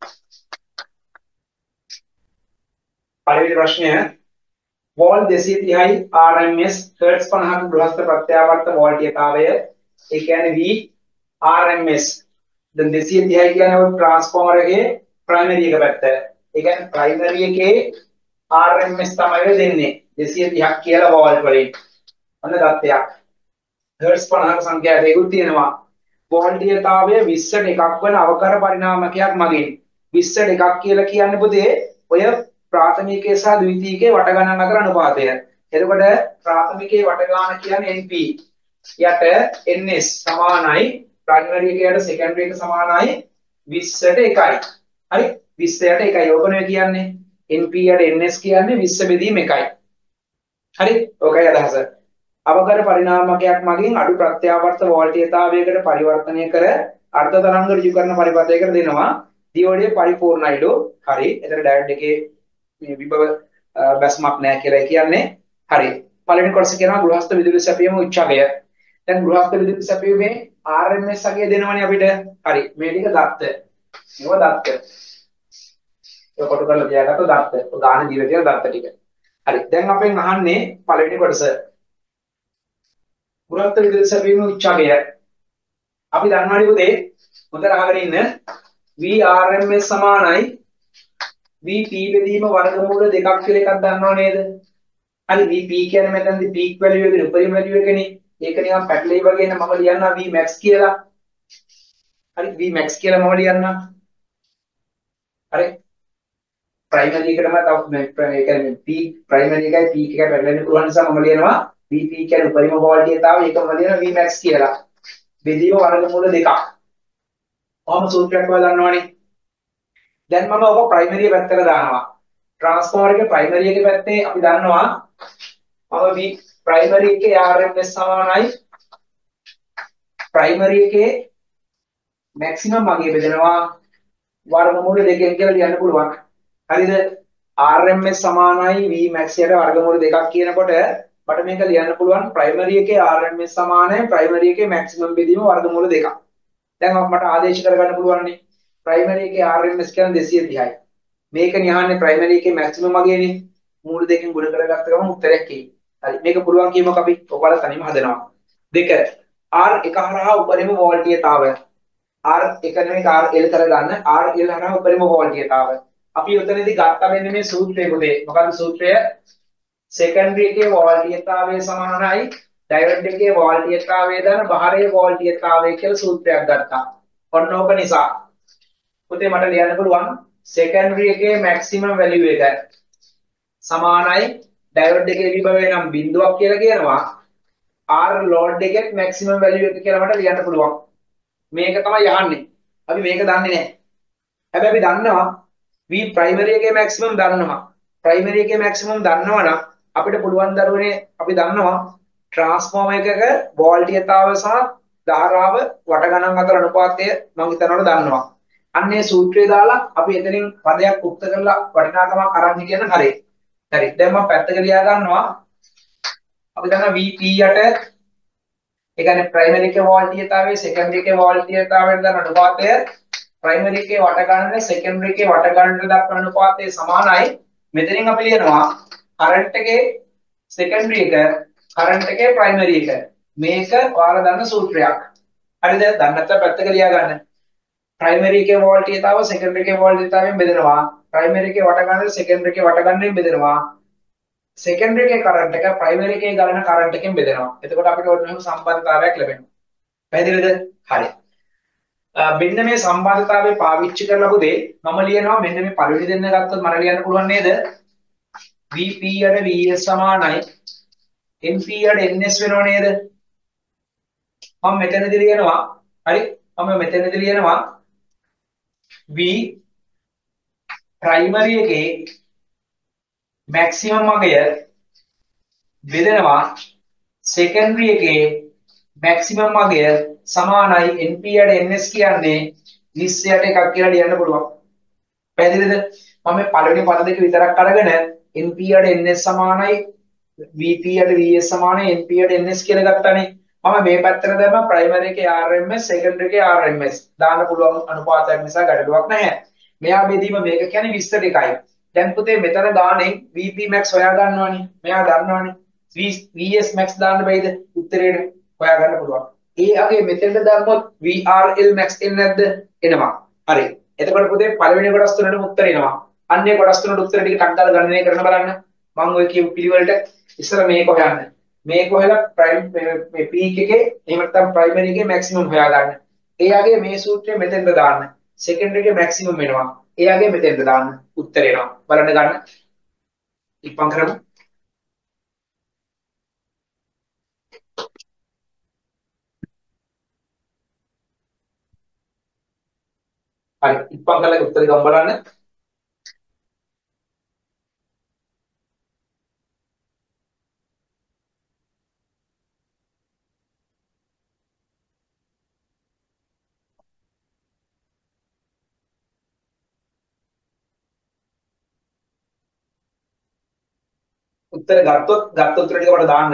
පළවෙනි ප්‍රශ්නය වෝල් 230යි RMS හර්ට්ස් 50ක ගෘහස්ත ප්‍රත්‍යාවර්ත වෝල්ටීයතාවය ඒ කියන්නේ V RMS දැන් 230යි කියන්නේ ඔය ට්‍රාන්ස්ෆෝමර් එකේ ප්‍රයිමරි එක පැත්ත. ඒ කියන්නේ ප්‍රයිමරි එකේ RMS තමයි දෙන්නේ 230ක් කියලා වෝල්ට් වලින්. අන්න දත්තයක්. හර්ට්ස් 50ක සංඛ්‍යාව ඒකුත් තියෙනවා. වෝල්ටීයතාවය 20ට එකක් වන අවකර පරිණාමකයක් මගින් 20ට එකක් කියලා කියන්නේ පුතේ ඔය ප්‍රාථමිකයේ සහ ද්විතීයිකයේ වට ගණන් අතර අනුපාතය. එතකොට ප්‍රාථමිකයේ වට ගාන කියන්නේ NP. යට NS සමානයි ප්‍රයිමරි එකයට සෙකන්ඩරි එක සමානයි 20ට 1යි. හරි 20ට 1යි. ඕකනේ කියන්නේ NP යට NS කියන්නේ 20 බෙදීම 1යි. හරි ඕකයි අදහස. අවකර පරිණාමකයක් මගින් අඩු ප්‍රත්‍යාවර්ත වෝල්ටීයතාවයකට පරිවර්තනය කර අර්ධ තරංග ඍජු කරන පරිපථයකට දෙනවා. දියෝඩිය පරිපූර්ණයිලු. හරි. එතන ඩයොඩ් එකේ මේ විභව බැස්මක් නැහැ කියලා කියන්නේ. හරි. පළවෙනි කොටස කියනවා ගෘහස්ත විදුලි සැපයීම උච්චාගය. දැන් ගෘහස්ත විදුලි සැපයීමේ RMS අගය දෙනවනේ අපිට. හරි. මේ ටික දත්ත. මේව දත්ත. ඒක කොට කරලා තියාගත්ත දත්ත. උදාහරණ දීලා තියෙන දත්ත ටික. හරි. දැන් අපෙන් අහන්නේ පළවෙනි කොටස. ගෘහස්ත විදුලි සැපයීම උච්චාගය. අපි දන්නවනේ පුතේ හොඳට අහගෙන ඉන්න VRMS සමානයි VP බෙදීම වර්ගමූල දෙකක් කියලා එකක් දන්නව නේද? හරි VP කියන්නේ මෙතනදී peak value එකේ උපරිම value එකනේ. ඒක නිකන් පැටලෙයි වගේ නේ මම ලියන්නා Vmax කියලා. හරි Vmax කියලා මම ලියන්නා. හරි ප්‍රයිමරි එකටම තව ඒ කියන්නේ peak ප්‍රයිමරි එකයි peak එකයි පැටලෙන්න පුළුවන් නිසා මම ලියනවා VP කියන්නේ උපරිම වෝල්ටේජතාවය ඒකම ලියනවා Vmax කියලා. බෙදීම වර්ගමූල දෙකක්. කොහොම සූත්‍රයක් ඔයාලා දන්නවනේ. දැන් මම ඔබ ප්‍රයිමරි පැත්තට දානවා. ට්‍රාන්ස්ෆෝමර් එකේ ප්‍රයිමරි එකේ පැත්තේ අපි දන්නවා මම V ප්‍රයිමරි එකේ RMS සමානයි ප්‍රයිමරි එකේ මැක්සිමම් මගේ බෙදෙනවා වර්ගමූල දෙකෙන් කියලා ලියන්න පුළුවන්. හරිද? RMS සමානයි Vmax යට වර්ගමූල දෙකක් කියනකොට මට මේක ලියන්න පුළුවන් ප්‍රයිමරි එකේ RMS සමානයි ප්‍රයිමරි එකේ මැක්සිමම් බෙදීම වර්ගමූල දෙකක්. දැන් මට ආදේශ කරගන්න පුළුවන් නේ. ප්‍රයිමරි එකේ RMS කියන්නේ 230යි. මේක නිහාන්නේ ප්‍රයිමරි එකේ මැක්සිමම් වගේනේ. මූල දෙකෙන් ගුණ කරගත්ත ගමන් උත්තරයක් එයි. හරි මේක පුළුවන් කියමුක අපි ඔයාලා තනියම හදනවා. දෙක R1 හරහා උපරිම වෝල්ටීයතාවය R1 නෙමෙයි RL කරගන්න RL හරහා උපරිම වෝල්ටීයතාවය. අපි උතනදී ගත්තා මෙන්න මේ සූත්‍රය පුතේ. මොකක්ද සූත්‍රය? සෙකන්ඩරි එකේ වෝල්ටීයතාවය සමානයි ඩයෝඩ් එකේ වෝල්ටීයතාවය දන බාහිර වෝල්ටීයතාවය කියලා සූත්‍රයක් ගත්තා. ඔන්න ඕක නිසා පුතේ මට ලියන්න පුළුවන් සෙකන්ඩරි එකේ මැක්සිමම් වැලියු එක සමානයි ඩයෝඩ් එකේ විභවය නම් බිඳුවක් කියලා කියනවා. R load එකේ මැක්සිමම් වැලියු එක කියලා මට ලියන්න පුළුවන්. මේක තමයි යහන්නේ. අපි මේක දන්නේ නැහැ. හැබැයි අපි දන්නවා V primary එකේ maximum දන්නවා. primary එකේ maximum දන්නවනම් අපිට පුළුවන් දරුවනේ අපි දන්නවා transformer එකක වෝල්ටීයතාව සහ ධාරාව වට ගණන් අතර අනුපාතය මම හිතනවල දන්නවා. අන්නේ සූත්‍රය දාලා අපි එතනින් පදයක් උක්ත කරලා වටිනාකමක් අරන් කියන හරිය. හරි. දැන් මම පැත්තක ලියා ගන්නවා. අපි දන්නවා VP යට ඒ කියන්නේ primary එකේ වෝල්ටීයතාවය secondary එකේ වෝල්ටීයතාවයට දාන අනුපාතය primary එකේ වට ගණන secondary එකේ වට ගණනට දක්වන අනුපාතය සමානයි. මෙතනින් අපි ලියනවා current එකේ secondary එක current එකේ primary එක. මේක ඔයාලා දන්න සූත්‍රයක්. හරිද? දන්නේ නැත්නම් පැත්තක ලියා ගන්න. primary එකේ වෝල්ටීයතාව secondary එකේ වෝල්ටීයතාවයෙන් බෙදෙනවා. primary එකේ වට ගණන secondary එකේ වට ගණනෙන් බෙදෙනවා. secondary එකේ current එක primary එකේ ගලන current එකෙන් බෙදෙනවා. එතකොට අපිට ඕන වෙන සම්බන්ධතාවයක් ලැබෙනවා. පැහැදිලිද? හරි. මෙන්න මේ සම්බන්ධතාවය පාවිච්චි කරලා පුතේ මම ලියනවා මෙන්න මේ පළවෙනි දෙන්න ගත්තොත් මට ලියන්න පුළුවන් නේද? VP යට VS සමානයි NP යට NS වෙනව නේද? මම මෙතනදී ලියනවා හරි මම මෙතනදී ලියනවා V primary එකේ maximum අගය බෙදෙනවා secondary එකේ maximum අගය සමානයි NP යට NS කියන්නේ 20ට එකක් කියලා ලියන්න පුළුවන්. පැහැදිලිද? මම මේ පළවෙනි පද දෙක විතරක් අරගෙන NP යට NS සමානයි VP යට VS සමානයි NP යට NS කියලා ගත්තානේ. මම මේ පැත්තට දැම්ම primary එකේ RMS secondary එකේ RMS දාන්න පුළුවන් අනුපාතයක් නිසා ගැටලුවක් නැහැ. මෙයා බෙදීම මේක කියන්නේ 20ට එකයි. දැන් පුතේ මෙතන ගානේ VP max හොයා ගන්නවනේ. මෙයා දන්නවනේ. VS max දාන්න බැයිද? උත්තරේට හොයා ගන්න පුළුවන්. ඒ අගේ මෙතෙන්ට දැම්මොත් VRL max එන්නේ නැද්ද? එනවා. හරි. එතකොට පුතේ පළවෙනි කොටස් තුනටම උත්තර එනවා. අන්නේ කොටස් තුනට උත්තර ටික ටක් දාලා ගණනය කරන බලන්න. මම ඔය කියපු පිළිවෙලට ඉස්සර මේක හොයන්න. මේක හොයලා ප්‍රයිම් මේ පීක් එකේ එහෙම නැත්නම් ප්‍රයිමරි එකේ මැක්සිමම් හොයා ගන්න. ඒ අගේ මේ සූත්‍රය මෙතෙන්ට දාන්න. සෙකන්ඩරි එකේ මැක්සිමම් වෙනවා. ඒ අගේ මෙතෙන්ට දාන්න. උත්තර එනවා. බලන්න ගන්න. ඉක්මන් කරමු. හරි ඉක්මන් කරලා උත්තර ගමු බලන්න. උත්තර ගත්ත උත්තර ටික මට දාන්න.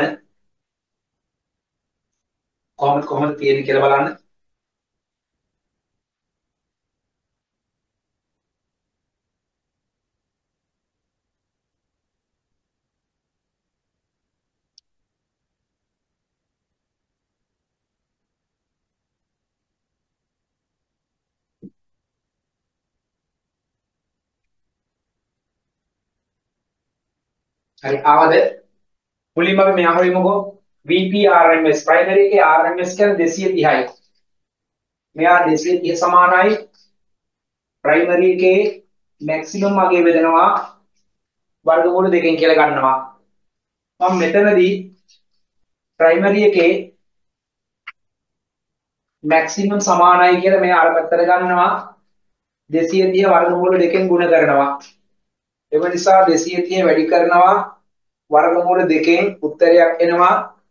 කොහොමද තියෙන්නේ කියලා බලන්න. හරි ආවද? මුලින්ම අපි මෙහා හොයමුකෝ. VP RMS primary එකේ RMS කියන්නේ 230යි. මෙයා 230 සමානයි primary එකේ maximum අගය බෙදනවා වර්ගමූල දෙකෙන් කියලා ගන්නවා. මම මෙතනදී primary එකේ maximum සමානයි කියලා මේ අර පැත්තට ගන්නවා 230 වර්ගමූල දෙකෙන් ගුණ කරනවා. ඒ නිසා 230 වැඩි කරනවා වර්ගමූල දෙකෙන් උත්තරයක් එනවා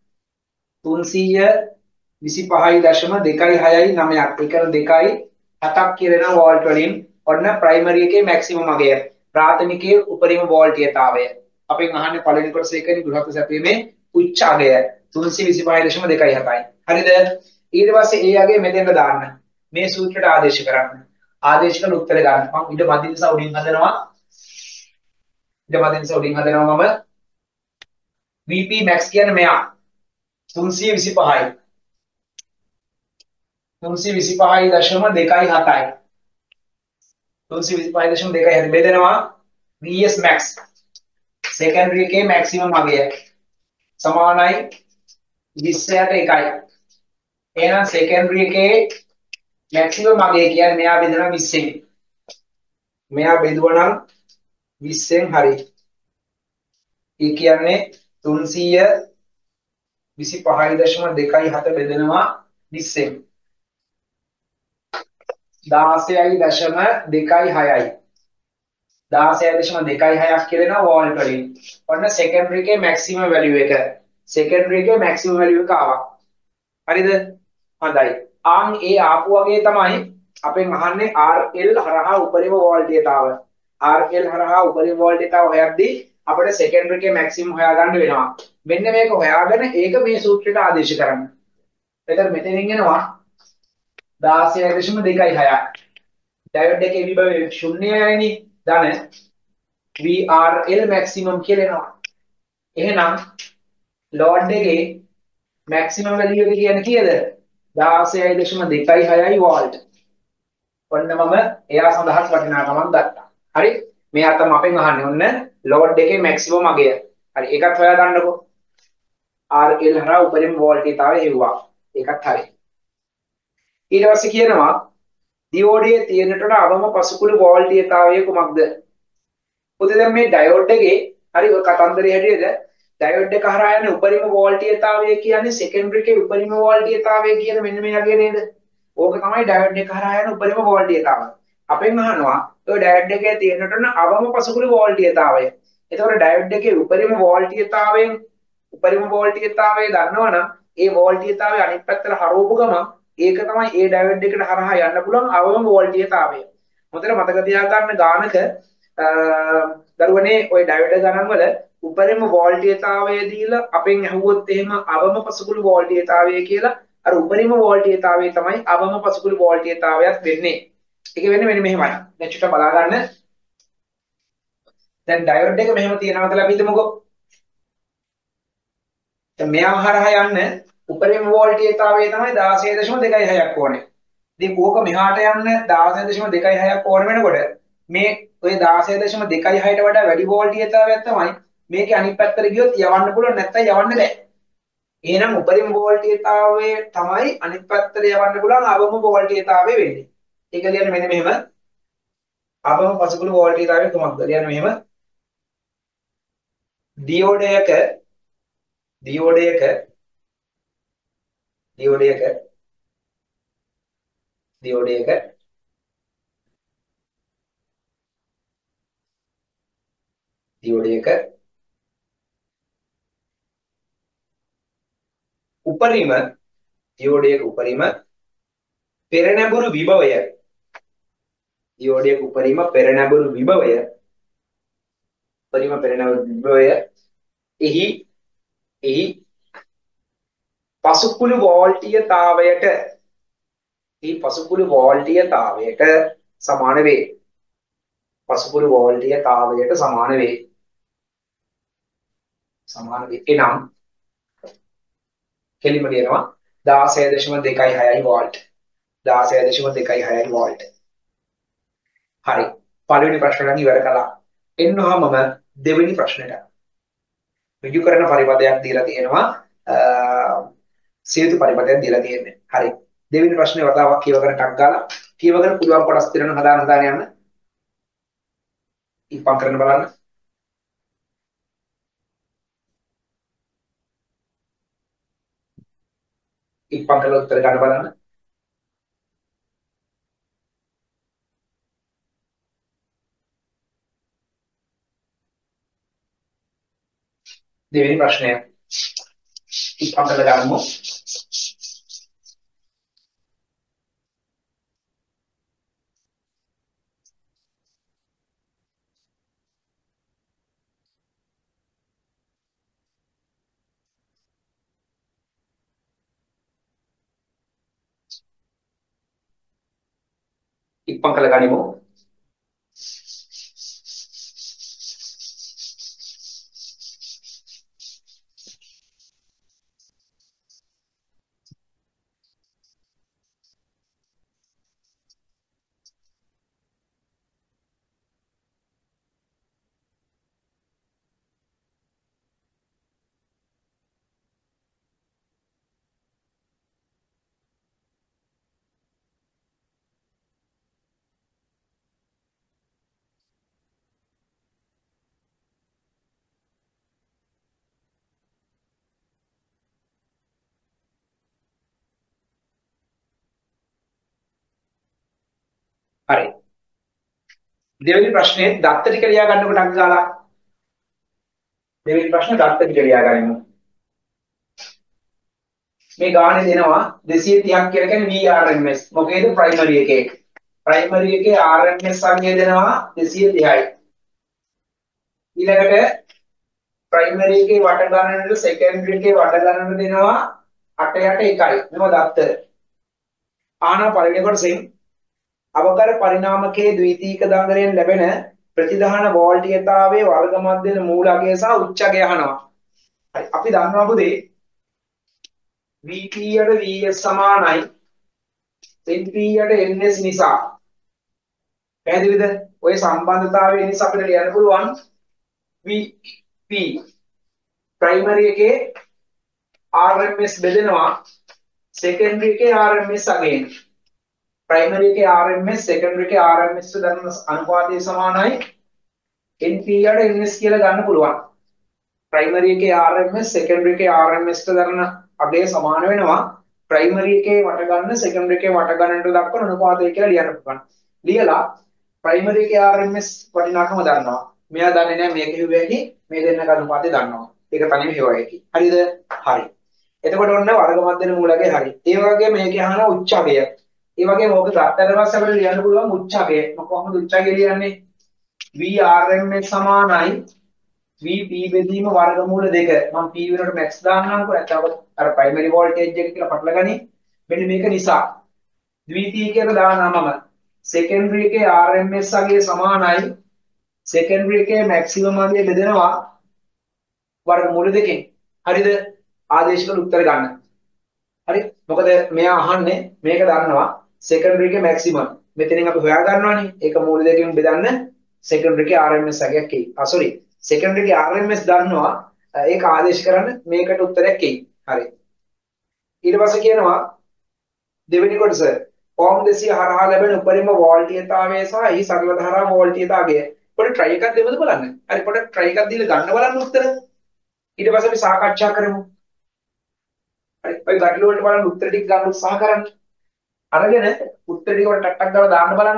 325.269ක්. ඒ කියන්නේ 2.7ක් කියලා වෝල්ට් වලින් ඔන්න ප්‍රයිමරි එකේ මැක්සිමම් අගය ප්‍රාථමිකයේ උපරිම වෝල්ටීයතාවය. අපෙන් අහන්නේ පළවෙනි කොටස එකනේ ගෘහස්ත සැපීමේ උච්ච අගය 325.2.7යි. හරිද? ඊට පස්සේ ඒ අගය මෙතෙන්ට දාන්න. මේ සූත්‍රයට ආදේශ කරන්න. ආදේශ කරන උත්තර ගන්න. මම ඊට මැදින් නිසා උඩින් හදනවා. ඊට පස්සේ උඩින් හදනවා මම VP max කියන්නේ මෙයා 325යි 325.27යි 325.27 බෙදෙනවා VS max secondary එකේ maximum අගය සමානයි 20ට 1යි එහෙනම් secondary එකේ maximum අගය කියන්නේ මෙයා බෙදෙනවා 20න් මෙයා බෙදුවා නම් 20න් හරි ඒ කියන්නේ 325.27 බෙදෙනවා 20න් 16.26යි 16.26ක් කියලා වෝල්ට් වලින්. ඔන්න secondary එකේ maximum value එක. secondary එකේ maximum value එක ආවා. හරිද? හොඳයි. ආන් ඒ ආපු වගේ තමයි අපෙන් අහන්නේ RL හරහා උපරිම වෝල්ටේජතාව. RL හරහා උපරිම වෝල්ටේජතාව හොයද්දී අපිට secondary එකේ maximum හොයාගන්න වෙනවා. මෙන්න මේක හොයාගෙන ඒක මේ සූත්‍රයට ආදේශ කරන්න. එතන මෙතනින් එනවා 16.26ක්. ඩයෝඩ් එකේ විභවය ශුන්‍යයයිනේ ධන VRL maximum කියලා එනවා. එහෙනම් ලෝඩ් එකේ maximum value එක කියන්නේ කීයද? 16.26යි වෝල්ට්. ඔන්න මම එයා සඳහා වටිනාකමක් ගත්තා. හරි? මෙයා තමයි අපෙන් අහන්නේ. ඔන්න ලෝඩ් එකේ maximum අගය. හරි. ඒකත් හොයා ගන්නකො. RL හරහා උපරිම වෝල්ටේජතාවය හෙව්වා. ඒකත් හරි. ඊට පස්සේ කියනවා දියෝඩයේ තියෙනට වඩා අවම පසුකුළු වෝල්ටේජතාවය කුමක්ද? පුතේ දැන් මේ ඩයෝඩ් එකේ හරි ඔය කතන්දරේ හැටියට ඩයෝඩ් එක හරහා යන උපරිම වෝල්ටේජතාවය කියන්නේ සෙකන්ඩරි එකේ උපරිම වෝල්ටේජතාවය කියන මෙන්න මේ යගේ නේද? ඕක තමයි ඩයෝඩ් එක හරහා යන උපරිම වෝල්ටේජතාවය. අපෙන් අහනවා ඔය ඩයෝඩ් එකේ තියෙනට වඩා අවම පසුකුළු වෝල්ටේජතාවය. එතකොට ඩයෝඩ් එකේ උපරිම වෝල්ටේජතාවයෙන් උපරිම වෝල්ටේජතාවය දන්නවනම් ඒ වෝල්ටේජතාවය අනිත් පැත්තට හරවපු ගමන් ඒක තමයි ඒ ඩයෝඩ් එකට හරහා යන්න පුළුවන් අවම වෝල්ටේජතාවය. හොඳට මතක තියාගන්න ගානක දරුවනේ ওই ඩයෝඩ් ගණන් වල උපරිම වෝල්ටේජතාවය දීලා අපෙන් අහුවොත් එහෙම අවම පසුකුළු වෝල්ටේජතාවය කියලා අර උපරිම වෝල්ටේජතාවය තමයි අවම පසුකුළු වෝල්ටේජතාවයක් වෙන්නේ. ඒක වෙන්නේ මෙන්න මෙහෙමයි. දැන් චුට්ටක් බලා ගන්න. දැන් ඩයෝඩ් එක මෙහෙම තියෙනවා කියලා අපි හිතමුකෝ. දැන් මෙයා හරහා යන්න උපරිම වෝල්ටේජතාවය තමයි 16.26ක් ඕනේ. ඉතින් ඕක මෙහාට යන්න 16.26ක් ඕන වෙනකොට මේ ඔය 16.26ට වඩා වැඩි වෝල්ටේජතාවයක් තමයි මේකේ අනිත් පැත්තට ගියොත් යවන්න පුළුවන් නැත්නම් යවන්න බෑ. එහෙනම් උපරිම වෝල්ටේජතාවය තමයි අනිත් පැත්තට යවන්න පුළුවන් අවම වෝල්ටේජතාවය වෙන්නේ. ඒක කියන්නේ මෙන්න මෙහෙම අවම පසුකුළු වෝල්ටේජතාවය කොහොමද? කියන්නේ මෙහෙම දියෝඩයක දියෝඩයක දියෝඩයක දියෝඩයක දියෝඩයක උපරිම දියෝඩයක උපරිම පෙරනැඹුරු විභවය දියෝඩයක උපරිම පෙරනැඹුරු විභවය උපරිම පෙරනැඹුරු විභවය එහි පසුකුළු වෝල්ටීයතාවයට සමාන වේ. පසුකුළු වෝල්ටීයතාවයට සමාන වේ. එනම් කෙලිම කියනවා 16.26යි වෝල්ට්. 16.26යි වෝල්ට්. හරි. පළවෙනි ප්‍රශ්නයෙන් ඉවර කළා. එන්නවා මම දෙවෙනි ප්‍රශ්නෙට. ඍජු කරන පරිපදයක් දීලා තියෙනවා. සියුතු පරිපදයක් දීලා තියෙන්නේ. හරි. දෙවෙනි ප්‍රශ්නේ වතාවක් කියවගෙන ටක් ගාලා කියවගෙන පුළුවන් කොටස් දෙන්න හදාගෙන යන්න. ඉපම් කරන්න බලන්න. ඉපම් කරලා උත්තර ගන්න බලන්න. දෙවෙනි ප්‍රශ්නය. ඉපම් කරලා ගන්නමු. ඉපම් කරලා ගනිමු. දෙවෙනි ප්‍රශ්නේ දත්ත ටික ලියා ගන්නකොට අංක ගාලා. දෙවෙනි ප්‍රශ්නේ දත්ත ටික ලියා ගනිමු. මේ ගානේ දෙනවා 230ක් කියලා කියන්නේ VRMS. මොකේද ප්‍රයිමරි එකේ. ප්‍රයිමරි එකේ RMS සංඛ්‍යා දෙනවා 230යි. ඊළඟට ප්‍රයිමරි එකේ වට ගණනට සෙකන්ඩරි එකේ වට ගණනට දෙනවා 8 මේවා දත්ත. ආනා පළවෙනි කොටසෙන් අවකර පරිණාමකයේ ද්විතීක දංගලයෙන් ලැබෙන ප්‍රතිධාන වෝල්ටීයතාවයේ වර්ග මධ්‍යන මූලකය සහ උච්චකය අහනවා. හරි අපි දන්නවා පුතේ Vp යට Vs සමානයි Np යට Ns නිසා. පැහැදිලිද? ඔය සම්බන්ධතාවය නිසා අපිට ලියන්න පුළුවන් Vp ප්‍රයිමරි එකේ RMS බෙදෙනවා සෙකන්ඩරි එකේ RMS අගයෙන්. ප්‍රයිමරි එකේ RMS සෙකන්ඩරි එකේ RMS දරන අනුපාතය සමානයි NP යට NS කියලා ගන්න පුළුවන්. ප්‍රයිමරි එකේ RMS සෙකන්ඩරි එකේ RMS දරන අගය සමාන වෙනවා ප්‍රයිමරි එකේ වට ගන්න සෙකන්ඩරි එකේ වට ගන්නට දක්වන අනුපාතය කියලා ලියන්න පුළුවන්. ලියලා ප්‍රයිමරි එකේ RMS වටිනාකම දන්නවා. මෙයා දන්නේ නැහැ මේක හිව්වැකි මේ දෙන්නක අනුපාතය දන්නවා. ඒක තනියම හිව්වැකි. හරිද? හරි. එතකොට ඔන්න වර්ග මධ්‍යන මූලකේ හරි. ඒ වගේම මේකේ අහන උච්චාගය. ඒ වගේම ඕක ගත්තට පස්සේ අපිට ලියන්න පුළුවන් උච්චාගය. කොහොමද උච්චාගය ලියන්නේ? VRMS සමානයි VP බෙදීම වර්ගමූල 2. මම P වෙනකොට max දාන්නම්කෝ. නැත්නම් අර primary voltage එක කියලා පටලගනි. මෙන්න මේක නිසා ද්විතීයික කියලා දානවා මම. secondary එකේ RMS අගය සමානයි secondary එකේ maximum අගය බෙදෙනවා වර්ගමූල 2කින්. හරිද? ආදේශවල උත්තර ගන්න. හරි? මොකද මෙයා අහන්නේ මේක දන්නවා secondary එකේ maximum. මෙතනින් අපි හොයා ගන්නවානේ. ඒක මූල 2කින් බෙදන්න secondary එකේ RMS අගයක් එයි. sorry. secondary එකේ RMS දන්නවා ඒක ආදේශ කරන්න මේකට උත්තරයක් එයි. හරි. ඊට පස්සේ කියනවා දෙවෙනි කොටස ඕම් 200 හරහා ලැබෙන උපරිම වෝල්ටීයතාවය සහ එහි සරල ධාරා වෝල්ටීයතාවය. පොඩි try එකක් දෙමුද බලන්න. හරි පොඩි try එකක් දීලා ගන්න බලන්න උත්තර. ඊට පස්සේ අපි සාකච්ඡා කරමු. හරි. ඔය ගැටළු වලට බලන්න උත්තර ටික ගන්න උත්සාහ කරන්න. අරගෙන උත්තර ටික වල ටක් ටක් ගාලා දාන්න බලන්න.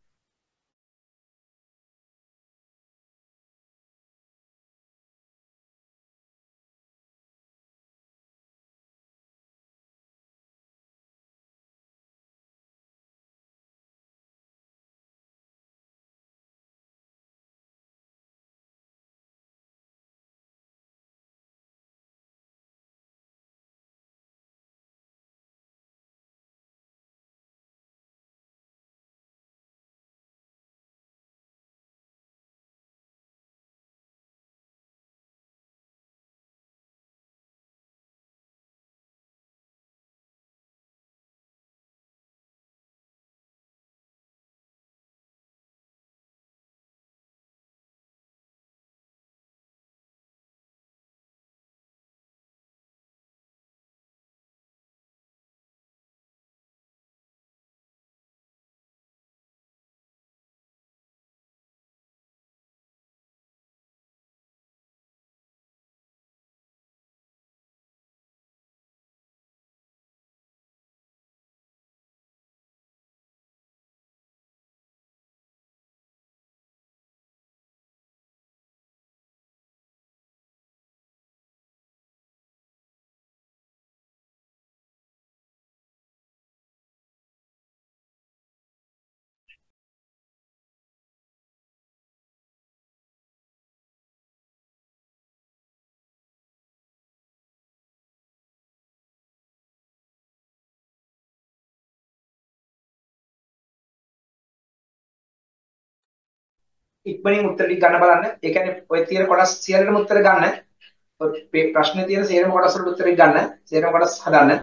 ඉක්මනින් උත්තර ටික ගන්න බලන්න. ඒ කියන්නේ ඔය තියෙන කොටස් සියල්ලටම උත්තර ගන්න. ඔය ප්‍රශ්නේ තියෙන සියලුම කොටස් වලට උත්තර ගන්න. සියලුම කොටස් හදන්න.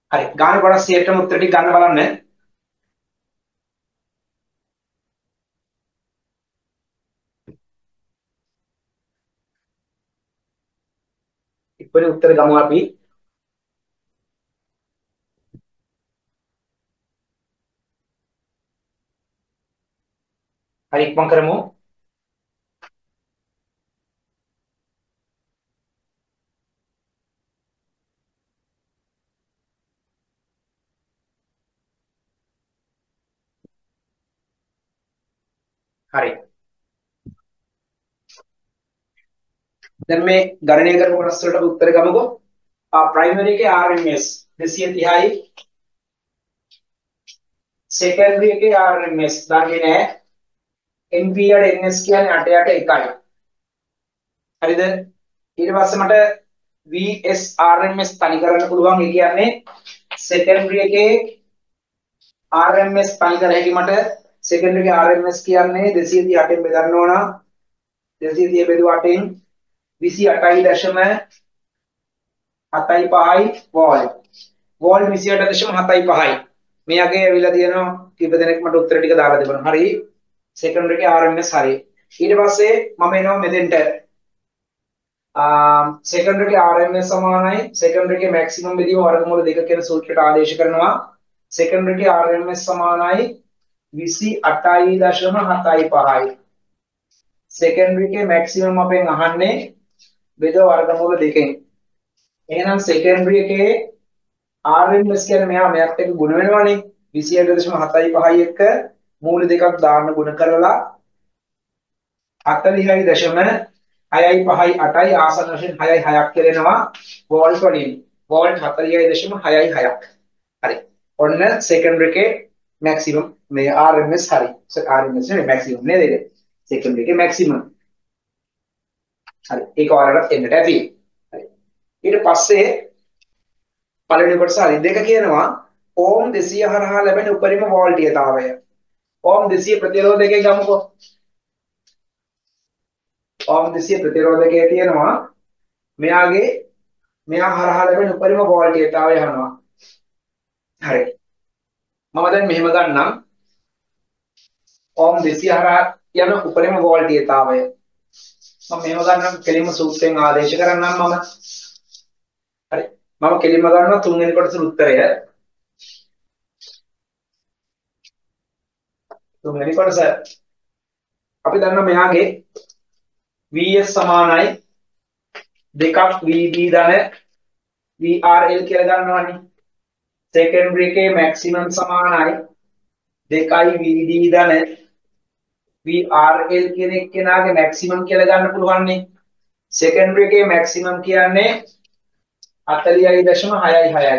හරි. ගාන කොටස් 100ටම උත්තර ටික ගන්න බලන්න. ඉක්මනින් උත්තර ගමු අපි. හරි ඉක්මන් කරමු. හරි. දැන් මේ ගණනය කරපු කොටස් වලට උත්තර ගමුකෝ. ප්‍රයිමරි එකේ RMS 230යි. සෙකන්ඩරි එකේ RMS දන්නේ නැහැ. NP යට NS කියන්නේ 881යි. හරිද? ඊට පස්සේ මට VS RMS තනි කරන්න පුළුවන්. ඒ කියන්නේ සෙකන්ඩරි එකේ RMS තනි කර හැකි මට. සෙකන්ඩරි එකේ RMS කියන්නේ 238න් බෙදන්න ඕන. 230 බෙදුව 8න් 28.75 වෝල්ට්. වෝල්ට් 28.75යි. මෙයාගේ ඇවිල්ලා තියෙනවා කීප දෙනෙක් මට උත්තර ටික දාලා දෙන්න. හරි. සෙකන්ඩරි එකේ RMS හරි. ඊට පස්සේ මම එනවා මෙතෙන්ට. සෙකන්ඩරි එකේ RMS සමානයි සෙකන්ඩරි එකේ මැක්සිමම් බෙදීම වර්ගමූල 2 කියන සූත්‍රයට ආදේශ කරනවා. සෙකන්ඩරි එකේ RMS සමානයි 28.75යි. සෙකන්ඩරි එකේ මැක්සිමම් අපෙන් අහන්නේ බෙදව වර්ගමූල 2කින්. එහෙනම් සෙකන්ඩරි එකේ RMS කියන්නේ මෙයාත් එක්ක ගුණ වෙනවනේ 28.75 එක්ක මූල දෙකක් දාන්න ගුණ කරලා 40.658යි ආසන්න වශයෙන් 6.6ක් කෙරෙනවා වෝල්ට් වලින්. වෝල්ට් 40.626ක්. හරි. ඔන්න සෙකන්ඩරි එකේ මැක්සිමම් මේ RMS හරි. RMS නේ මැක්සිමම් නේද? සෙකන්ඩරි එකේ මැක්සිමම්. හරි. ඒක ඔයාලට එන්නට ඇති. හරි. ඊට පස්සේ පළවෙනි කොටස හරි දෙක කියනවා ඕම් 200 හරහා ලැබෙන උපරිම වෝල්ටීයතාවය. ඕම් 200 ප්‍රතිරෝධකයේ ගමුකෝ. ඕම් 200 ප්‍රතිරෝධකයේ තියෙනවා මෙයා හරහා ලැබෙන උපරිම වෝල්ටීයතාවය අහනවා. හරි. මම දැන් මෙහෙම ගන්නම්. ඕම් 200 හරහා යන උපරිම වෝල්ටීයතාවය. මම මෙහෙම ගන්නම් කෙලින්ම සූත්‍රයෙන් ආදේශ කරන්නම් මම. හරි. මම කෙලින්ම ගන්නවා තුන්වෙනි කොටසේ උත්තරය. තුන්වෙනි කොටස අපි දන්නවා මෙයාගේ VS සමානයි දෙකක් VB ධන VRL කියලා ගන්නවානේ. සෙකන්ඩරි එකේ මැක්සිමම් සමානයි දෙකයි VD ධන VRL කියන එක්කෙනාගේ මැක්සිමම් කියලා ගන්න පුළුවන් නේ. සෙකන්ඩරි එකේ මැක්සිමම් කියන්නේ 40.666යි.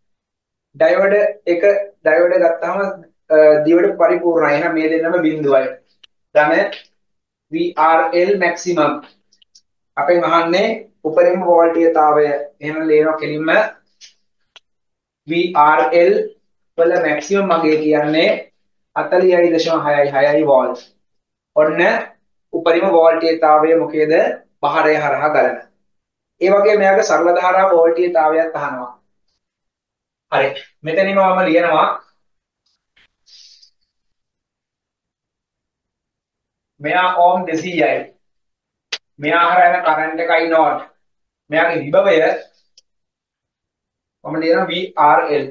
ඩයෝඩ් ගත්තාම දිවට පරිපූර්ණයි. එහෙනම් මේ දෙන්නම බිඳුවයි. ධන VRL maximum අපෙන් අහන්නේ උපරිම වෝල්ටීයතාවය. එහෙනම් ලියනවා කෙලින්ම VRL වල maximum මගේ කියන්නේ 40.666යි වෝල්ට්. ඔන්න උපරිම වෝල්ටීයතාවය මොකේද? බහරය හරහා ගලන. ඒ වගේ මෙයාගේ සරල ධාරා වෝල්ටීයතාවයත් අහනවා. හරි. මෙතනින්ම මම ලියනවා මෙයා ඕම් 200යි. මෙයා හරහා යන කරන්ට් එකයි නෝට්. මෙයාගේ විභවය මම ලියනවා VRL.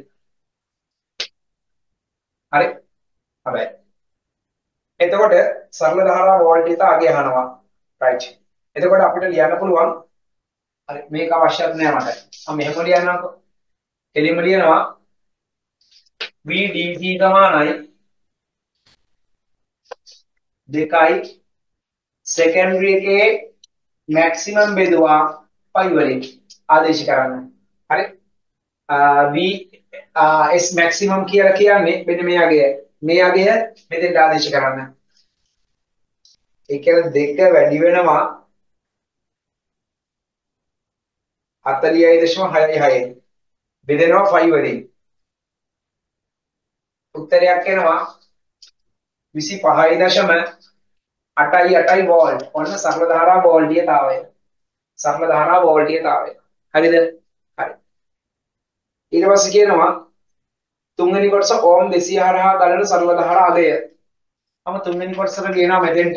හරි. හරි. එතකොට සරල ධාරා වෝල්ටීයතාවය අහනවා. රයිට්. එතකොට අපිට ලියන්න පුළුවන් හරි මේක අවශ්‍යත් නෑ මට. මම මෙහෙම ලියන්නම්කෝ. එලිම ලියනවා VDC සමානයි දෙකයි සෙකන්ඩරි එකේ මැක්සිමම් බෙදුවා 5 වලින් ආදේශ කරන්න. හරි. S maximum කියලා කියන්නේ මෙන්න මේ අගය මෙතෙන්ට ආදේශ කරන්න. ඒ කියන්නේ දෙක වැඩි වෙනවා 40.66න් බෙදෙනවා 5 වලින්. උත්තරයක් එනවා 25.88 වෝල්ට්. ඔන්න සරල ධාරා වෝල්ටීයතාවය. සරල ධාරා වෝල්ටීයතාවය. හරිද? හරි. ඊට පස්සේ කියනවා තුන්වෙනි කොටස ඕම් 200 හරහා ගලන සරල ධාරා අගය. මම තුන්වෙනි කොටසට කියනවා මෙතෙන්ට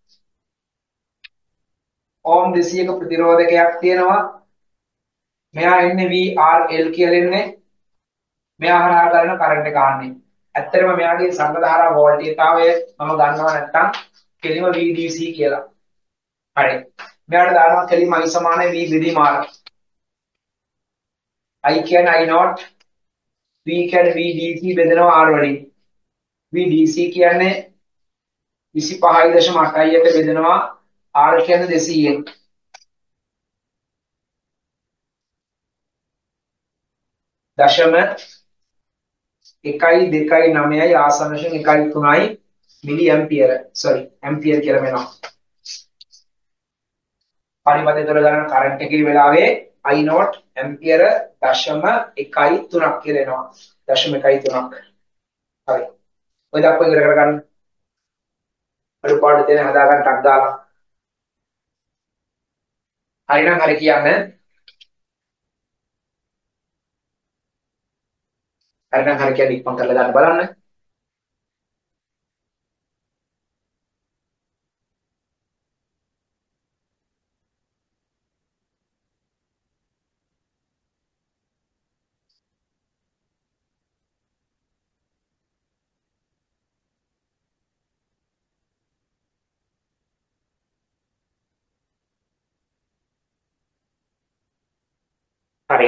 ඕම් 200ක ප්‍රතිරෝධකයක් තියෙනවා. මෙයා එන්නේ VRL කියලා එන්නේ. මෙයා හරහා ගලන කරන්ට් එක ආන්නේ. ඇත්තටම මෙයාගේ සරල ධාරා වෝල්ටේජතාවය මම ගන්නවා නැත්තම් කෙලිම VDC කියලා. හරි. මෙයාට දානවා කෙලිම I සමානයි V විදිමාන. I කියන්නේ I not, V කියන්නේ VDC බෙදෙනවා R වලින්. VDC කියන්නේ 25.8ට බෙදෙනවා R කියන්නේ 200න්. දශම 1.29යි ආසන්න වශයෙන් 1.3යි මිලි ඇම්පියර. sorry ඇම්පියර කියලා වෙනවා. පරිපථය තුළ ගන්න කරන්ට් එකේ වෙලාවේ I not ඇම්පියර 0.13ක් කියලා එනවා. 0.13ක්. හරි. ඔය දක්වා ඉවර කරගන්න. අඩුපාඩු තියෙන හදා ගන්න ටක් දාලා. හරිනම් හරි කියන්නේ. හරිනම් හරි කියන්නේ ඉක්මන් කරලා දාන්න බලන්න. හරි.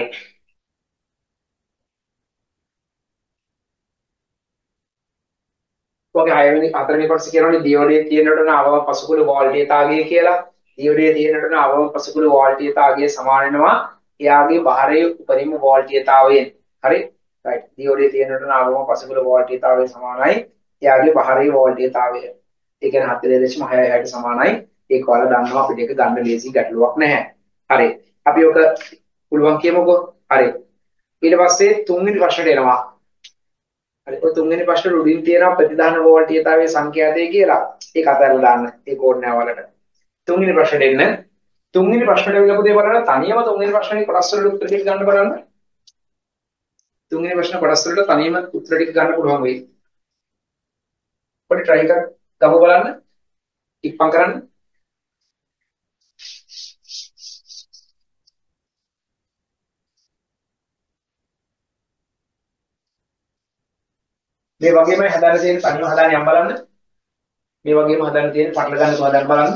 ඔගේ හතරවෙනි කොටස කියනවානේ දියෝඩයේ තියෙනට අවම පසුකුළු වෝල්ටේජතාවය කියලා. දියෝඩයේ තියෙනට අවම පසුකුළු වෝල්ටේජතාවය සමාන වෙනවා එයාගේ බාහිරයේ උපරිම වෝල්ටේජතාවයෙන්. හරි. right. දියෝඩයේ තියෙනට අවම පසුකුළු වෝල්ටේජතාවය සමානයි එයාගේ බාහිරයේ වෝල්ටේජතාවය. ඒ කියන්නේ 7.6ට සමානයි. ඒක ඔයාලා දන්නවා අපිට ඒක ගන්න ලේසි ගැටලුවක් නැහැ. හරි. අපි ඔක පුළුවන් කියමුකෝ. හරි. ඊට පස්සේ තුන්වෙනි ප්‍රශ්නට එනවා. හරි ඔය තුන්වෙනි ප්‍රශ්නේ උඩින් තියෙනවා ප්‍රතිධාන වෝල්ටේජතාවයේ සංඛ්‍යාතය කියලා. ඒක අතහැරලා දාන්න. ඒක ඕනේ නැහැ ඔයාලට. තුන්වෙනි ප්‍රශ්නෙට එන්න. තුන්වෙනි ප්‍රශ්නෙට විලපු දේ බලන්න තනියම තුන්වෙනි ප්‍රශ්නේ කොටස් වලට උත්තර ටික ගන්න බලන්න. තුන්වෙනි ප්‍රශ්න කොටස් වලට තනියම උත්තර ටික ගන්න පුළුවන් වෙයි. පොඩි try එකක් ගමු බලන්න. ඉක්මන් කරන්න. මේ වගේම හදාන්න තියෙන තනියම හදාන්න යම් බලන්න. මේ වගේම හදාන්න තියෙන පටල ගන්න හදාන්න බලන්න.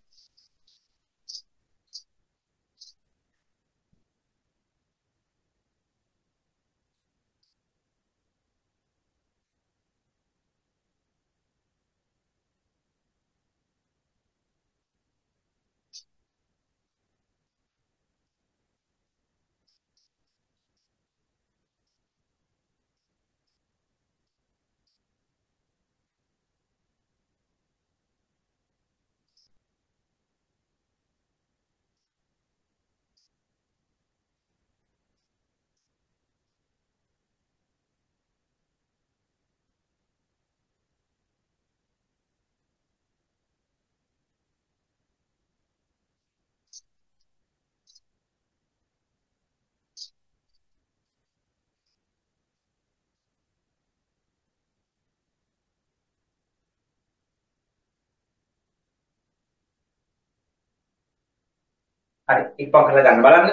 හරි ඉක්මන් කරලා ගන්න බලන්න.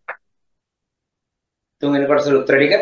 තුන්වෙනි කොටසේ උත්තර ටික.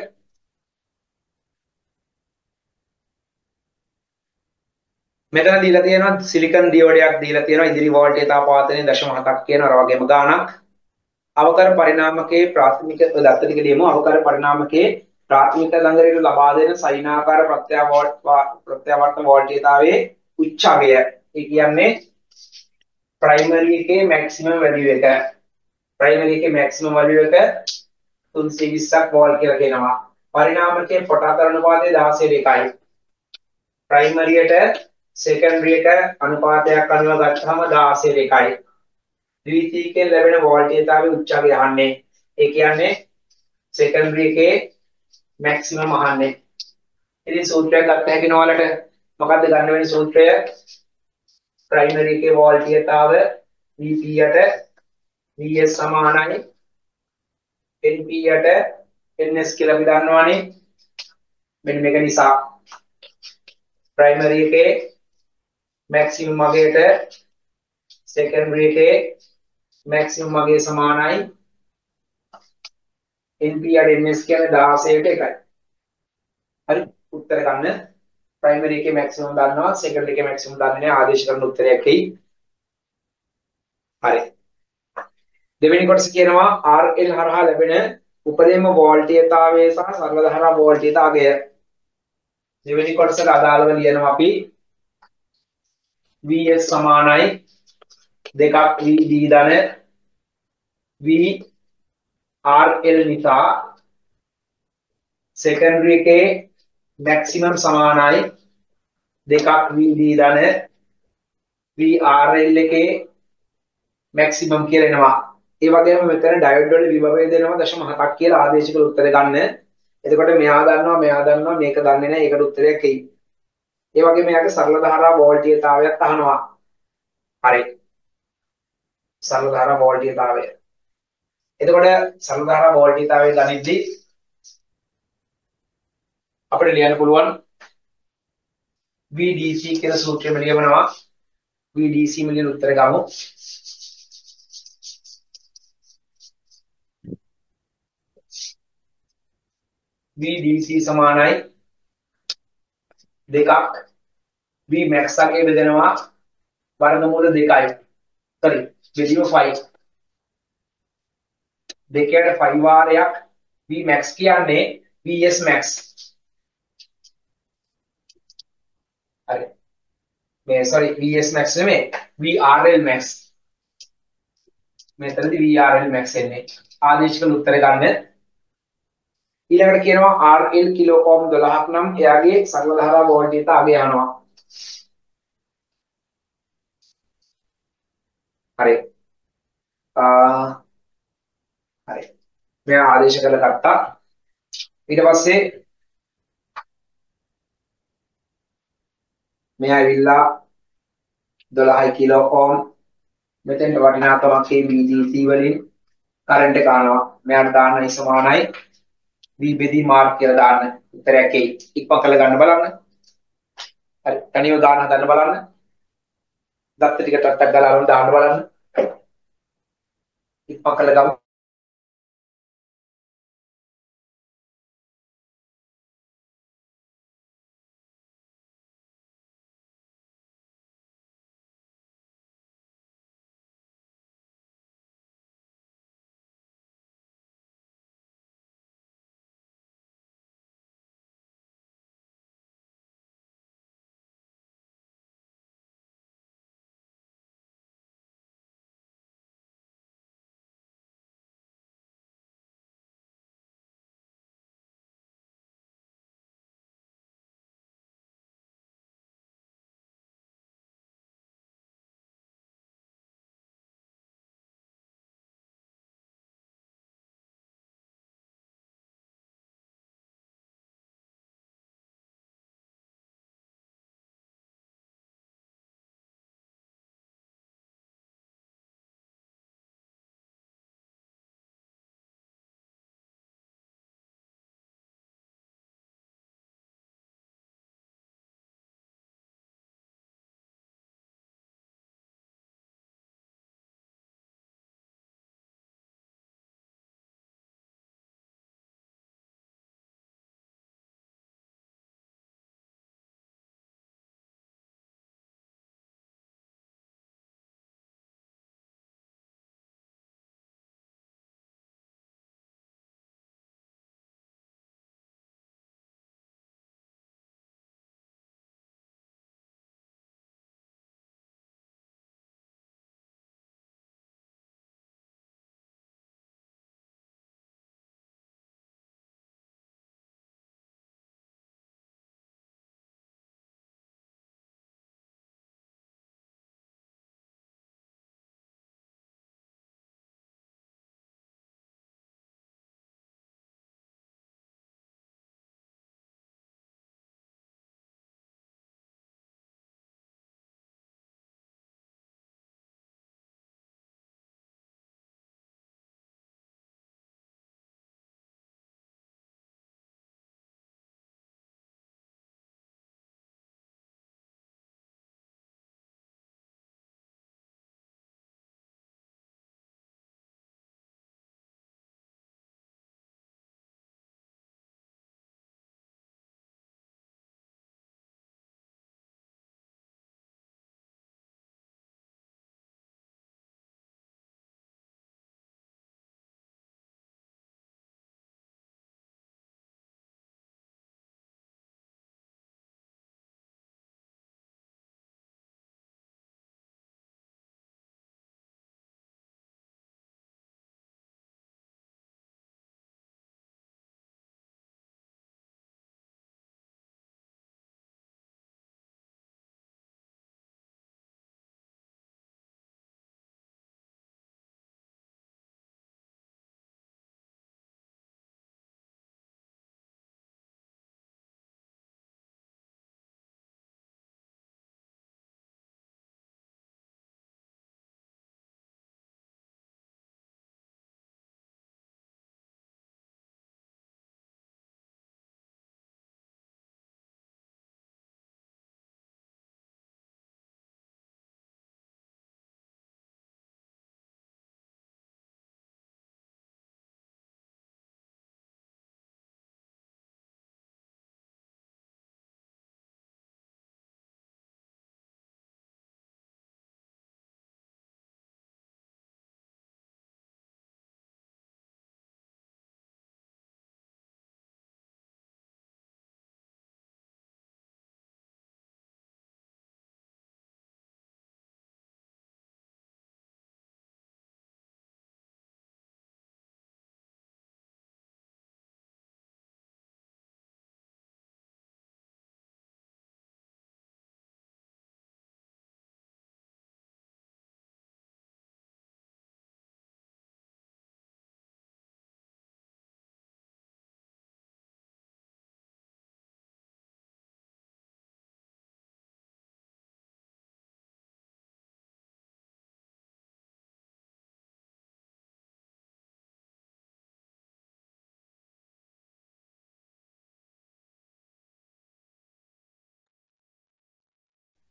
මෙතන දීලා තියෙනවා සිලිකන් දියෝඩයක් දීලා තියෙනවා ඉදිරි වෝල්ටේජතාව පවතන 0.7ක් කියන අර වගේම ගාණක්. අවකර පරිණාමකයේ ප්‍රාථමික දත්ත ටික ලියමු. අවකර පරිණාමකයේ ප්‍රාථමික දඟලයට ලබා දෙන සයිනාකාර ප්‍රත්‍යවර්තන වෝල්ටේජතාවයේ උච්චාගය. ඒ කියන්නේ ප්‍රයිමරි එකේ මැක්සිමම් වැලියු එක. ප්‍රයිමරි එකේ මැක්සිමම් වැලියු එක 320ක් වෝල්ට් කියලා කියනවා. පරිණාමකයේ පොටාතර අනුපාතය 16:1යි. ප්‍රයිමරියට සෙකන්ඩරියට අනුපාතයක් අනුව ගත්තහම 16:1යි. ද්විතීයිකෙන් ලැබෙන වෝල්ටේජතාවයේ උච්චාගය අහන්නේ. ඒ කියන්නේ සෙකන්ඩරි එකේ මැක්සිමම් අහන්නේ. ඉතින් සූත්‍රයක් ගන්න හැකින ඔයාලට මොකද්ද ගන්න වෙන්නේ සූත්‍රය? ප්‍රයිමරි එකේ වෝල්ටේජතාව Vp යට Vs සමානයි NP යට ns කියලා අපි දන්නවනේ. මෙන්න මේක නිසා primary එකේ maximum අගයට secondary එකේ maximum අගය සමානයි np අඩ ns කියන්නේ 16ට එකයි. හරි උත්තර ගන්න. primary එකේ maximum දන්නවා secondary එකේ maximum දන්නේ නැහැ. ආදේශ කරන උත්තරයක් එයි. හරි. දෙවෙනි කොටස කියනවා RL හරහා ලැබෙන උපරිම වෝල්ටීයතාවය සහ සරල ධාරා වෝල්ටීයතාවය. දෙවෙනි කොටසට අදාළව ලියනවා අපි VS සමානයි දෙකක් VD ධන VRL නිසා secondary එකේ maximum සමානයි දෙකක් VD ධන VRL එකේ maximum කියලා එනවා. ඒ වගේම මෙතන ඩයෝඩ් වල විභවය දෙනවා 0.7ක් කියලා ආදේශික උත්තර ගන්න. එතකොට මෙයා දන්නවා මේක දන්නේ නැහැ. ඒකට උත්තරයක් එයි. ඒ වගේම මෙයාගේ සරල ධාරා වෝල්ටීයතාවයත් අහනවා. හරි. සරල ධාරා වෝල්ටීයතාවය. එතකොට සරල ධාරා වෝල්ටීයතාවය ගනිද්දී අපිට ලියන්න පුළුවන් VDC කියලා සූත්‍රෙම ලියවනවා. VDC මිලියන උත්තර ගමු. VDC සමානයි දෙකක් Vmax අගේ බෙදෙනවා වර්ගමූල 2යි. sorry බෙදීම 5. දෙකයට 5 වාරයක් Vmax කියන්නේ Vs max. හරි. මේ sorry Vs max නෙමෙයි VRL max. මෙතනදී VRL max එන්නේ. ආදේශික උත්තර ගන්න. ඊළඟට කියනවා RL කිලෝ ඕම් 12ක් නම් එයාගේ සරල ධාරා වෝල්ටීයතාවය අගය යනවා. හරි. හරි. මෙයා ආදේශ කරලා ගත්තා. ඊට පස්සේ මෙයා ඇවිල්ලා 12 කිලෝ ඕම් මෙතෙන්ට වටිනාකමක් තියෙන VDC වලින් කරන්ට් එක ගන්නවා. මෙයාට දාන්න සමානයි V බෙදී මාර්ක් කියලා දාන්න. උත්තරයක් එයි. ඉක්ම කරලා ගන්න බලන්න. හරි. තනියම දාන්න හදන්න බලන්න. දත්ත ටික ටක් ගාලා දාන්න බලන්න. ඉක්ම කරලා ගමු.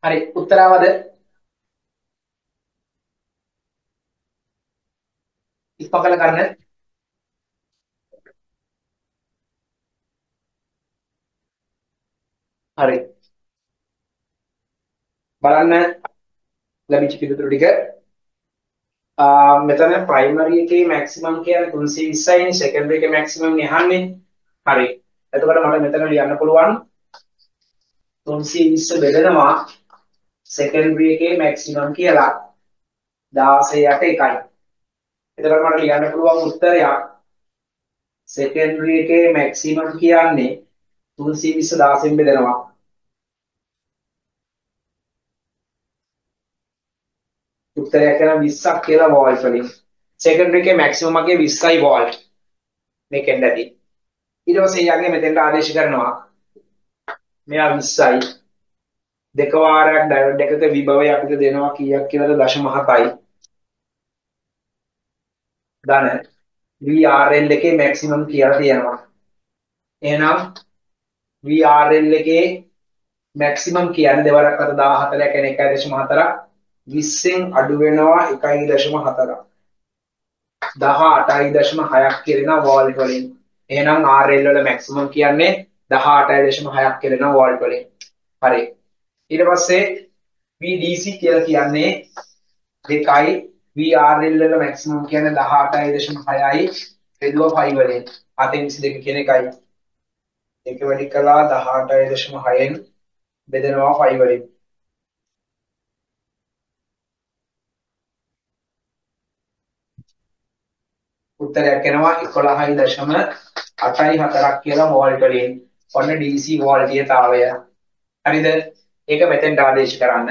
හරි උත්තර ආවද? ඉස්පකල ගන්න. හරි බලන්න ලැබිච්ච පිළිතුරු ටික. මෙතන ප්‍රයිමරි එකේ මැක්සිමම් කියන්නේ 320යිනේ, සෙකන්ඩරි එකේ මැක්සිමම් යහන්නේ. හරි. එතකොට මට මෙතන ලියන්න පුළුවන් 320 බෙදෙනවා සෙකන්ඩරි එකේ මැක්සිමම් කියලා 16ට 1යි. එතකොට මට ලියන්න පුළුවන් උත්තරයක් සෙකන්ඩරි එකේ මැක්සිමම් කියන්නේ 320 16න් බෙදෙනවා. උත්තරයක් කරන 20ක් කියලා වෝල්ට් වලින්. සෙකන්ඩරි එකේ මැක්සිමම් එකේ 20යි වෝල්ට්. මේකෙන් ඇති. ඊට පස්සේ යාගේ මෙතෙන්ට ආදේශ කරනවා. මෙයා 20යි. දෙක වාරයක් ඩයෝඩ් එකක විභවය අපිට දෙනවා කීයක් කියලාද? 0.7යි. ධන VRL එකේ මැක්සිමම් කියලා තියෙනවා. එහෙනම් VRL එකේ මැක්සිමම් කියන්නේ දෙවරක් අත 14 කියන්නේ 1.4ක් 20න් අඩු වෙනවා 1.4ක් 18.6ක් කෙරෙනවා වෝල්ට් වලින්. එහෙනම් RL වල මැක්සිමම් කියන්නේ 18.6ක් කෙරෙනවා වෝල්ට් වලින්. හරි. ඊට පස්සේ VDC කියලා කියන්නේ 2යි VRL වල මැක්සිමම් කියන්නේ 18.6යි බෙදුවා 5 වලින් 722 කියන එකයි. ඒක වැඩි කළා 18.6න් බෙදෙනවා 5 වලින්. උත්තරයක් එනවා 11.84ක් කියලා වෝල්ට් වලින්. ඔන්න DC වෝල්ටීයතාවය. හරිද? ඒක මෙතෙන්ට ආදේශ කරන්න.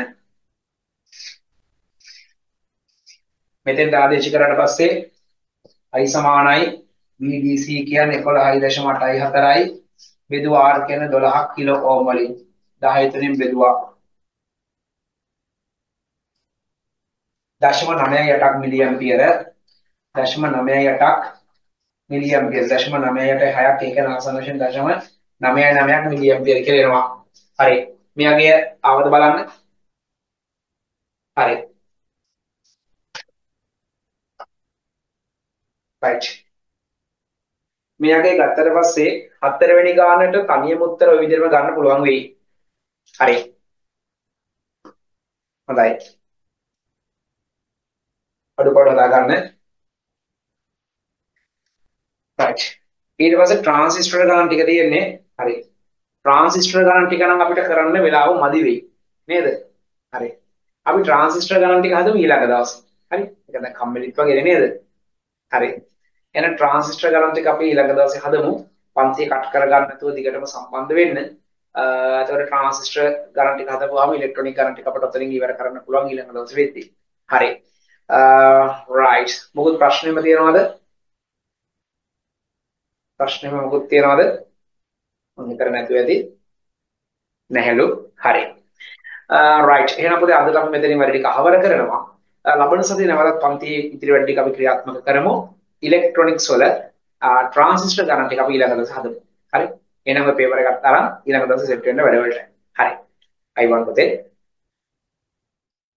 මෙතෙන්ට ආදේශ කරාට පස්සේ I සමානයි VDC කියන්නේ 11.84යි බෙදුවා R කියන්නේ 12ක් කිලෝ ඕම් වලින් 10 තුنين බෙදුවා 0.98ක් මිලි ඇම්පියර 0.98ක් මිලි ඇම්පියර 0.98ක් ඒක නාසන වශයෙන් 0.99ක් මිලි ඇම්පියර කියලා එනවා. හරි. මෙයාගේ ආවද බලන්න. හරි. right. මෙයාගේ ගත්තට පස්සේ හතරවෙනි ගානට තනියම උත්තර ඔය විදිහටම ගන්න පුළුවන් වෙයි. හරි. හොඳයි. අඩුපාඩු හදා ගන්න. right. ඊට පස්සේ ට්‍රාන්සිස්ටර් ගණන් ටික තියෙන්නේ. හරි. ට්‍රාන්සිස්ටර් ගණන් ටික නම් අපිට කරන්න වෙලාව මදි වෙයි. නේද? හරි. අපි ට්‍රාන්සිස්ටර් ගණන් ටික හදමු ඊළඟ දවසේ. හරි. ඒක දැන් කම්මැලිත් වගේ නේද? හරි. එහෙනම් ට්‍රාන්සිස්ටර් ගණන් ටික අපි ඊළඟ දවසේ හදමු. පන්තිය කට් කරගන්න නැතුව දිගටම සම්බන්ධ වෙන්න. එතකොට ට්‍රාන්සිස්ටර් ගණන් ටික හදපුවාම ඉලෙක්ට්‍රොනික ගණන් ටික අපිට ඔතනින් ඉවර කරන්න පුළුවන් ඊළඟ දවසේ වෙද්දී. හරි. right. මොකද ප්‍රශ්නෙම තියෙනවද? ප්‍රශ්නෙම මොකද තියෙනවද? මම හිතර නැතුව ඇති. නැහැලු. හරි. right. එහෙනම් පොඩි අදට අපි මෙතනින් වැඩ ටික අවර කරනවා. ලබන සතියේ නැවතත් පන්තියේ ඉතිරි වැඩ ටික අපි ක්‍රියාත්මක කරමු. ඉලෙක්ට්‍රොනික්ස් වල ට්‍රාන්සිස්ටර් ගණන් ටික අපි ඊළඟ දවසේ හදමු. හරි. එහෙනම් ඔය පේපර් එක අරන් ඊළඟ දවසේ සෙට් වෙන්න වැඩ වලට. හරි. අයිබෝන් පුතේ.